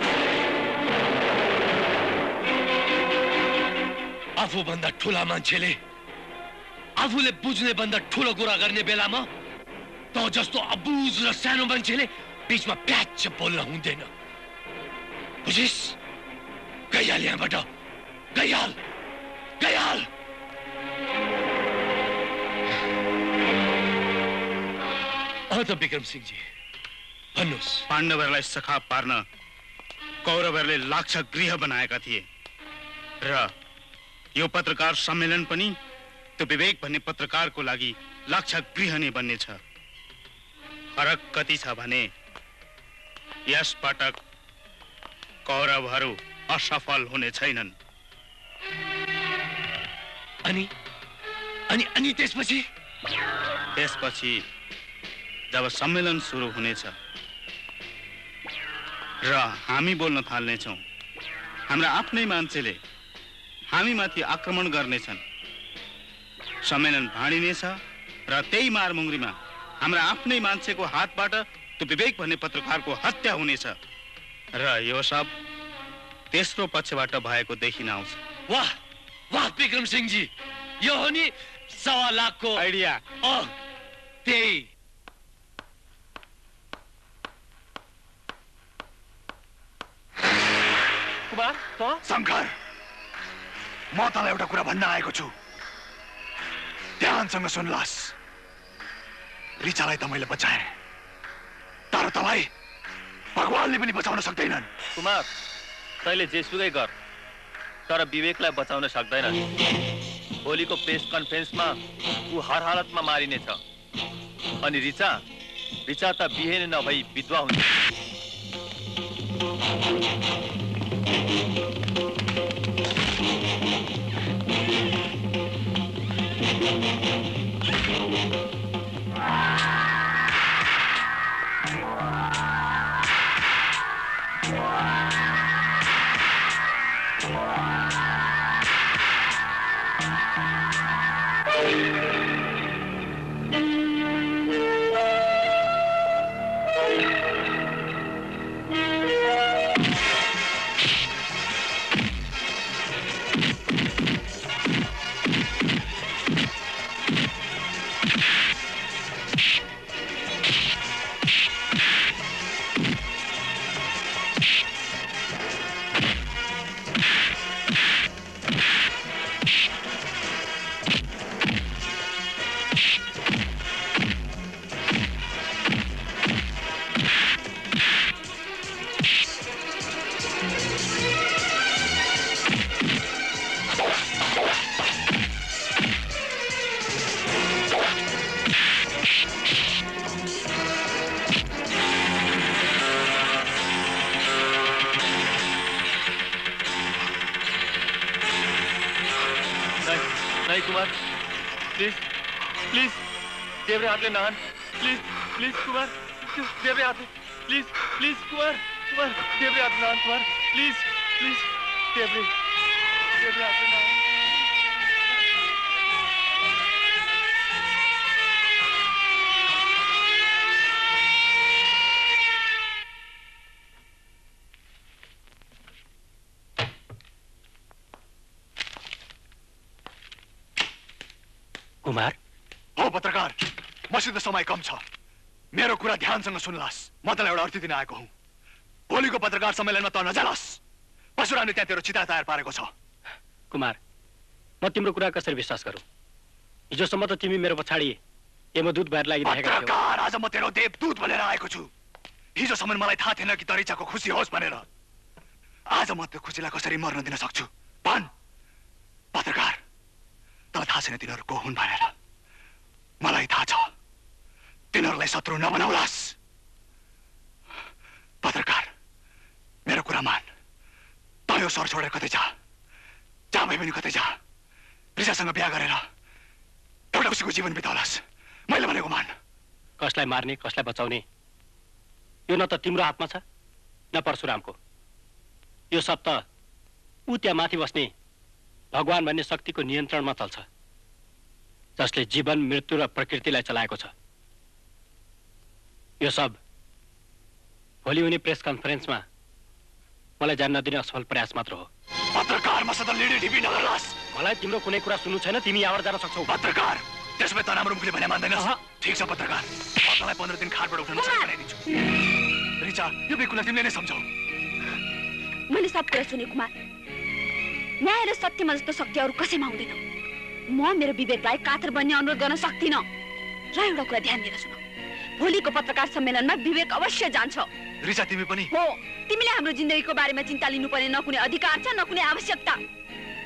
आफूभन्दा ठुला मान्छेले आफूले बुझ्ने भन्दा ठुलो कुरा गर्ने बेलामा त जस्तो अबुझ र सानो मान्छेले बीचमा प्याच बोल्न हुँदैन। बुझिस? गइहाल यहाँबाट, गइहाल, गइहाल। त विक्रम सिंहजी भन्नुहोस्। पाण्डवहरूलाई सखा पार्न कौरवहरूले लाक्षागृह बनाएका थिए। र यो पत्रकार सम्मेलन पनि त्यो विवेक भन्ने पत्रकारको लागि लक्ष्य गृह नै बन्ने छ। फरक कति छ भने यस पटक कौरवहरू असफल हुने छैनन्। अनि अनि अनि त्यसपछि त्यसपछि जब सम्मेलन सुरु हुनेछ र हामी बोल्न थाल्नेछौँ, हाम्रा आफ्नै मान्छेले हामीमाथि आक्रमण गर्नेछन्। सम्मेलन भाँडिनेछ र त्यही मारमुङ्ग्रीमा हाम्रा आफ्नै मान्छेको हातबाट त्यो विवेक भन्ने पत्रकारको हत्या हुनेछ र यो सब तेस्रो पक्षबाट भएको देखिन आउँछ। वाह वाह विक्रम सिंहजी, यो हो नि सवा लाखको आइडिया। अँ त्यही। कुमार शङ्कर, म तँलाई एउटा कुरा भन्न आएको छु, ध्यानसँग सुन्लास्। रिचालाई त मैले बचाएँ, तर तँलाई भगवानले पनि बचाउन सक्दैनन्। कुमार, तैँले जेसुकै गर, तर विवेकलाई बचाउन सक्दैन। भोलिको प्रेस कन्फरेन्समा ऊ हर हालतमा मारिनेछ। अनि रिचा रिचा त बिहे नभई विधवा हुन्छ। हातले नहान प्लिज प्लिज कुमार, देब्रे हातले प्लिज प्लिज कुमार कुमार देब्रे हातले नहान कुमार प्लिज प्लिज देब्रे देब्रे हातले नहान। कुमार हो पत्रकार, मसित समय कम छ, मेरो कुरा ध्यानसँग सुन्लास्। म तँलाई एउटा अर्थी दिन आएको हुँ। भोलिको पत्रकार सम्मेलनमा त नजालास्, परशुरामले त्यहाँ तेरो चिता तयार पारेको छ। कुमार, म तिम्रो कुरा कसरी विश्वास गरौँ? हिजोसम्म त तिमी मेरो पछाडि यमदूत भएर लागिरहेका थियौ। पत्रकार, आज म तेरो देवदूत बनेर आएको छु। हिजोसम्म मलाई थाहा थिएन कि तरिचाको खुसी होस् भनेर। आज म त्यो खुसीलाई कसरी मर्न दिन सक्छु। भन् पत्रकार, तँलाई थाहा छैन तिनीहरू को हुन् भनेर? मलाई थाहा छ, तिनीहरूलाई शत्रु नबनाउलास्। पत्रकार, मेरो कुरा मान, तँ यो सर छोडेर कतै जा, जहाँ भए पनि कतै जा, रिसासँग बिहा गरेर एउटा उसको जीवन बिताउलास्। मैले भनेको मान। कसलाई मार्ने कसलाई बचाउने यो न त तिम्रो हातमा छ न परशुरामको। यो सब त ऊ त्यहाँ माथि बस्ने भगवान भन्ने शक्तिको नियन्त्रणमा चल्छ, जसले जीवन मृत्यु र प्रकृतिलाई चलाएको छ। यो सब भोलि हुने प्रेस कन्फरेन्समा मलाई जान्न नदिने असफल प्रयास मात्र हो। पत्रकार, मसँग लिडी ढिपी नगर्लास्। मलाई तिम्रो कुनै कुरा सुन्नु छैन, तिमी यहाँबाट जान सक्छौ। पत्रकार, त्यसमा त राम्रो मुखले भने मान्दैनस्। ठिक छ पत्रकार, म तँलाई पन्ध्र दिन खाटबाट उठ्न नसक्ने बनाइदिन्छु। रिचा, यो बेकुला तिमीले नै सम्झौ। मैले सब कुरा सुने कुमार। न्याय र सत्यमा जस्तो शक्ति अरू कसैमा हुँदैन। म मेरो विवेकलाई कातर बन्ने अनुरोध गर्न सक्दिनँ। र एउटा कुरा ध्यान दिएर सुन, भोलिको पत्रकार सम्मेलनमा विवेक अवश्य जान्छ। रिचा, तिमी पनि हो। तिमीले हाम्रो जिन्दगीको बारेमा चिन्ता लिनुपर्ने न कुनै अधिकार छ न कुनै आवश्यकता।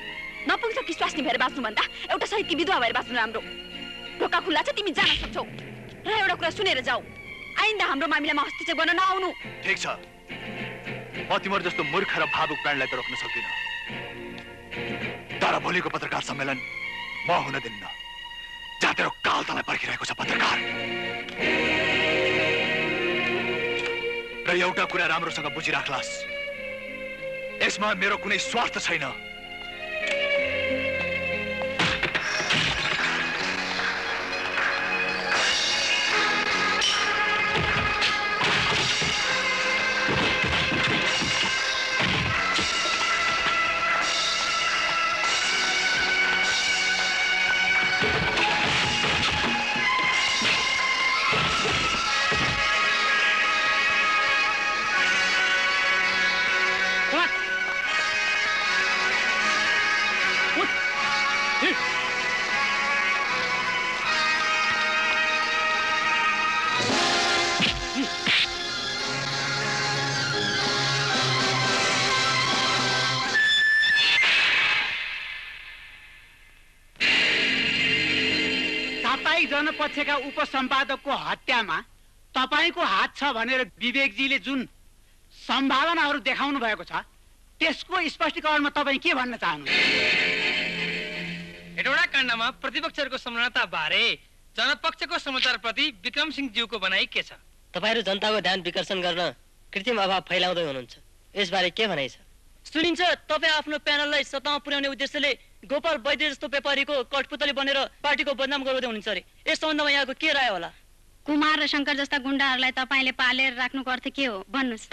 नपुंसक स्वास्नी भएर बाँच्नुभन्दा एउटा सहितकी विधवा भएर बाँच्नु राम्रो। ढोका खुल्ला छ, तिमी जान सक्छौ। र एउटा कुरा सुनेर जाऊ, आइन्दा हाम्रो मामिलामा हस्तक्षेप गर्न नआउनु। ठीक छ, म तिम्रो जस्तो मूर्ख र भावुक प्राणलाई त रोक्न सक्दिन, तर भोलिको पत्रकार सम्मेलन म हुन दिन्न। जहाँ तेरो काल तँलाई पर्खिरहेको छ पत्रकार। र एउटा कुरा राम्रोसँग बुझिराख्लास्, यसमा मेरो कुनै स्वार्थ छैन। जनपक्षका उपसम्पादकको हत्यामा तपाईको हात छ भनेर विवेकजीले जुन सम्भावनाहरू देखाउनु भएको छ त्यसको स्पष्टीकरणमा तपाईँ के भन्न चाहनुहुन्छ? हेटौडा काण्डमा प्रतिपक्षहरूको संलग्नता बारे जनपक्षको समाचारप्रति विक्रम सिंहज्यूको भनाइ के छ? तपाईहरू जनताको ध्यान विकर्षण गर्न कृत्रिम अभाव फैलाउँदै हुनुहुन्छ, यसबारे के भनाइ छ? सुनिन्छ तपाईँ आफ्नो प्यानललाई सत्तामा पुर्याउने उद्देश्यले गोपाल वैद्य जस्तो व्यापारीको कठपुतली बनेर पार्टीको बदनाम गराउँदै हुनुहुन्छ अरे। यस सम्बन्धमा यहाँको के राय होला? कुमार र शङ्कर जस्ता गुण्डाहरूलाई तपाईँले पालेर राख्नुको अर्थ के हो भन्नुहोस्।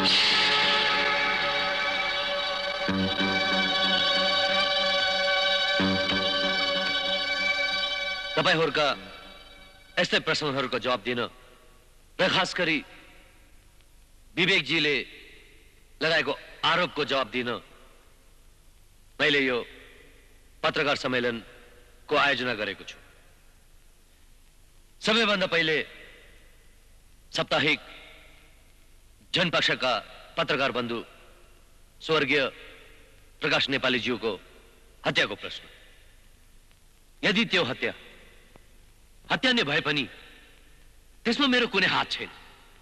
तपाईहरूका यस्तै प्रश्नहरूको जवाब दिन र खास गरी विवेकजीले लगाएको आरोपको जवाब दिन मैले यो पत्रकार सम्मेलनको आयोजना गरेको छु। सबैभन्दा पहिले साप्ताहिक जनपक्षका पत्रकार बन्धु स्वर्गीय प्रकाश नेपालीज्यूको हत्याको प्रश्न। यदि त्यो हत्या हत्या नै भए पनि त्यसमा मेरो कुनै हात छैन,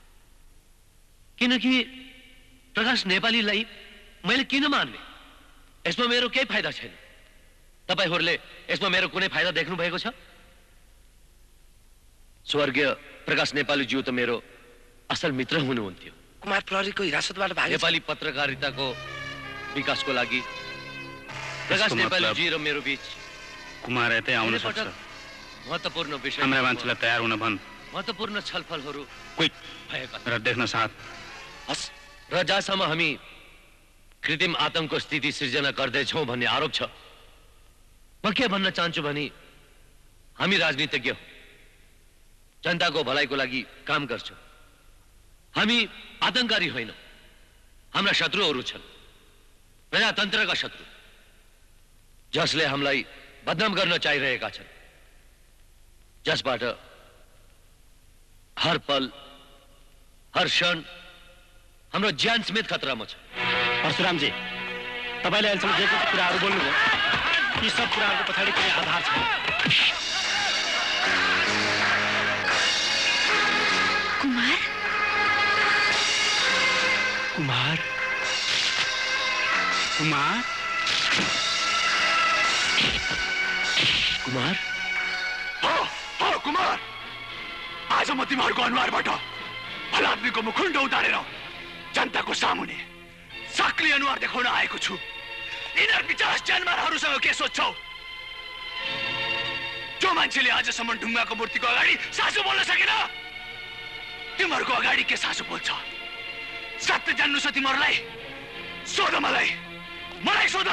किनकि प्रकाश नेपालीलाई मैले किन मान्ने? यसमा मेरो केही फाइदा छैन। तपाईहरूले यसमा मेरो कुनै फाइदा देख्नु भएको छ? स्वर्गीय प्रकाश नेपालीज्यू त मेरो असल मित्र हुनुहुन्थ्यो। कुमार प्रहरीको हिरासतबाट भागे। नेपाली पत्रकारिताको विकासको लागि प्रकाश नेपालीजी र मेरो बीच कुमार यतै आउन सक्छ। महत्त्वपूर्ण विषय हाम्रा मान्छेलाई तयार हुन भन्। महत्त्वपूर्ण छलफलहरू क्विक भएका र देख्न साथ हस्। र जहाँसम्म हामी कृत्रिम आतंकको स्थिति सिर्जना गर्दैछौँ भन्ने आरोप छ, म के भन्न चाहन्छु भने हामी राजनीतिज्ञ हौँ, जनताको भलाइको लागि काम गर्छौँ। हामी आतंककारी होइनौँ। हाम्रा शत्रुहरू छन्, प्रजातन्त्रका शत्रु, जसले हामीलाई बदनाम गर्न चाहिरहेका छन्, जसबाट हर पल हर क्षण हाम्रो ज्यान समेत खतरामा छ। परशुरामजी, तपाईँले अहिलेसम्म जे कुछ कुराहरू बोल्नुभयो ती सब कुराहरूको पछाडि कुनै आधार छ? कुमार कुमार कुमार कुमार हो हो कुमार, आज म तिमीहरूको अनुहारबाट भलाद्मीको मुखुण्ड उतारेर जनताको सामुने सक्रिय अनुहार देखाउन आएको छु। यिनीहरू पचास जानवरहरूसँग के सोध्छौ? जो मान्छेले आजसम्म ढुङ्गाको मूर्तिको अगाडि सासु बोल्न सकेन, तिमीहरूको अगाडि के सासु बोल्छ? सत्य जान्नु छ तिमीहरूलाई? सोध मलाई, मलाई सोध।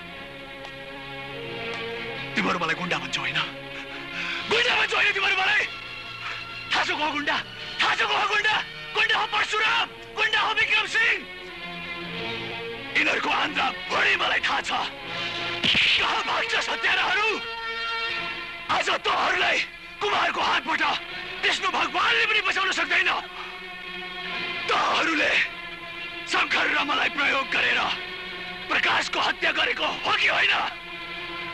तिमीहरू मलाई गुण्डा भन्छौ होइन? गुण्डा भन्छौ होइन तिमीहरू मलाई? थाहा छ को हो गुण्डा? थाहा छ को हो गुण्डा? गुण्डा हो परशुराम, गुण्डा हो विक्रम सिंह। यिनीहरूको आन्द्रा बढी मलाई थाहा छ। कहाँ भाग्छ सत्याराहरू? आज तँहरूलाई कुमारको हातबाट विष्णु भगवानले पनि बचाउन सक्दैन। तँहरूले शङ्कर र मलाई प्रयोग गरेर प्रकाशको हत्या गरेको हो कि होइन?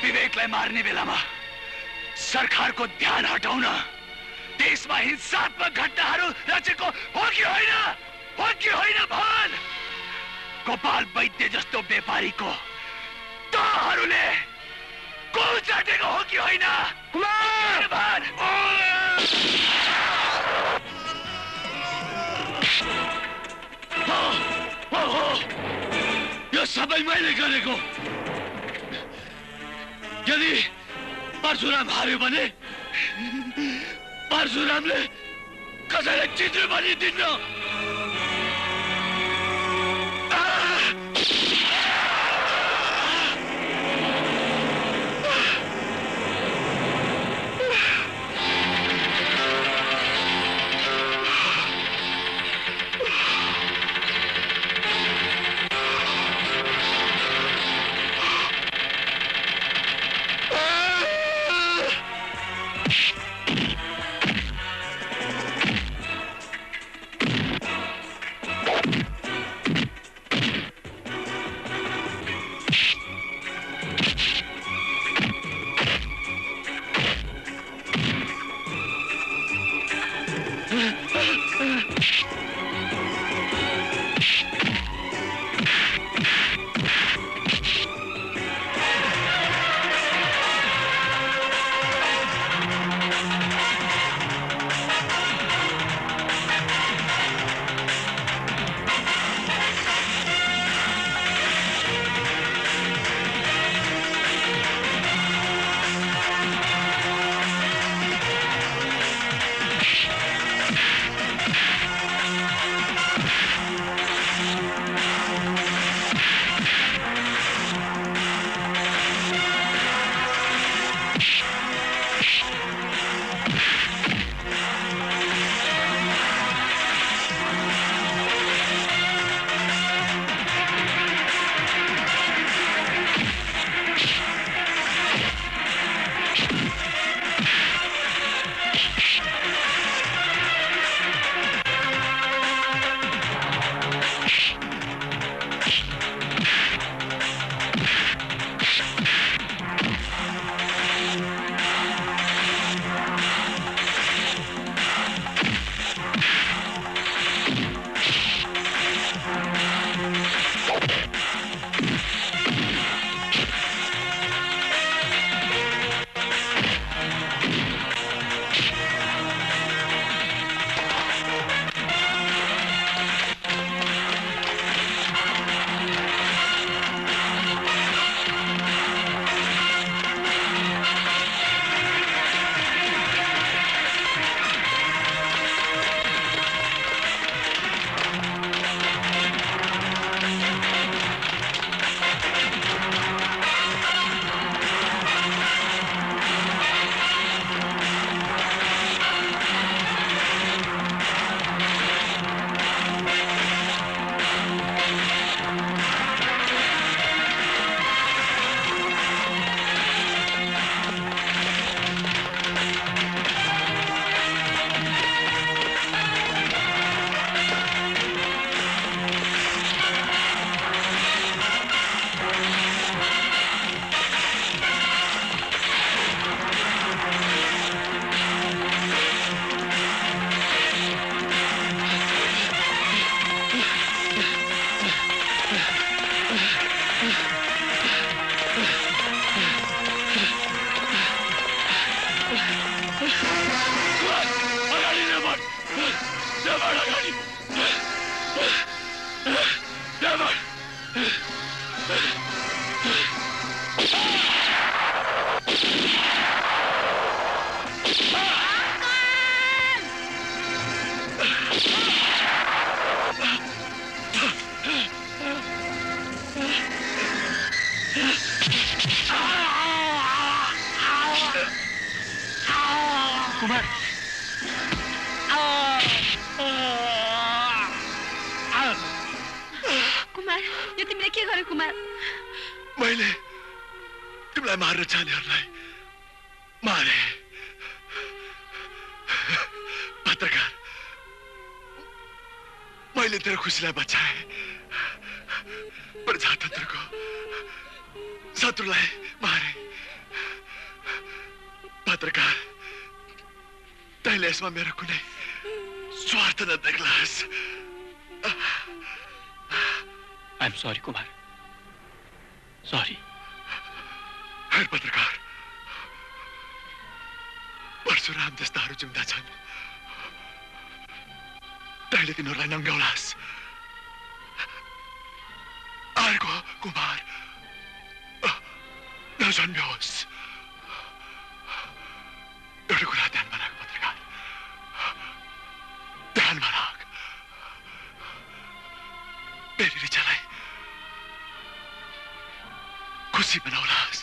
विवेकलाई मार्ने बेलामा सरकारको ध्यान हटाउन देशमा हिंसात्मक घटनाहरू रचेको हो कि होइन? हो कि होइन भन? गोपाल वैद्य जस्तो व्यापारीको तहहरूले कोउ चाटेको हो कि होइन? कुमार भन। हो, हो, हो। यो सबै मैले गरेको। यदि परशुराम हार्यो भने परशुरामले कसैलाई चित्र पनि दिन्न। खुसीलाई बचाए प्रजातन्त्रको शत्रुलाई मारे पत्रकार तैँले यसमा मेरो कुनै स्वार्थ नदेख्लास्। I'm sorry Kumar, sorry. हेर पत्रकार, परशुराम जस्ताहरू जिउँदा छन्, तैँले तिनीहरूलाई नङ्गाउलास्। आएको कुमार नजन्म्योस्। एउटा कुरा ध्यानमा राख पत्रकार, ध्यानमा राख। मेरी रिचालाई खुसी बनाउलास्।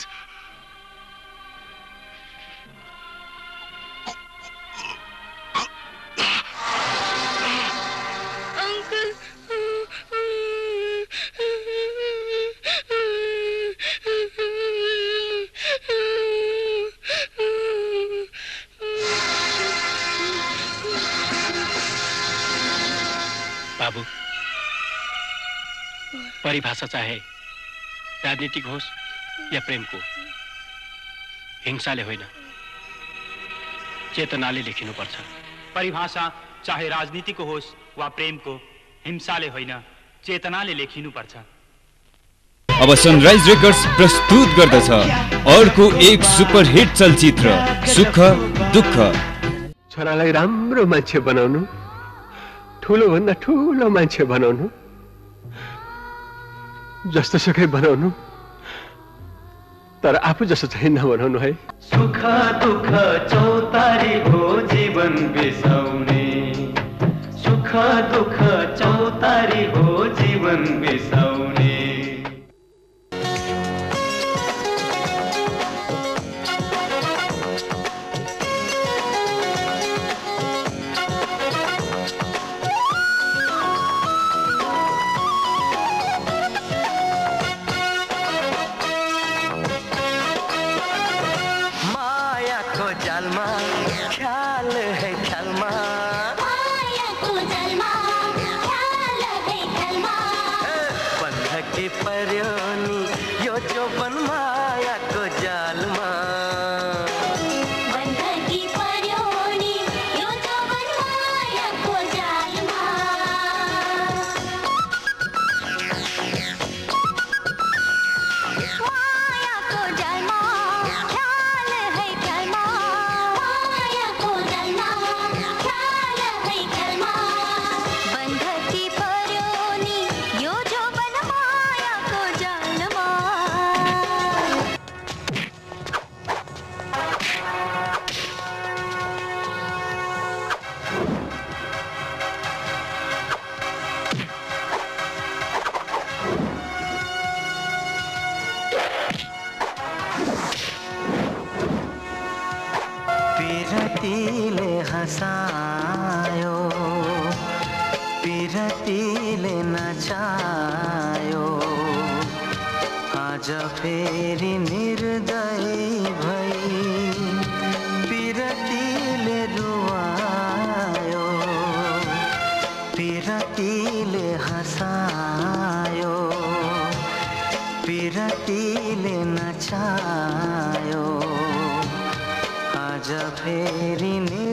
बाबू, परिभाषा चाहे राजनीतिक होस् या प्रेमको, हिंसाले होइन चेतनाले लेखिनुपर्छ। परिभाषा चाहे राजनीतिको होस् वा प्रेमको, हिंसाले होइन चेतनाले लेखिनुपर्छ। अब सनराइज रेकर्ड्स प्रस्तुत गर्दछ अर्को एक सुपरहिट चलचित्र सुख दुःख। छोरालाई राम्रो मान्छे बनाउनु, ठुलो भन्दा ठुलो मान्छे बनाउनु, जस्तो सुकै बनाउनु, तर आफू जस्तो चाहिँ नबनाउनु है। सुख दुःख चौतारी हो जीवन बिसाउने, सुख दुःख चौतारी हो जीवन बिसाउने। हसायो पिरतीले नचायो आज फेरि निर्दय भई पिरतीले रुवायो पिरतीले हसायो पिरतीले नचायो आज फेरि